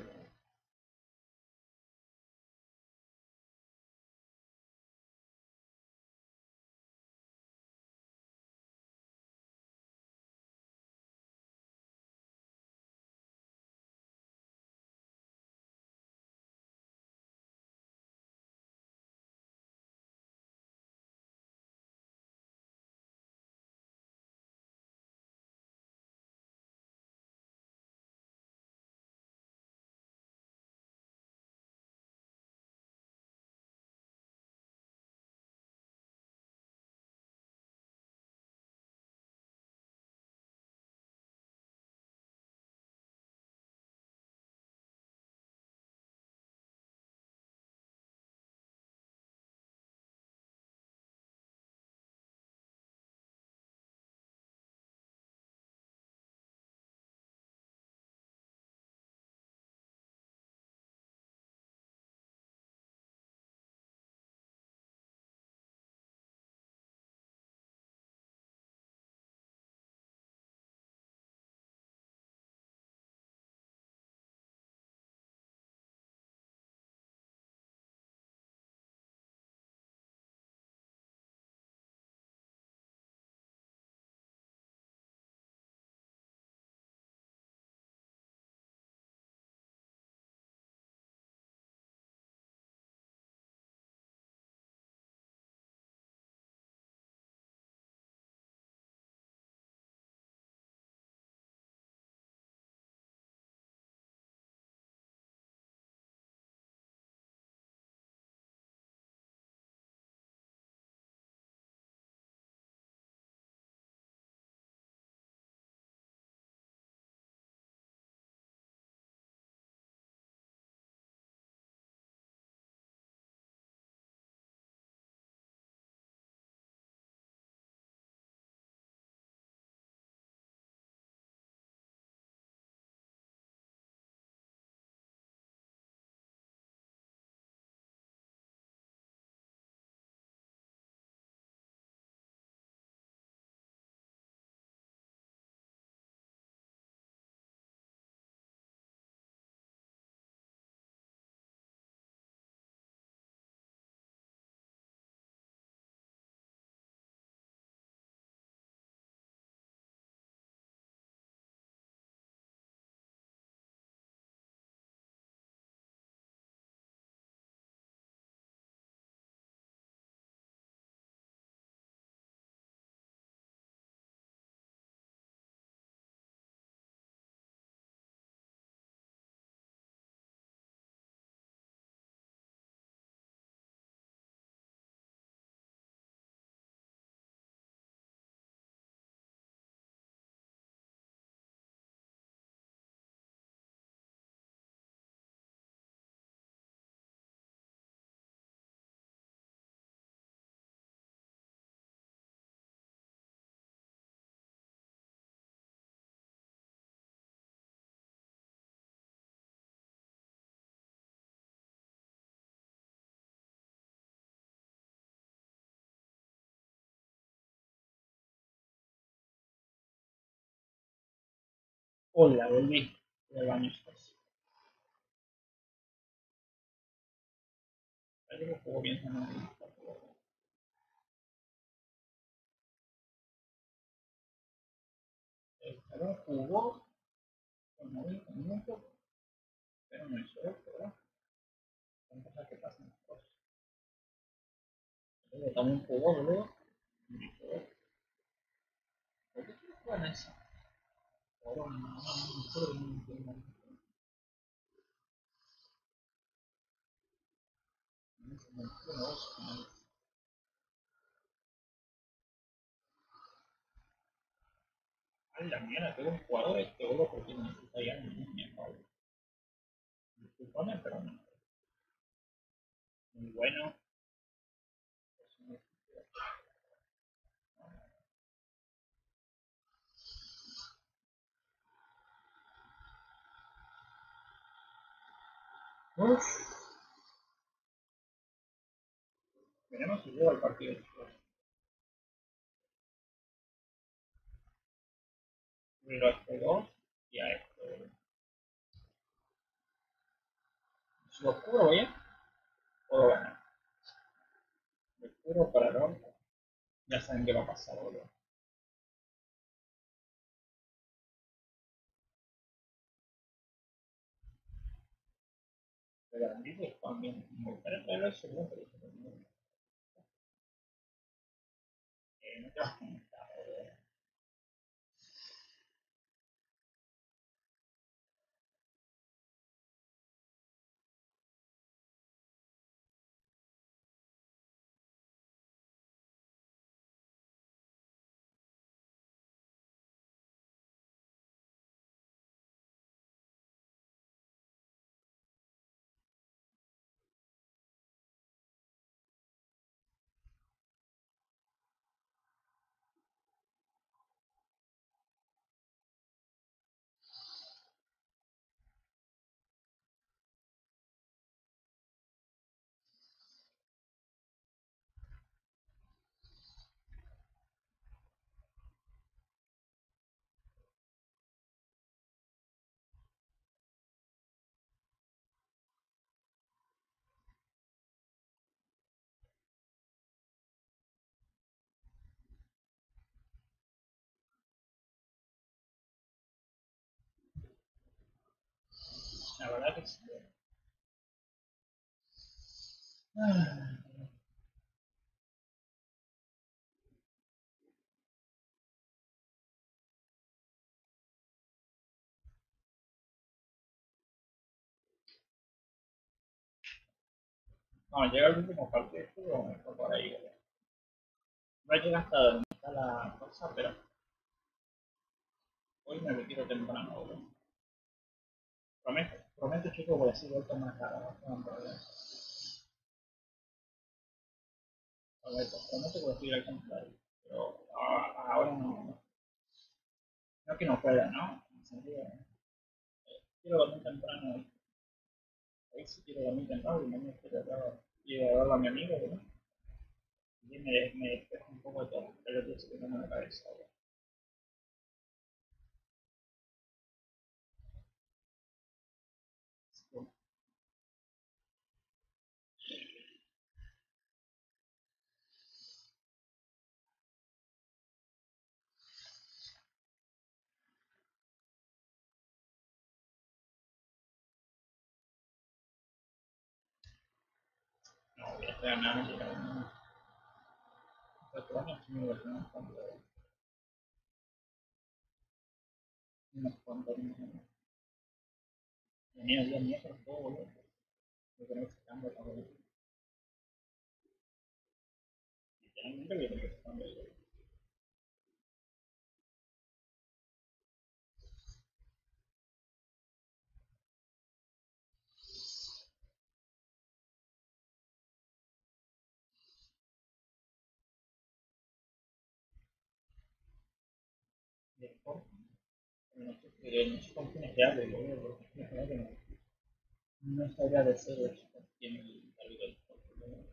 Hola, volví del baño. Parece que jugó bien también. El salón jugó con noventa minutos, pero no hizo esto, ¿verdad? Son cosas que pasan las cosas. Luego también jugó, boludo. No hizo esto. ¿Por qué no juegan eso? Ahora no, no, no, no entiendo. No se me entiende vos, no. Ay, la mierda, tengo un jugador este, boludo, porque necesita ya mi mi favor. Disculpame, pero no. Muy bueno. Uf, veremos si llego al partido. Primero a este dos y a este. Si lo cubro bien, puedo ganar. Lo cubro para el otro. Ya saben qué va a pasar, boludo. Pero garantizo que también me gustaría traer el segundo, pero eh, no te vas a conectar, boludo. La verdad que sí. Ah, no, llega el último partido, pero me fue por ahí, boludo. No llega hasta donde está la cosa, pero hoy me retiro temprano, boludo. Prometo, prometo, chicos, voy a hacer vuelta más cara, no tengo problema. Prometo, prometo que voy a seguir al contrario. Pero ah, ahora no, no. No que no pueda, ¿no? En el sentido, quiero dormir temprano hoy. Hoy sí quiero dormir temprano y mañana quiero ir a verlo a mi amigo, ¿no? Y me, me despejo un poco de todo, pero yo sé que tengo en la cabeza. ¿No? No, voy a estar ganando y ganando. Cuatro años estoy muy bueno cuando unos cuantos años. Venía el día miércoles todo, boludo. Yo creo que se cambia la boleta. Literalmente yo creo que se cambia el boleta. Después, no sé, eh, no sé con quién te hablo, boludo, porque es que no, no sabría decir eso, tiene el algo del boludo.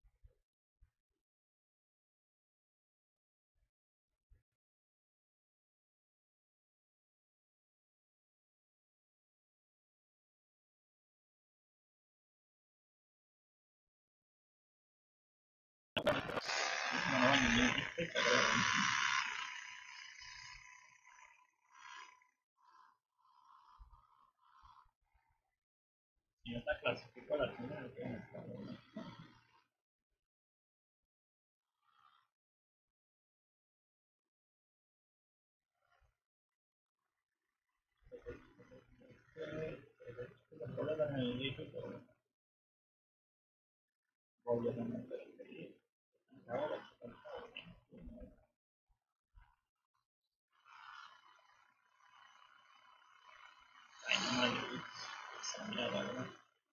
No, no, ni ni fecha, creo. Si no está clasificado a la final, que no está, boludo. Los boletos en el disco, pero volvió también a pedir. Ahora, ay, no, no, esa mierda, ¿verdad?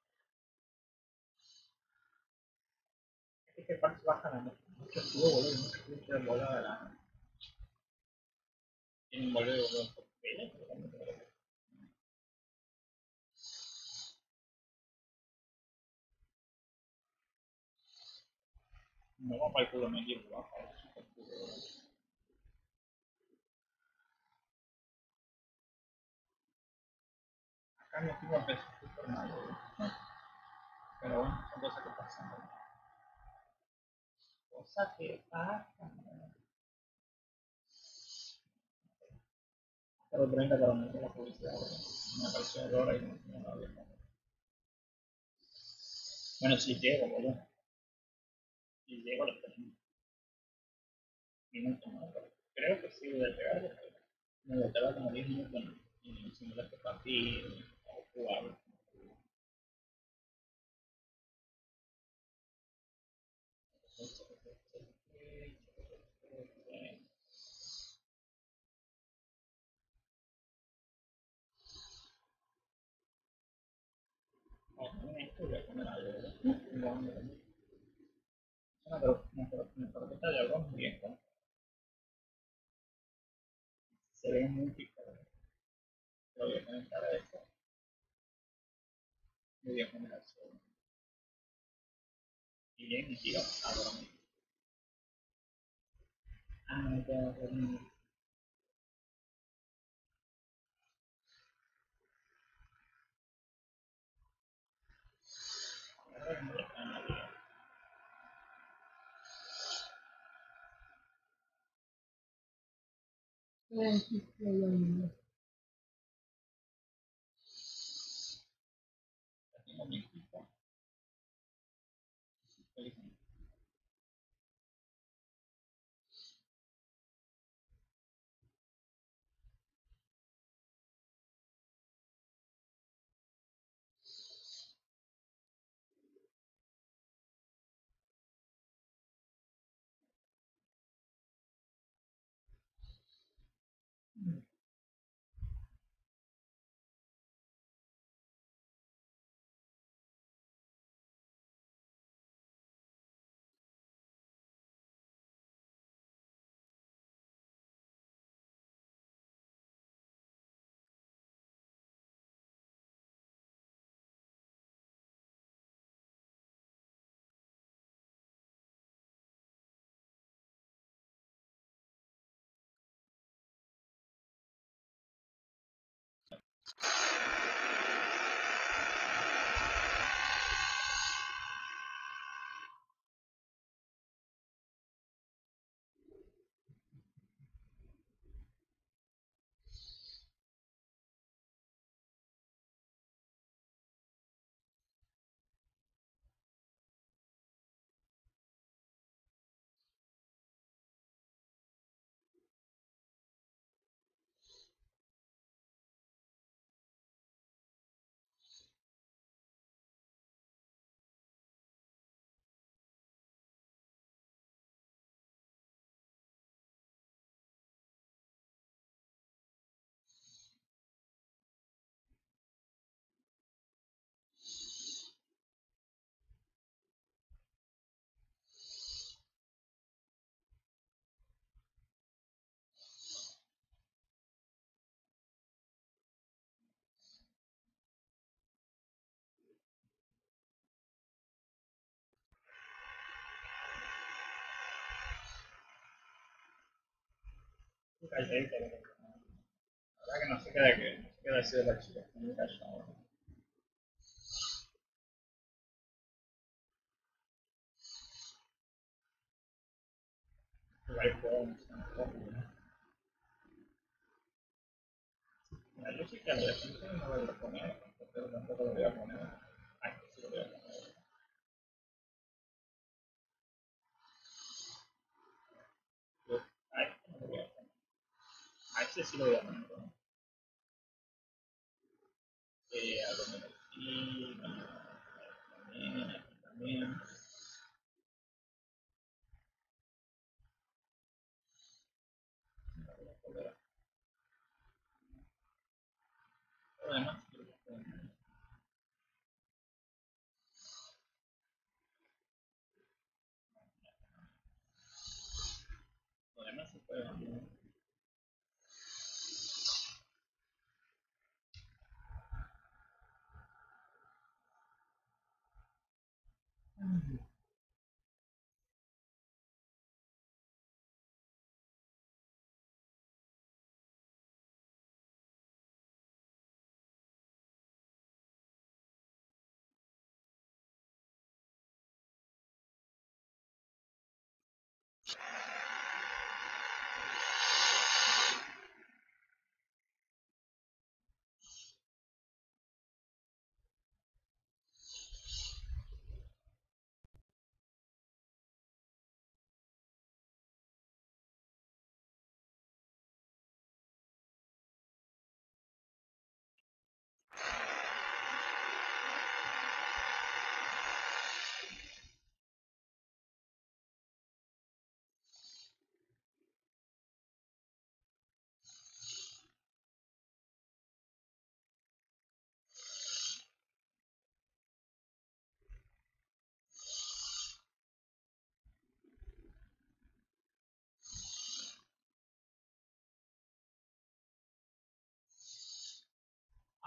Es que parte bajan a mucho estuvo, boludo, y mucho club quiere volar a la. Tienen boludo, boludo, por pena, pero también te lo No va para el culo, me equivoco, va para el culo. Acá mi equipo empezó súper mal, ¿no? Pero bueno, son cosas que pasan, ¿no? Cosas que pasan, ¿no? Pero treinta para mí la publicidad, ¿no? Me apareció el hora y no no lo había. Bueno, si llego, boludo. Si llego a los tres minutos, ¿no? Pero creo que sí voy a llegar, porque me voy a tardar como diez minutos en simular este partido o jugarlo. No, esto voy a poner algo, ¿verdad? Una, una, una carpeta de arroz muy bien, ¿no? Se ve muy picado. Lo voy a poner para esto. Muy bien, poner eso. Y bien, y tiro a dormir. Ah, me queda dormir. Tengo mi equipo. Calladita, la verdad que no sé qué de qué, no sé qué decir de la chica, está muy callada. Igual juego, ¿no? Mira, yo sí que lo defensa no lo voy a poner, pero tampoco lo voy a poner. Ay, sí lo voy a poner. Ay, no lo voy a poner. A ese sí lo voy a poner, ¿no? Eh, a poner aquí, también, aquí también. Lo demás, creo que está bien. Lo demás se puede cambiar.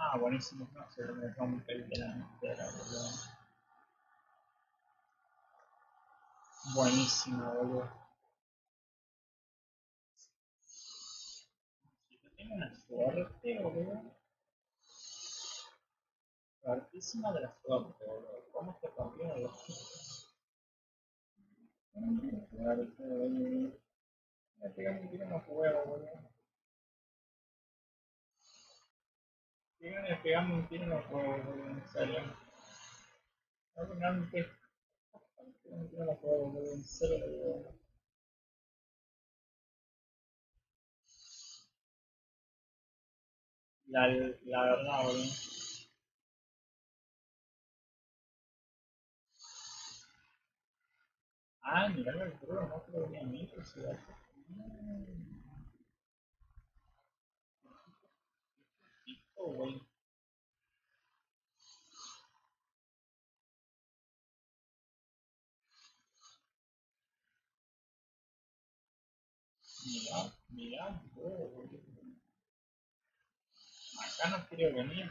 Ah, buenísimo, no, se me rompe el de la entera, boludo. Buenísima, boludo. Yo tengo una suerte, boludo. Suertísima de la suerte, boludo. ¿Cómo este campeón de los suerte, boludo? Me pega un tiro en los huevos, boludo. Sigan pegando un tiro en los huevos, boludo, en serio. Realmente, un tiro en los huevos, boludo, en serio, boludo. La, la verdad, boludo. Ah, mirá el boludo, no creo que a mí, que se va a hacer. Oh, güey. Mirá, mirá, boludo. Acá no quiere venir.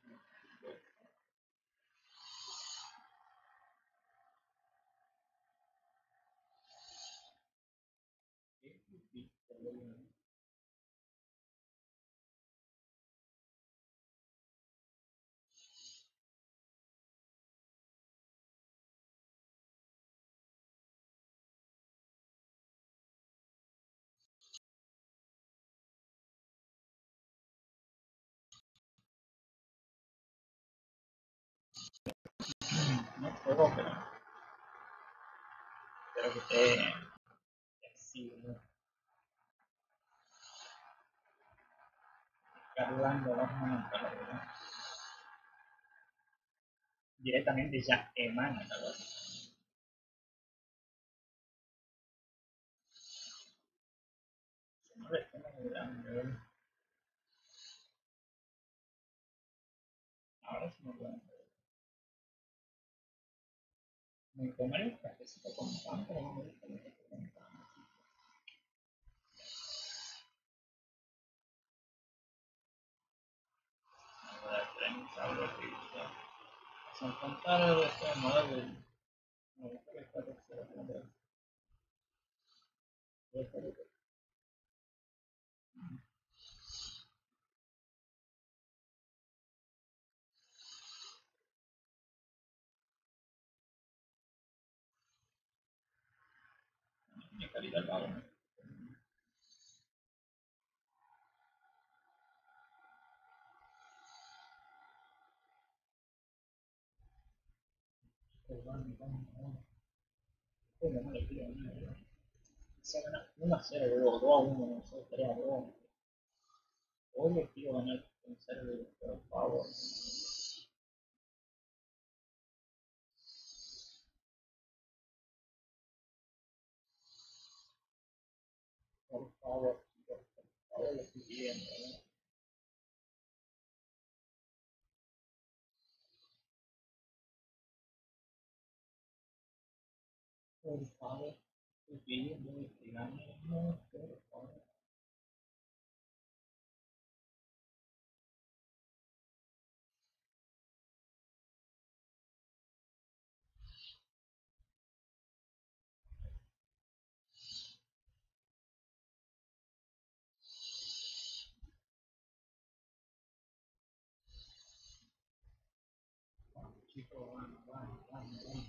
Qué difícil, boludo. No juego, pero espero que esté así, boludo. Cargando las manos para boludo. Directamente ya emana la cosa. No le estamos grande, boludo. Ahora sí me pueden. Me tomaré un cafecito con pan, pero no me gusta el café con pan. Ahora tenemos algo que son contar de este modelo. Me gusta que está tercera primera. Mi calidad al lado, ¿no? Pues van, van, van. Como no le pido nada, boludo. Se gana uno a cero, boludo, dos a uno, no sé, tres a dos. Hoy le pido ganar con cero, por favor. Por favor, por favor, le estoy pidiendo, boludo. Por favor, estoy pidiendo que gane, no, por favor. Chicos, van, van, van, van.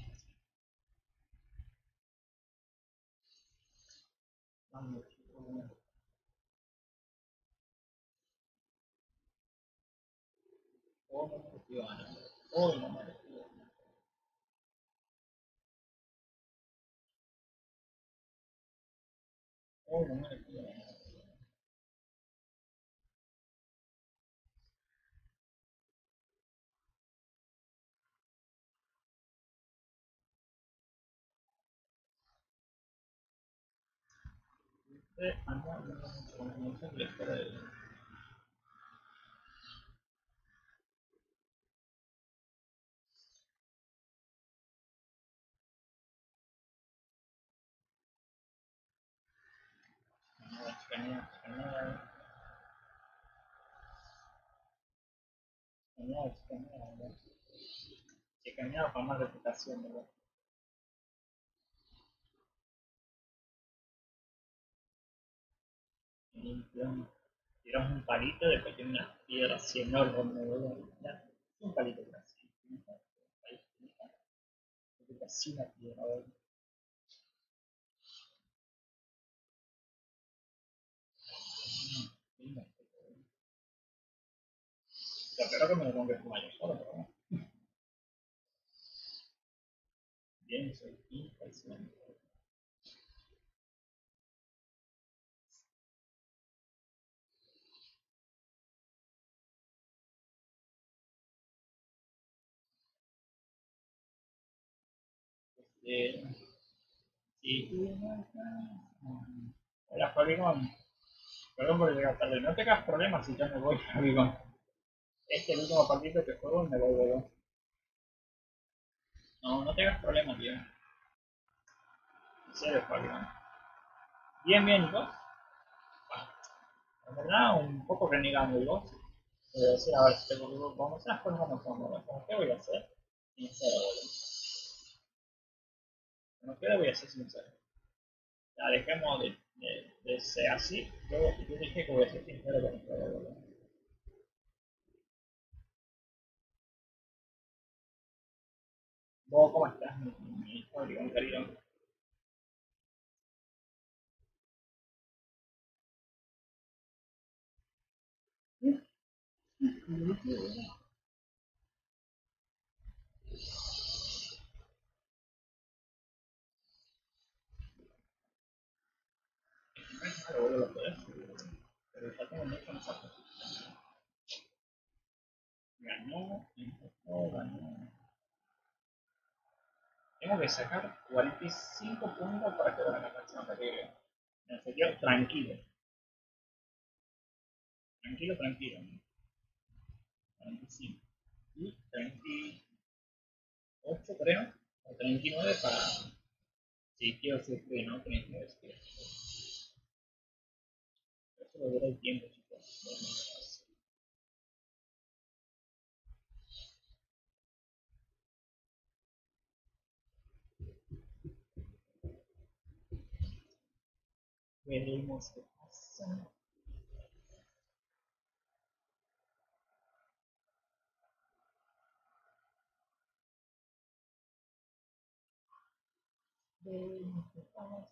Vamos, chicos, van. Hoy no me lo pido ganar, hoy no me lo pido ganar. Hoy no me lo pido ganar. Usted anda hablando mucho con mucha lectura de la chicanía, chicanía. Chicaneado, chicaneado, ¿verdad? Chicaneado para más reputación, ¿verdad? Y tiramos, tiramos un palito, después tiene unas piedras así enormes, ¿verdad? Ya, un palito así. Un palito, así una piedra, ¿verdad? Espero que me lo tengo que fumar yo solo, pero bueno. Bien, soy impresionante. Este, sí. Hola, Polygon. Perdón por llegar tarde. No tengas problemas si ya me voy, Polygon. Este es el último partido que juego y me voy, luego. No, no tengas problemas, tío. En serio, Polygon. Bien, bien, ¿y vos? Bueno, en verdad, un poco renegando, ¿y vos? Te voy a decir, a ver si te vamos a hacer las cosas como son. ¿Qué voy a hacer? Sincero, boludo. No queda, voy a ser sincero. Ya dejemos de, de, de ser así. Yo, yo dije que voy a ser sincero con esto, boludo. ¿Vos cómo estás, mi, mi Polygon querido? Claro, boludo, lo podés. Pero ya tengo mucho en esa posición. Ganó, empezó, ganó. Tengo que sacar cuarenta y cinco puntos para que vaya la próxima partida. En serio, tranquilo. Tranquilo, tranquilo. ¿No? cuarenta y cinco. Y treinta y ocho creo. O treinta y nueve para. Si quiero sufrir, ¿no? treinta y nueve si quiero. Eso lo dura el tiempo, chicos. Veremos qué pasa. Veremos qué pasa.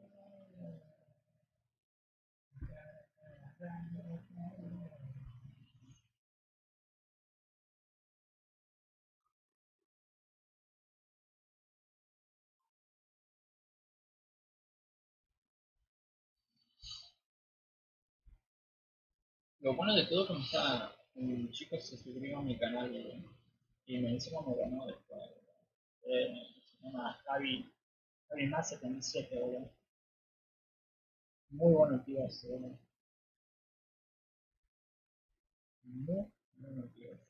Lo bueno de todo es que me está, un chico se suscribió a mi canal y, y me encima me ganó después. Eh, se llama Javi, Javi más setenta y siete, boludo. Muy bueno el tío ese, boludo. Muy bueno el tío ese.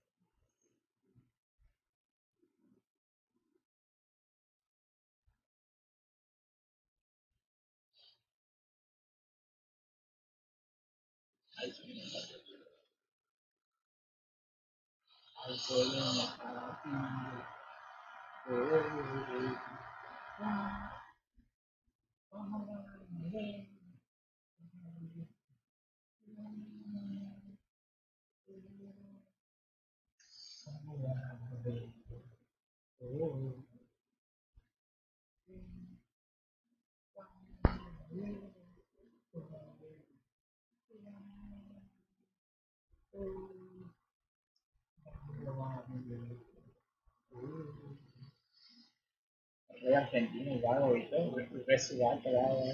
Ahí se viene el partido. Ahí se viene el partido. Vamos a ver. Soy argentino y vago y todo, re sudado, cagado.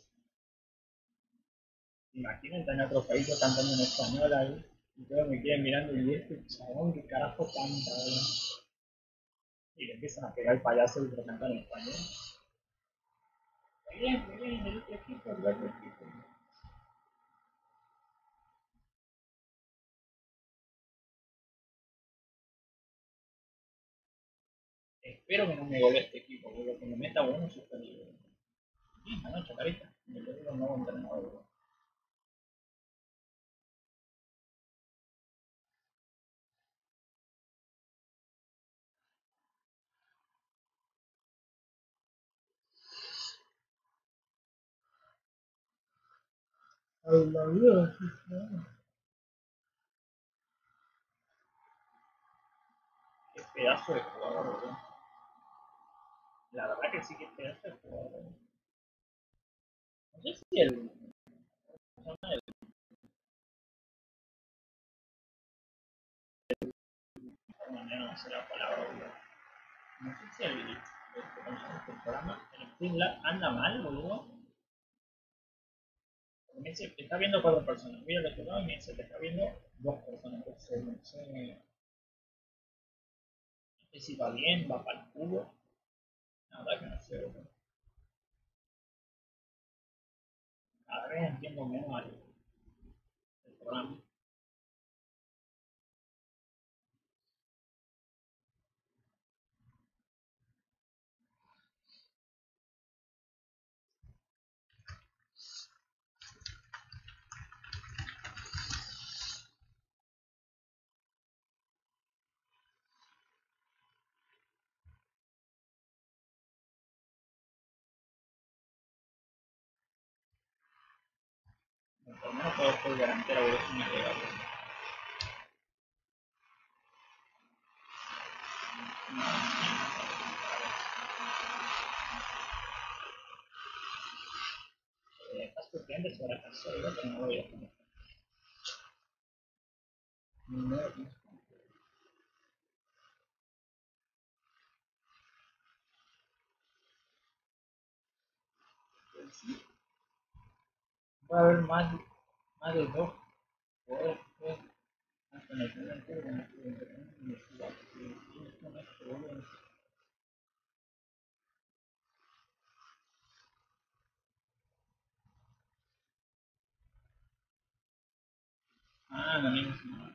Imagínate en otro país yo cantando en español ahí. Y todos me quedan mirando y este chabón, ¿qué carajo canta? ¿Verdad? Y le empiezan a pegar el payaso y lo cantan en español. Muy bien, muy bien, el otro equipo, el otro equipo. Espero que no me gole este equipo, porque que me meta uno suspendido. Bien, anoche, carita. Me lo digo un nuevo entrenador. Ay, la vida, sí, sí. Qué pedazo de jugador, boludo. La verdad que sí, que pedazo de jugador. No sé si el. No, no sé la palabra, boludo. No sé si el. El programa, el Streamlabs anda mal, boludo. Me dice que está viendo cuatro personas. Mira el otro lado y me dice que está viendo dos personas. Entonces, no sé, no sé si va bien, va para el cubo. La verdad que no sé, boludo. Cada vez entiendo menos el, el programa. Por lo menos puedo jugar delantera, boludo, si me llega, boludo. No, eh, está suplente sobre la casa, boludo, pero no lo voy a poner. No, no. Va a haber más, más de dos jugadores que hacen el primer juego con este universidad. Y con esto, boludo. Ah, no, mismo.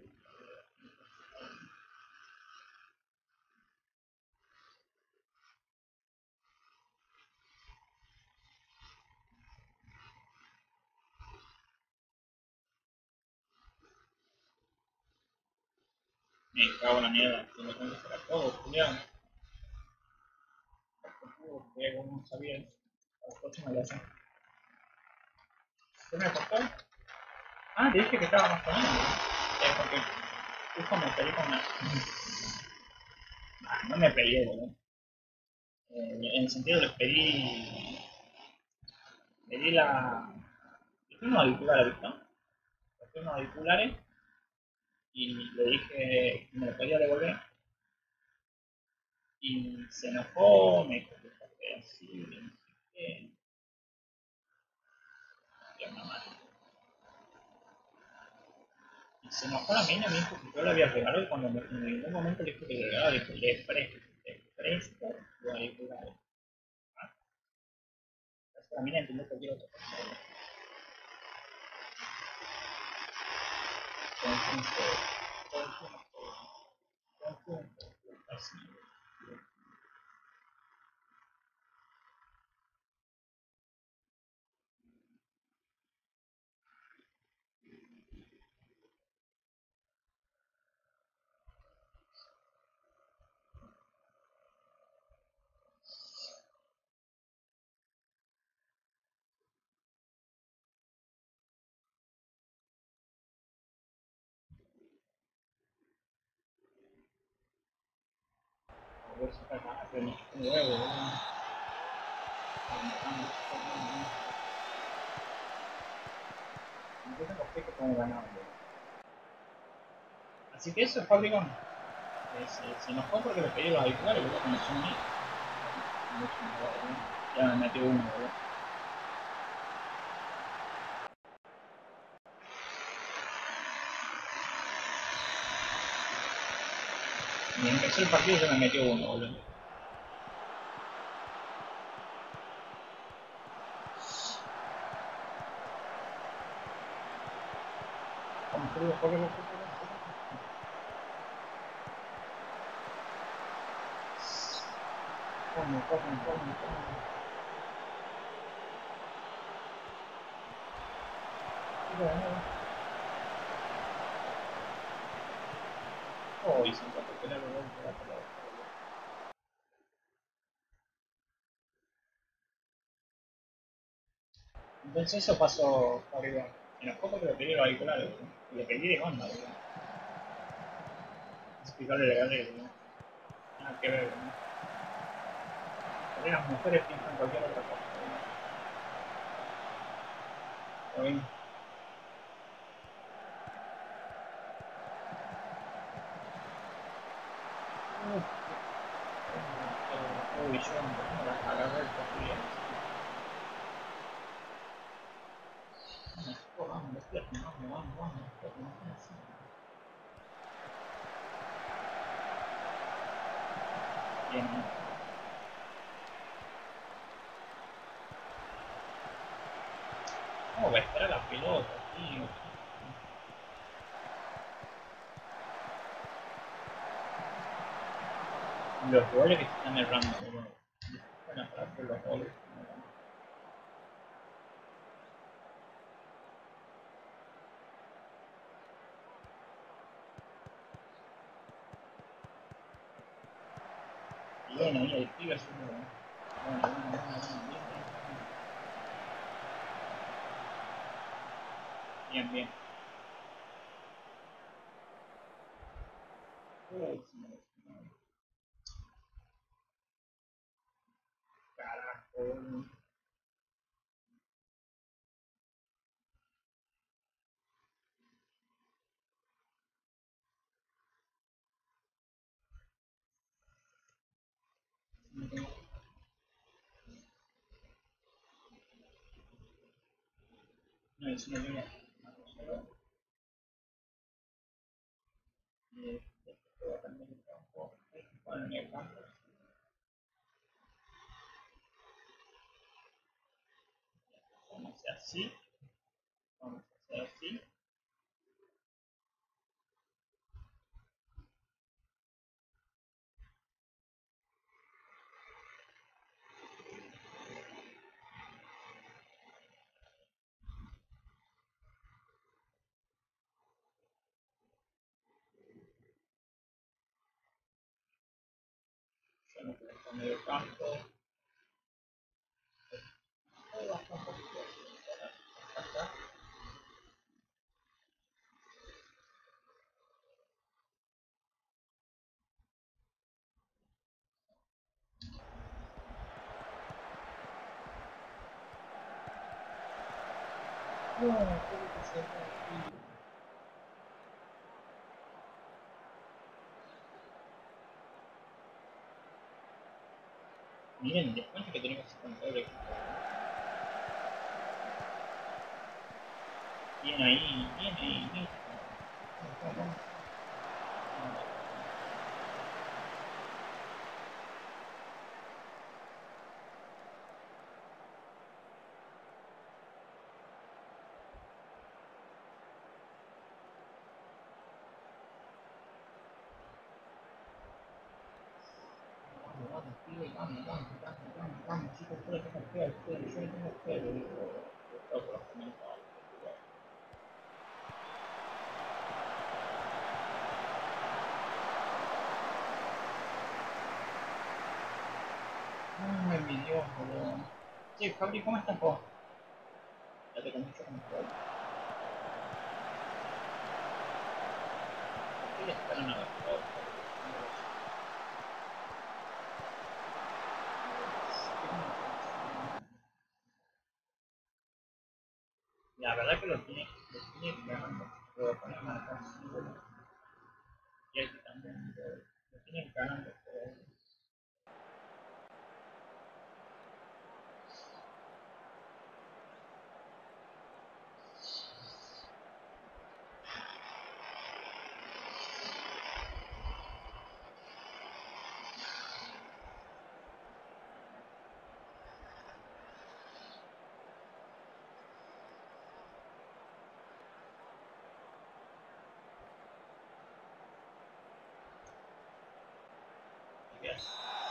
Me cago en la mierda, yo lo tengo que hacer a todos, Julián. Porque no sabía eso. A la próxima ya sé. ¿Qué me costó? Ah, te dije que estaba más o menos. Eh, porque justo me peleé con una. Ah, no me peleé, boludo. Eh, en el sentido les pedí. Pedí la. Pedí unos auriculares, ¿no? Pedí unos auriculares y le dije que me lo podía devolver. Y se enojó, me dijo que fue así, no sé qué. Qué mamá. Y se enojó la mina, me dijo que yo le había regalado y cuando me, en ningún momento le dije que le regalaba, le dije, le presto, le presto los auriculares. Ah, entonces la mina entendió cualquier otra cosa. Conjunto, conjunto, conjunto, así. A ver si está acá, aprendí nuevo, ¿no? Yo tengo fe que podemos ganar, ¿no? Así que eso, Fabricón. Eh, se, se enojó porque le pedí los auriculares, ¿verdad? Cuando son míos. Mucho mejor, ¿verdad? Ya me metió uno, ¿verdad? Y empezó el partido y ya me metió uno, boludo. Como frío, corre, corre, corre. Corre, corre, corre, corre. Oh, y se me tocó tener el gol de la pelota. Entonces eso pasó por igual. Se enojó porque le pedí los auriculares, ¿no? Y le pedí de onda, ¿verdad? Explicarle legal que no nada que ver, ¿no? Porque las mujeres piensan cualquier otra cosa, ¿verdad? Está bien. Uy, yo no la agarré el cogí. Vamos, despierta, vamos, vamos, vamos, despierta, no estás así. Bien, ¿no? ¿Cómo va a esperar la pelota, tío? Los goles que se están errando, boludo. Bueno, para hacer los goles. Bien, ahí el pibe haciendo. Bueno, bueno, bueno, bueno, bien, bien, bien. Bien. Uy, se me lesionó. Carajo. No, es una línea. Y este juego también está un poco. Bueno, en el campo. Vamos a hacer así. Vamos a hacer así. Yo no quiero estar en medio campo. Ahí baja un poquito. Acá. No, tengo que hacer aquí. Miren, después que tenemos que contra el equipo. Bien ahí, bien ahí, listo. Vamos, vamos, vamos. Vamos, vamos, pibe, vamos, vamos, vamos, vamos, vamos, chicos, yo le tengo fe a ustedes, yo le tengo fe, le digo, por los comentarios. Ay, mi Dios, boludo. Che, Fabri, ¿cómo estás vos? Ya te contesto con todo. ¿Por qué le esperan a la pelota? La verdad que lo tiene, lo tiene ganando. Puedo poner marca así, boludo. Y aquí también, boludo. Lo tienen ganando. Yes.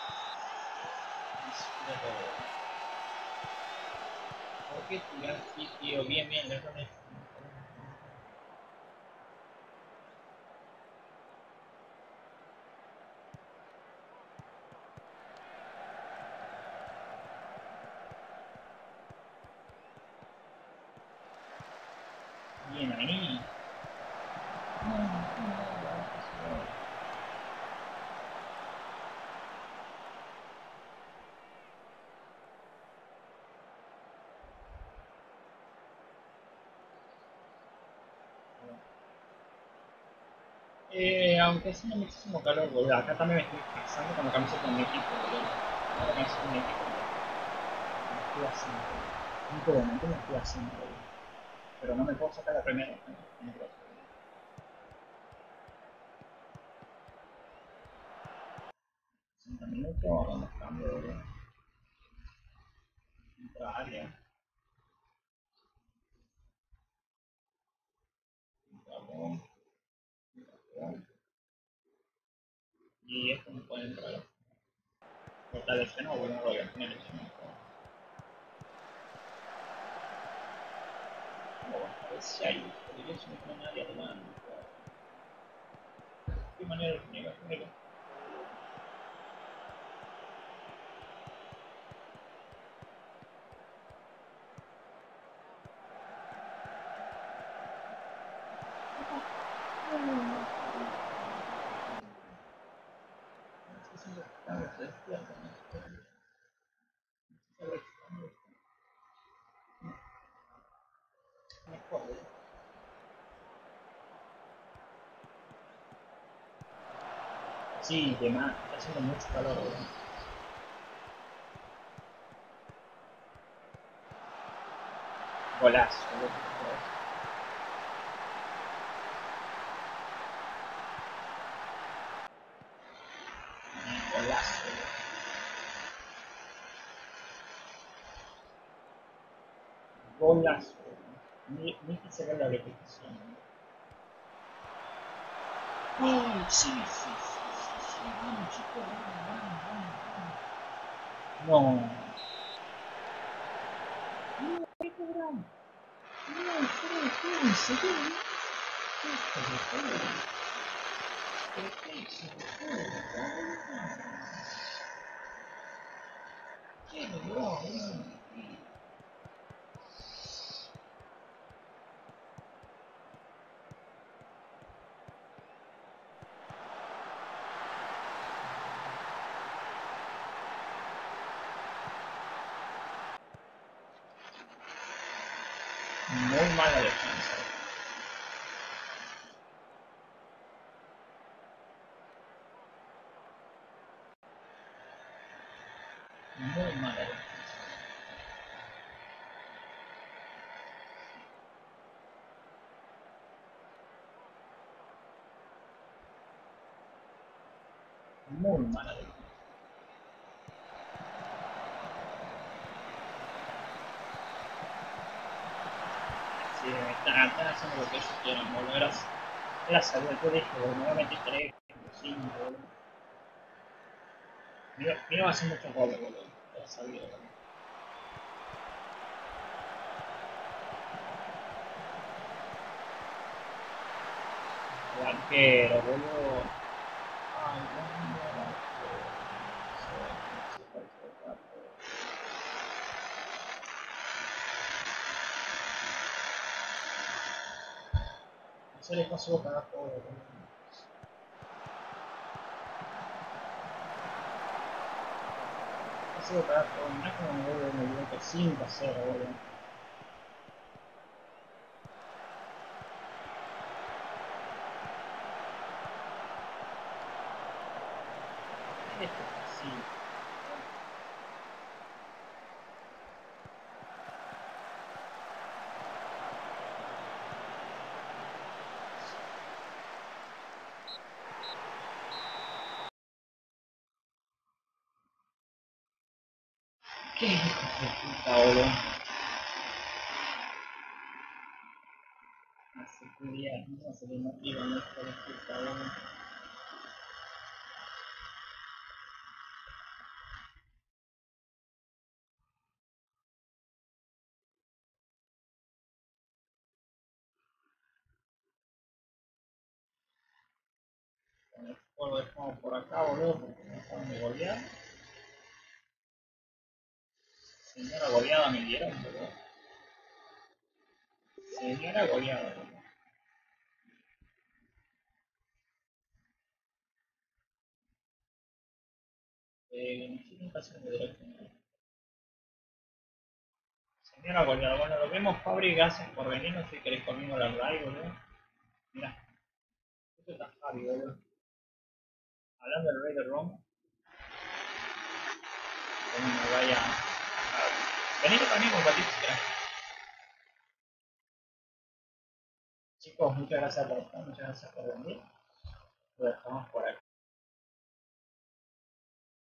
¿Por qué tirar así, tío? Bien, bien, le pones. bien ahí. No, no, no, Eh, aunque hace muchísimo calor, boludo. Acá también me estoy pasando con la camiseta de mi equipo, boludo. Con la camiseta de mi equipo, me estoy haciendo. No puedo mentir, me estoy haciendo, boludo. Pero no me puedo sacar la primera. No, no puedo hacer, boludo. sesenta minutos, vamos cambio, boludo. Entra área, entra bomb, entra bomb. Y esto no puede entrar. Está lesionado, bueno, no lo voy a tener lesionado. No, a ver si hay, porque yo soy un área adelante. ¿Qué manera de negar? Sí, de más, está haciendo mucho calor, boludo. Golazo, boludo. Golazo, boludo. Golazo, boludo. Ni, ni que se vea la repetición, boludo. ¡Ay, sí, sí, sí, sí, sí! Vamos, chicos, vamos, vamos, vamos, vamos. No. No, qué cobramos. No, espera, espera, ¿en serio? Hijo de puta. ¿Pero qué hizo? ¿Qué logró, boludo? Muy mala defensa. Muy mala defensa. Muy mala defensa. Sí, están, están haciendo lo que ellos quieren, boludo. Era, era saber, yo dije, boludo, me voy a meter tres, cinco, boludo. Me iba a hacer muchos goles, boludo. Era sabido, boludo. El arquero, boludo. Ay, boludo, el arquero. Sí, sí, sí, sí, se le pasó cada juego, boludo. Se le pasó cada juego. Mirá como me vuelve en el minuto cinco a cero, boludo. Esto es así. Qué hijo de puta, boludo. La seguridad, no se le motiva en esto de puta, boludo. Con el juego dejamos por acá, boludo, porque me acaban de golear. Señora goleada me dieron, boludo. Señora goleada, boludo. Eh, necesito un haciendo directo. Señora Goleada, bueno, lo vemos, Fabri, gracias por venir, no sé si queréis conmigo la live, boludo. Mira, esto está Fabi, boludo. Hablando del rey de Roma, bueno, me vaya a... Venite conmigo un ratito, si querés. Chicos, muchas gracias por estar, muchas gracias por venir. Lo dejamos por aquí.